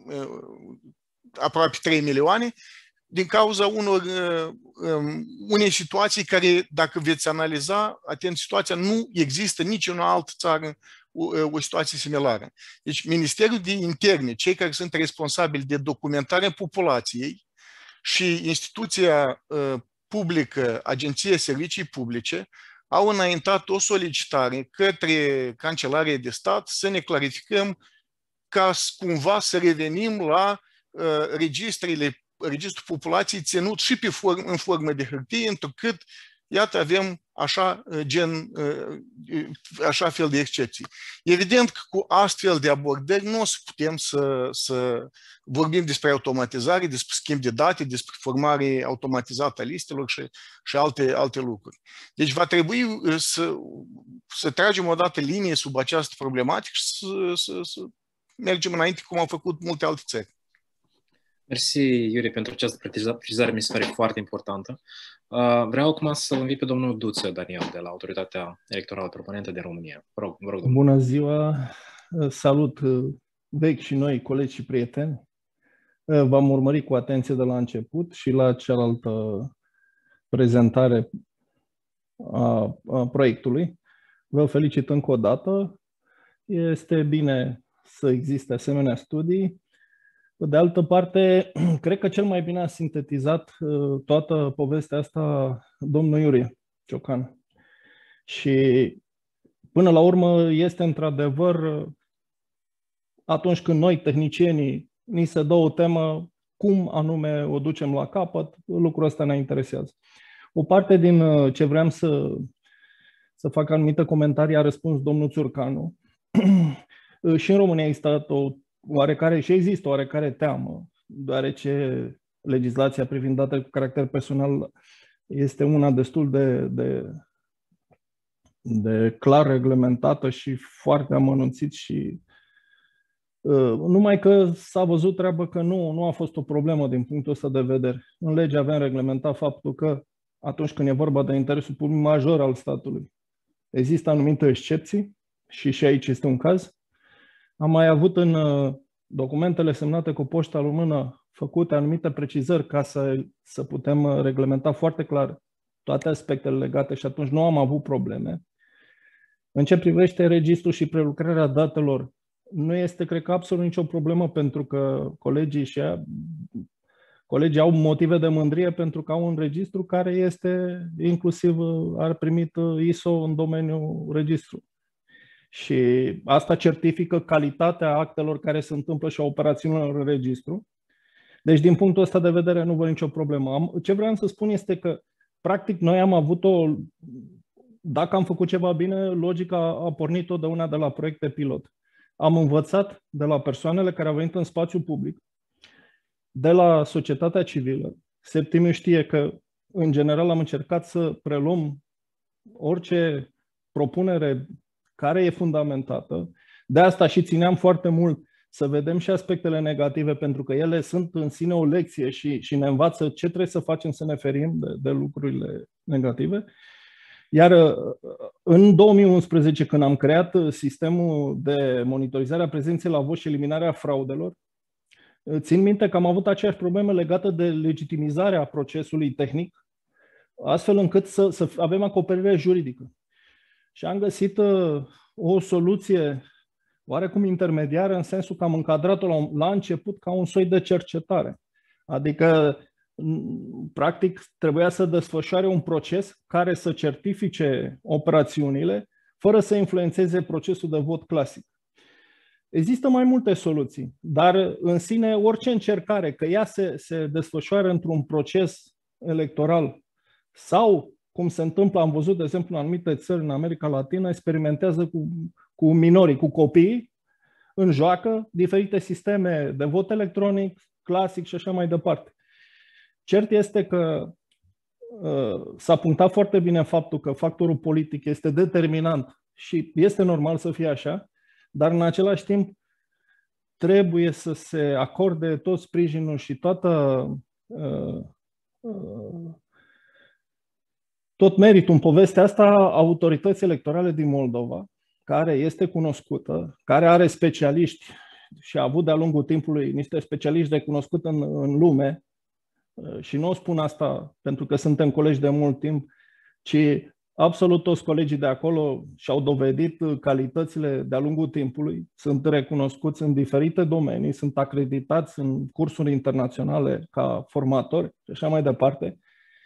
aproape trei milioane, din cauza unor, unei situații care, dacă veți analiza, atent, situația nu există nici în o altă țară o, o situație similară. Deci Ministerul de Interne, cei care sunt responsabili de documentarea populației și instituția uh, publică, Agenția Servicii Publice, au înaintat o solicitare către Kancelaria de Stat să ne clarificăm ca cumva să revenim la uh, registrele, registrul populației ținut și pe form, în formă de hârtie, întrucât iată, avem așa, gen, așa fel de excepții. Evident că cu astfel de abordări nu o să putem să, să vorbim despre automatizare, despre schimb de date, despre formare automatizată a listelor și, și alte, alte lucruri. Deci va trebui să, să tragem o dată linie sub această problematică și să, să, să mergem înainte cum au făcut multe alte țări. Mersi, Iurie, pentru această precizare, mi se pare foarte importantă. Vreau acum să-l invit pe domnul Duță Daniel de la Autoritatea Electorală Permanentă de România. Vă rog, vă rog, domnul. Bună ziua! Salut vechi și noi colegi și prieteni. V-am urmărit cu atenție de la început și la cealaltă prezentare a, a proiectului. Vă felicit încă o dată. Este bine să existe asemenea studii. Pe de altă parte, cred că cel mai bine a sintetizat toată povestea asta domnul Iurie Ciocan. Și până la urmă este într-adevăr, atunci când noi, tehnicienii, ni se dă o temă, cum anume o ducem la capăt, lucrul ăsta ne interesează. O parte din ce vreau să, să fac anumite comentarii a răspuns domnul Țurcanu. Și în România există o oarecare, și există oarecare teamă, deoarece legislația privind datele cu caracter personal este una destul de, de, de clar reglementată și foarte amănunțit și uh, numai că s-a văzut treabă că nu, nu a fost o problemă din punctul ăsta de vedere. În lege avem reglementat faptul că atunci când e vorba de interesul public major al statului, există anumite excepții și și aici este un caz. Am mai avut în documentele semnate cu poșta română făcute anumite precizări ca să, să putem reglementa foarte clar toate aspectele legate și atunci nu am avut probleme. În ce privește registrul și prelucrarea datelor, nu este, cred că, absolut nicio problemă pentru că colegii, și ea, colegii au motive de mândrie pentru că au un registru care este inclusiv, ar primit I S O în domeniul registru. Și asta certifică calitatea actelor care se întâmplă și a operațiunilor în registru. Deci, din punctul ăsta de vedere, nu văd nicio problemă. Am, ce vreau să spun este că, practic, noi am avut o... Dacă am făcut ceva bine, logica a pornit totdeauna de la proiecte pilot. Am învățat de la persoanele care au venit în spațiu public, de la societatea civilă. Septimiu știe că, în general, am încercat să preluăm orice propunere care e fundamentată. De asta și țineam foarte mult să vedem și aspectele negative, pentru că ele sunt în sine o lecție și, și ne învață ce trebuie să facem să ne ferim de, de lucrurile negative. Iar în două mii unsprezece, când am creat sistemul de monitorizare a prezenței la vot și eliminarea fraudelor, țin minte că am avut aceeași problemă legată de legitimizarea procesului tehnic, astfel încât să, să avem acoperire juridică. Și am găsit o soluție oarecum intermediară, în sensul că am încadrat-o la, la început ca un soi de cercetare. Adică, practic, trebuia să desfășoare un proces care să certifice operațiunile fără să influențeze procesul de vot clasic. Există mai multe soluții, dar în sine orice încercare că ea se, se desfășoară într-un proces electoral sau, cum se întâmplă, am văzut, de exemplu, în anumite țări în America Latină, experimentează cu, cu minorii, cu copiii, în joacă diferite sisteme de vot electronic, clasic și așa mai departe. Cert este că uh, s-a punctat foarte bine faptul că factorul politic este determinant și este normal să fie așa, dar în același timp trebuie să se acorde tot sprijinul și toată, uh, uh, tot meritul în povestea asta autorității electorale din Moldova, care este cunoscută, care are specialiști și a avut de-a lungul timpului niște specialiști recunoscuți în, în lume, și nu o spun asta pentru că suntem colegi de mult timp, ci absolut toți colegii de acolo și-au dovedit calitățile de-a lungul timpului, sunt recunoscuți în diferite domenii, sunt acreditați în cursuri internaționale ca formatori și așa mai departe.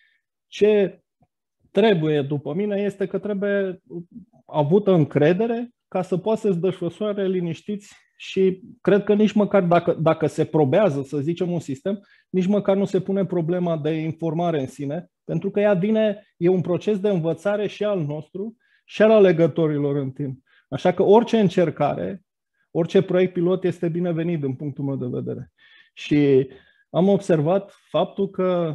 Ce trebuie, după mine, este că trebuie avută încredere ca să poată să-ți desfășoare liniștiți și cred că nici măcar dacă, dacă se probează, să zicem, un sistem, nici măcar nu se pune problema de informare în sine, pentru că ea vine, e un proces de învățare și al nostru și al alegătorilor în timp. Așa că orice încercare, orice proiect pilot este binevenit din punctul meu de vedere. Și am observat faptul că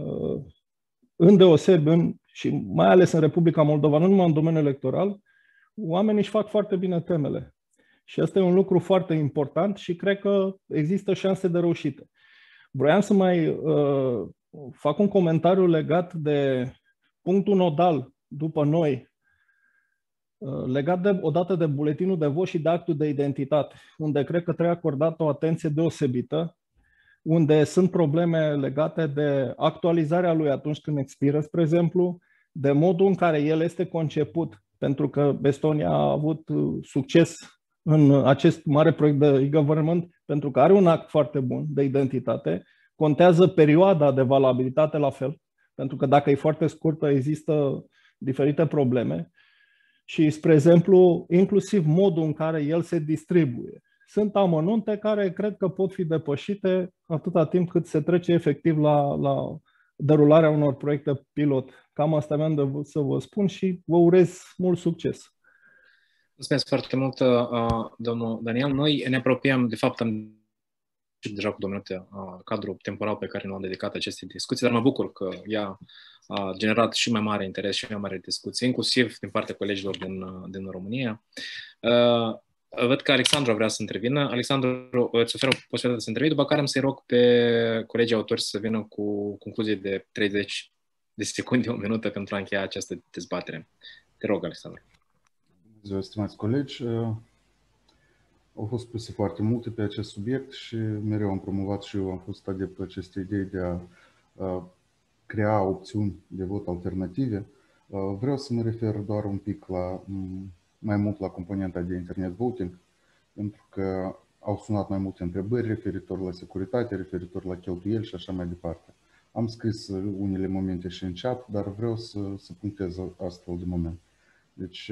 îndeosebi, în, și mai ales în Republica Moldova, nu numai în domeniul electoral, oamenii își fac foarte bine temele. Și asta e un lucru foarte important și cred că există șanse de reușită. Vroiam să mai uh, fac un comentariu legat de punctul nodal după noi, uh, legat de, odată de buletinul de vot și de actul de identitate, unde cred că trebuie acordată o atenție deosebită, unde sunt probleme legate de actualizarea lui atunci când expiră, spre exemplu, de modul în care el este conceput, pentru că Estonia a avut succes în acest mare proiect de e-government, pentru că are un act foarte bun de identitate, contează perioada de valabilitate la fel, pentru că dacă e foarte scurtă există diferite probleme și, spre exemplu, inclusiv modul în care el se distribuie. Sunt amănunte care cred că pot fi depășite atâta timp cât se trece efectiv la, la derularea unor proiecte pilot. Cam asta aveam de să vă spun și vă urez mult succes. Mulțumesc foarte mult, domnul Daniel. Noi ne apropiem, de fapt, am deja cu două minute cadrul temporal pe care l-am dedicat acestei discuții, dar mă bucur că ea a generat și mai mare interes și mai mare discuție, inclusiv din partea colegilor din, din România. Văd că Alexandru vrea să intervină. Alexandru, îți oferă posibilitatea să intervii, după care am să-i rog pe colegii autori să vină cu concluzii de treizeci de secunde, o minută pentru a încheia această dezbatere. Te rog, Alexandru. Bună ziua, stimați colegi. Au fost puse foarte multe pe acest subiect și mereu am promovat și eu am fost adeptul acestei idei de a crea opțiuni de vot alternative. Vreau să mă refer doar un pic la, mai mult la componenta de internet voting, pentru că au sunat mai multe întrebări referitor la securitate, referitor la cheltuieli și așa mai departe. Am scris unele momente și în chat, dar vreau să, să punctez astfel de moment. Deci,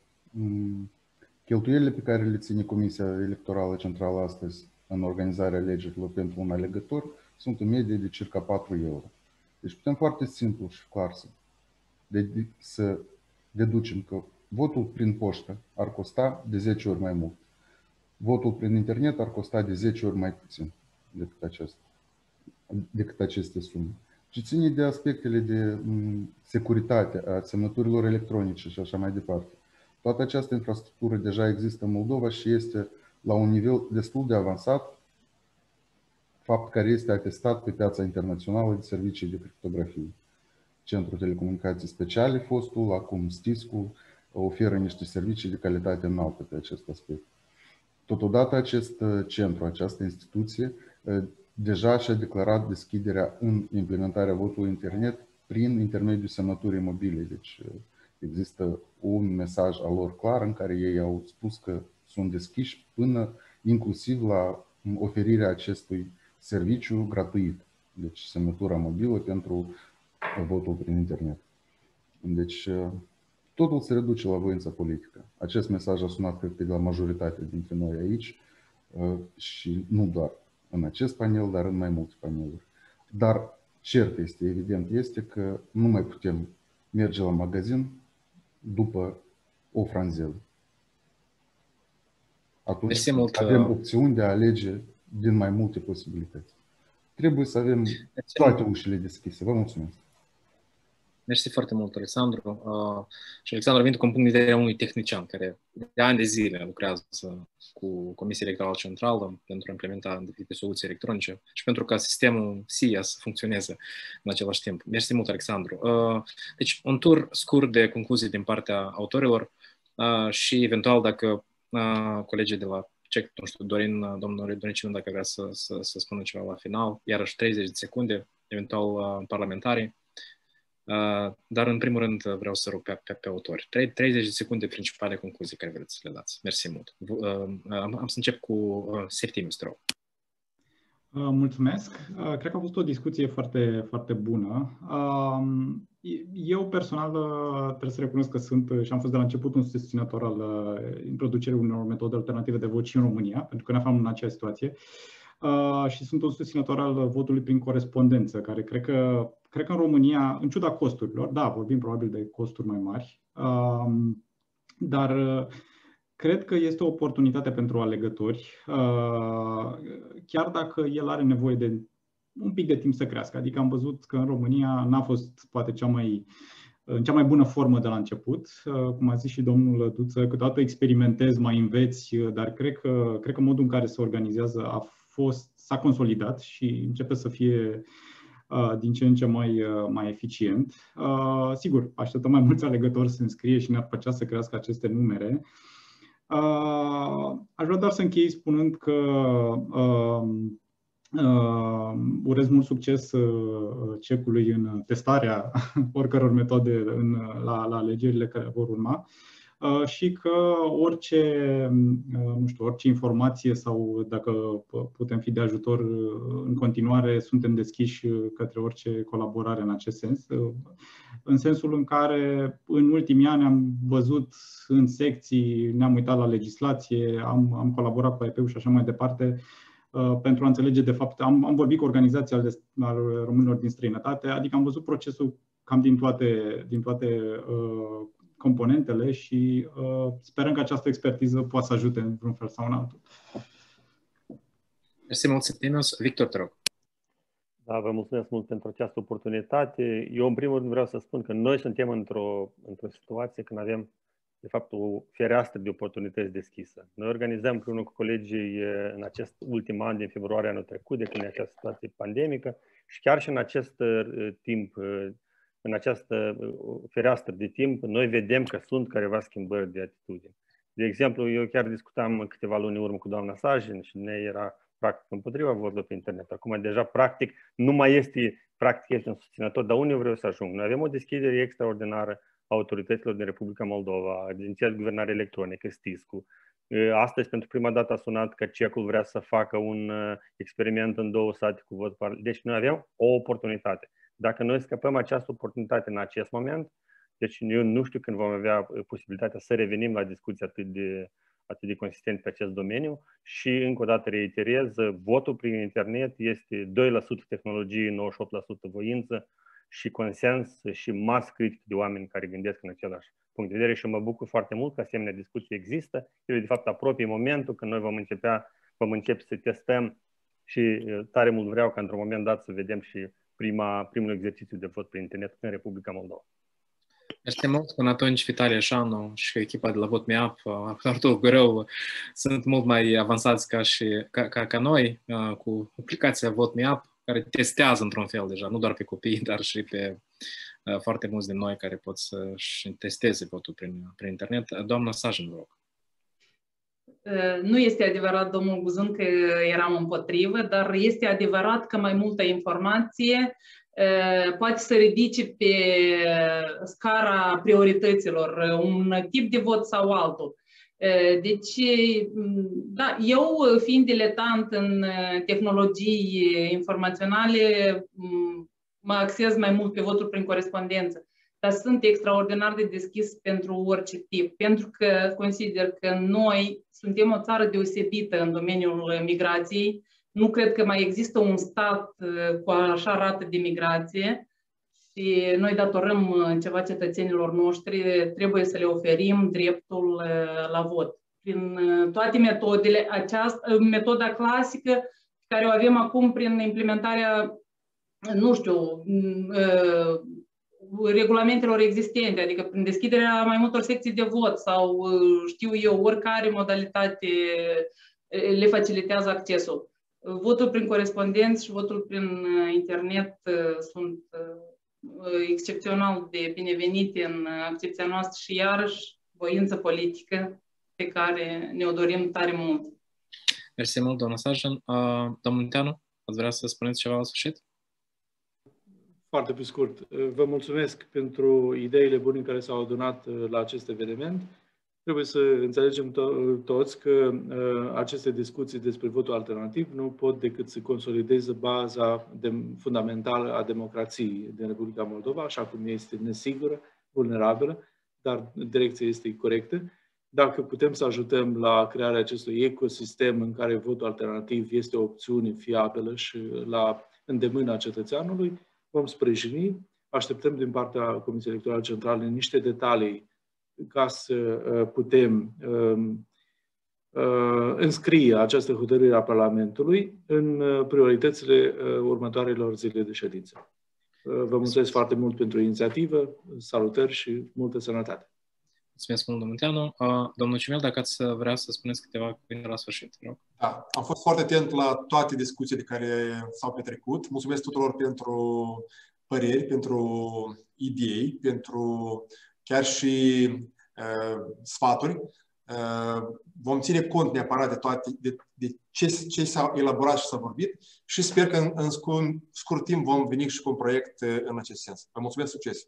cheltuielile pe care le ține Comisia Electorală Centrală astăzi în organizarea alegerilor pentru un alegător sunt în medie de circa patru euro. Deci putem foarte simplu și clar să, de, să deducem că votul prin poștă ar costa de zece ori mai mult. Votul prin internet ar costa de zece ori mai puțin decât, acest, decât aceste sume. Și ține de aspectele de securitate a semnăturilor electronice și așa mai departe. Toată această infrastructură deja există în Moldova și este la un nivel destul de avansat, fapt care este atestat pe piața internațională de servicii de criptografie. Centrul Telecomunicații Speciale, fostul, acum STISCU, oferă niște servicii de calitate înaltă pe acest aspect. Totodată acest centru, această instituție, deja și-a declarat deschiderea în implementarea votului internet prin intermediul semnăturii mobile. Deci există un mesaj al lor clar în care ei au spus că sunt deschiși până inclusiv la oferirea acestui serviciu gratuit. Deci semnătura mobilă pentru votul prin internet. Deci totul se reduce la voința politică. Acest mesaj a sunat, cred că, de la majoritatea dintre noi aici și nu doar în acest panel, dar în mai multe paneluri. Dar cert este, evident, este că nu mai putem merge la magazin după o franzelă. Atunci avem opțiuni de a alege din mai multe posibilități. Trebuie să avem toate ușile deschise. Vă mulțumesc. Mersi foarte mult, Alexandru. Uh, și Alexandru vine cu un punct de vedere unui tehnician care de ani de zile lucrează cu Comisia Electorală Centrală pentru a implementa diferite soluții electronice și pentru ca sistemul S I A să funcționeze în același timp. Mersi mult, Alexandru. Uh, deci, un tur scurt de concluzii din partea autorilor uh, și, eventual, dacă uh, colegii de la C E C, nu știu, Dorin, domnul Dorin Cimiu, dacă vrea să, să, să spună ceva la final, iarăși treizeci de secunde, eventual uh, parlamentarii. Uh, dar în primul rând vreau să rog pe, pe, pe autori. treizeci de secunde principale concluzii care vreți să le dați. Mersi mult. Uh, am, am să încep cu uh, Septimius, te rog. Uh, mulțumesc. Uh, cred că a fost o discuție foarte, foarte bună. Uh, eu personal uh, trebuie să recunosc că sunt și am fost de la început un susținător al uh, introducerii unor metode alternative de vot și în România, pentru că ne aflam în acea situație. Uh, și sunt un susținător al votului prin corespondență, care cred că, cred că în România, în ciuda costurilor, da, vorbim probabil de costuri mai mari, uh, dar uh, cred că este o oportunitate pentru alegători, uh, chiar dacă el are nevoie de un pic de timp să crească. Adică am văzut că în România n-a fost poate cea mai, în cea mai bună formă de la început. Uh, cum a zis și domnul Duță, câteodată experimentezi, mai înveți, dar cred că, cred că modul în care se organizează a fost, s-a consolidat și începe să fie uh, din ce în ce mai, uh, mai eficient. Uh, sigur, așteptăm mai mulți alegători să se înscrie și ne-ar plăcea să crească aceste numere. Uh, aș vrea doar să închei spunând că uh, uh, urez mult succes uh, C E C-ului în testarea oricăror metode în, la, la alegerile care vor urma. Și că orice, nu știu, orice informație sau dacă putem fi de ajutor în continuare, suntem deschiși către orice colaborare în acest sens. În sensul în care în ultimii ani am văzut în secții, ne-am uitat la legislație, am, am colaborat cu A E P-ul și așa mai departe, pentru a înțelege de fapt, am, am vorbit cu organizații ale, ale românilor din străinătate, adică am văzut procesul cam din toate, din toate uh, componentele și uh, sperăm că această expertiză poate să ajute în vreun fel sau în altul. Mersi mult, Septimius. Victor, te rog. Da, vă mulțumesc mult pentru această oportunitate. Eu, în primul rând, vreau să spun că noi suntem într-o, într-o situație când avem, de fapt, o fereastră de oportunități deschisă. Noi organizăm împreună cu colegii în acest ultim an, din februarie anul trecut, de când e această situație pandemică și chiar și în acest uh, timp, uh, în această fereastră de timp, noi vedem că sunt careva schimbări de atitudine. De exemplu, eu chiar discutam câteva luni în urmă cu doamna Sajin și ne era practic împotriva votului pe internet. Acum deja practic nu mai este, practic este un susținător, dar unde vreau să ajung? Noi avem o deschidere extraordinară a autorităților din Republica Moldova, Agenția de Guvernare Electronică, STISCU. Astăzi, pentru prima dată, a sunat că C E C-ul vrea să facă un experiment în două sate cu vot paralel. Deci noi avem o oportunitate. Dacă noi scăpăm această oportunitate în acest moment, deci eu nu știu când vom avea posibilitatea să revenim la discuții atât de, atât de consistent pe acest domeniu și, încă o dată reiterez, votul prin internet este doi la sută tehnologie, nouăzeci și opt la sută voință și consens și masă critică de oameni care gândesc în același punct de vedere și mă bucur foarte mult că asemenea discuții există. Ele, de fapt, apropie momentul când noi vom începe, vom începe să testăm și tare mult vreau ca într-un moment dat să vedem și prima, primul exercițiu de vot prin internet în Republica Moldova. Mersi mult până atunci, Vitalie Șanu și echipa de la VotMeUp, Artur Gureu, sunt mult mai avansați ca, și, ca, ca, ca noi cu aplicația VotMeUp, care testează într-un fel deja, nu doar pe copii, dar și pe uh, foarte mulți din noi care pot să-și testeze votul prin, prin internet. Doamna Sajan, vă rog. Nu este adevărat, domnul Buzân, că eram împotrivă, dar este adevărat că mai multă informație uh, poate să ridice pe scara priorităților un tip de vot sau altul. Deci, da, eu fiind diletant în tehnologii informaționale, mă axez mai mult pe votul prin corespondență, dar sunt extraordinar de deschis pentru orice tip, pentru că consider că noi suntem o țară deosebită în domeniul migrației. Nu cred că mai există un stat cu așa rată de migrație și noi datorăm ceva cetățenilor noștri, trebuie să le oferim dreptul la vot. Prin toate metodele, această, metoda clasică care o avem acum prin implementarea, nu știu, regulamentelor existente, adică prin deschiderea mai multor secții de vot sau, știu eu, oricare modalitate le facilitează accesul. Votul prin corespondență și votul prin internet sunt excepțional de binevenite în accepția noastră și iarăși voință politică pe care ne-o dorim tare mult. Mersi mult, doamna Sajan. Uh, domnul Munteanu, ați vrea să spuneți ceva la sfârșit? Foarte pe scurt. Vă mulțumesc pentru ideile bune care s-au adunat la acest eveniment. Trebuie să înțelegem to- toți că uh, aceste discuții despre votul alternativ nu pot decât să consolideze baza de- fundamentală a democrației din Republica Moldova, așa cum este nesigură, vulnerabilă, dar direcția este corectă. Dacă putem să ajutăm la crearea acestui ecosistem în care votul alternativ este o opțiune fiabilă și la îndemâna cetățeanului, vom sprijini. Așteptăm din partea Comisiei Electorale Centrale niște detalii ca să putem înscrie această hotărâre a Parlamentului în prioritățile următoarelor zile de ședință. Vă mulțumesc foarte mult pentru inițiativă, salutări și multă sănătate. Mulțumesc mult, domnul Munteanu. Domnul Cimel, dacă ați vrea să spuneți câteva cuvinte la sfârșit, rog. Da, am fost foarte atent la toate discuțiile care s-au petrecut. Mulțumesc tuturor pentru păreri, pentru idei, pentru chiar și uh, sfaturi. Uh, vom ține cont neapărat de toate, de, de ce, ce s-a elaborat și s-a vorbit și sper că în, în scurt timp vom veni și cu un proiect uh, în acest sens. Vă mulțumesc, succes!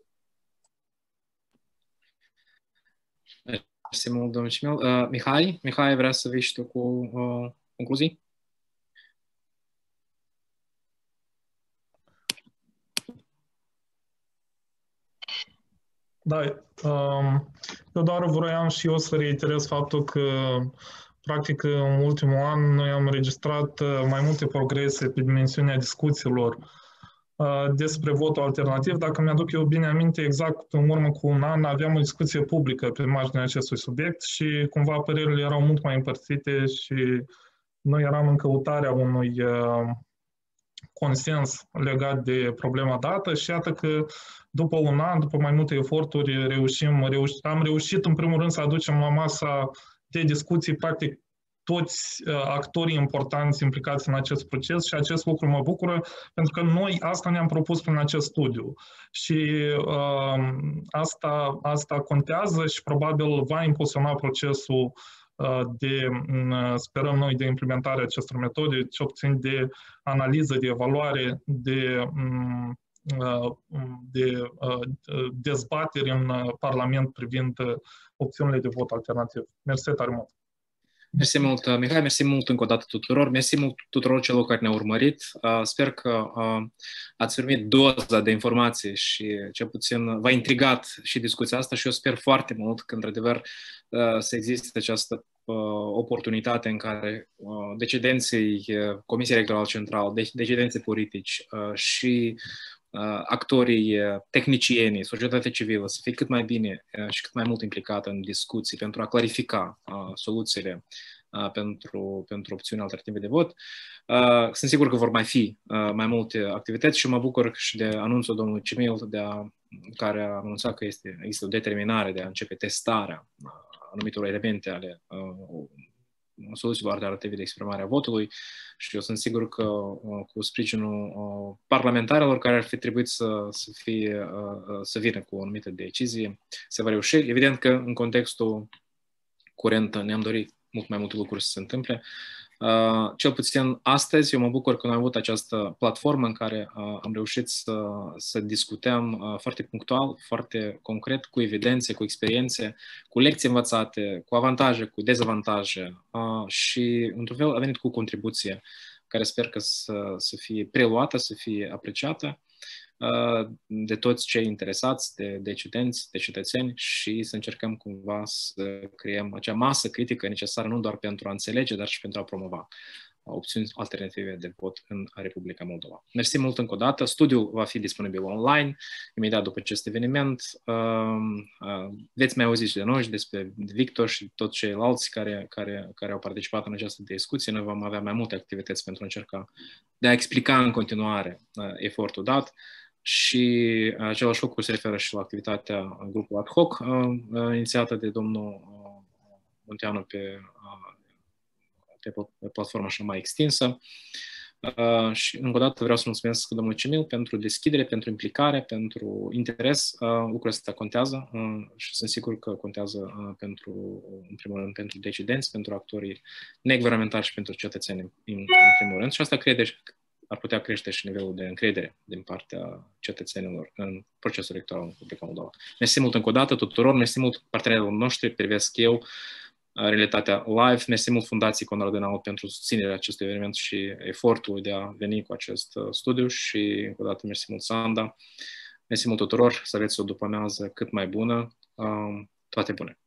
Mersi mult, domnul Cimel. Uh, Mihai, Mihai, vrea să vii și tu cu uh, concluzii? Da, eu doar vroiam și eu să reiterez faptul că, practic, în ultimul an noi am înregistrat mai multe progrese pe dimensiunea discuțiilor despre votul alternativ. Dacă mi-aduc eu bine aminte, exact în urmă cu un an aveam o discuție publică pe marginea acestui subiect și cumva părerile erau mult mai împărțite și noi eram în căutarea unui consens legat de problema dată și iată că după un an, după mai multe eforturi, reușim, reuș, am reușit în primul rând să aducem la masa de discuții practic toți uh, actorii importanți implicați în acest proces și acest lucru mă bucură pentru că noi asta ne-am propus prin acest studiu și uh, asta, asta contează și probabil va impulsiona procesul uh, de, uh, sperăm noi, de implementare acestor metode, ce obțin de analiză, de evaluare, de um, de dezbateri în Parlament privind opțiunile de vot alternativ. Mersi tare mult! Mersi mult, Mihai, mersi mult încă o dată tuturor, mersi mult tuturor celor care ne-au urmărit. Sper că ați primit doza de informații și cel puțin v-a intrigat și discuția asta și eu sper foarte mult că, într-adevăr, să existe această oportunitate în care decidenții Comisiei Electorale Centrale, decidenții politici și actorii, tehnicienii, societatea civilă să fie cât mai bine și cât mai mult implicată în discuții pentru a clarifica soluțiile pentru, pentru opțiuni alternative de vot. Sunt sigur că vor mai fi mai multe activități și mă bucur și de anunțul domnului Cimil, de a, care a anunțat că este, există o determinare de a începe testarea anumitor elemente ale soluțiilor alternative de exprimare a votului și eu sunt sigur că cu sprijinul parlamentarilor care ar fi trebuit să, să, fie, să vină cu o anumită decizie se va reuși. Evident că în contextul curent ne-am dorit mult mai multe lucruri să se întâmple. Uh, cel puțin astăzi eu mă bucur că am avut această platformă în care uh, am reușit să, să discutăm uh, foarte punctual, foarte concret, cu evidențe, cu experiențe, cu lecții învățate, cu avantaje, cu dezavantaje uh, și într-un fel a venit cu contribuție care sper că să, să fie preluată, să fie apreciată de toți cei interesați, de decidenți, de cetățeni și să încercăm cumva să creăm acea masă critică necesară nu doar pentru a înțelege, dar și pentru a promova opțiuni alternative de vot în Republica Moldova. Mersi mult încă o dată. Studiul va fi disponibil online imediat după acest eveniment. Veți mai auzi și de noi și despre Victor și toți ceilalți care, care, care au participat în această discuție. Noi vom avea mai multe activități pentru a încerca de a explica în continuare efortul dat. Și același lucru se referă și la activitatea grupului ad hoc inițiată de domnul Munteanu pe, pe platforma așa mai extinsă. Și încă o dată vreau să mulțumesc domnului Cimil pentru deschidere, pentru implicare, pentru interes. Lucrul ăsta contează și sunt sigur că contează pentru, în primul rând, pentru decidenți, pentru actorii neguvernamentali și pentru cetățeni în primul rând. Și asta crede ar putea crește și nivelul de încredere din partea cetățenilor în procesul electoral în Republica Moldova. Mersi mult încă o dată tuturor, mersi mult partenerilor noștri, privesc eu, Realitatea Live, mersi mult Fundației Conrad Adenauer pentru susținerea acestui eveniment și efortul de a veni cu acest studiu și încă o dată mersi mult Sanda, mersi mult tuturor, să aveți o după-amiază cât mai bună, toate bune!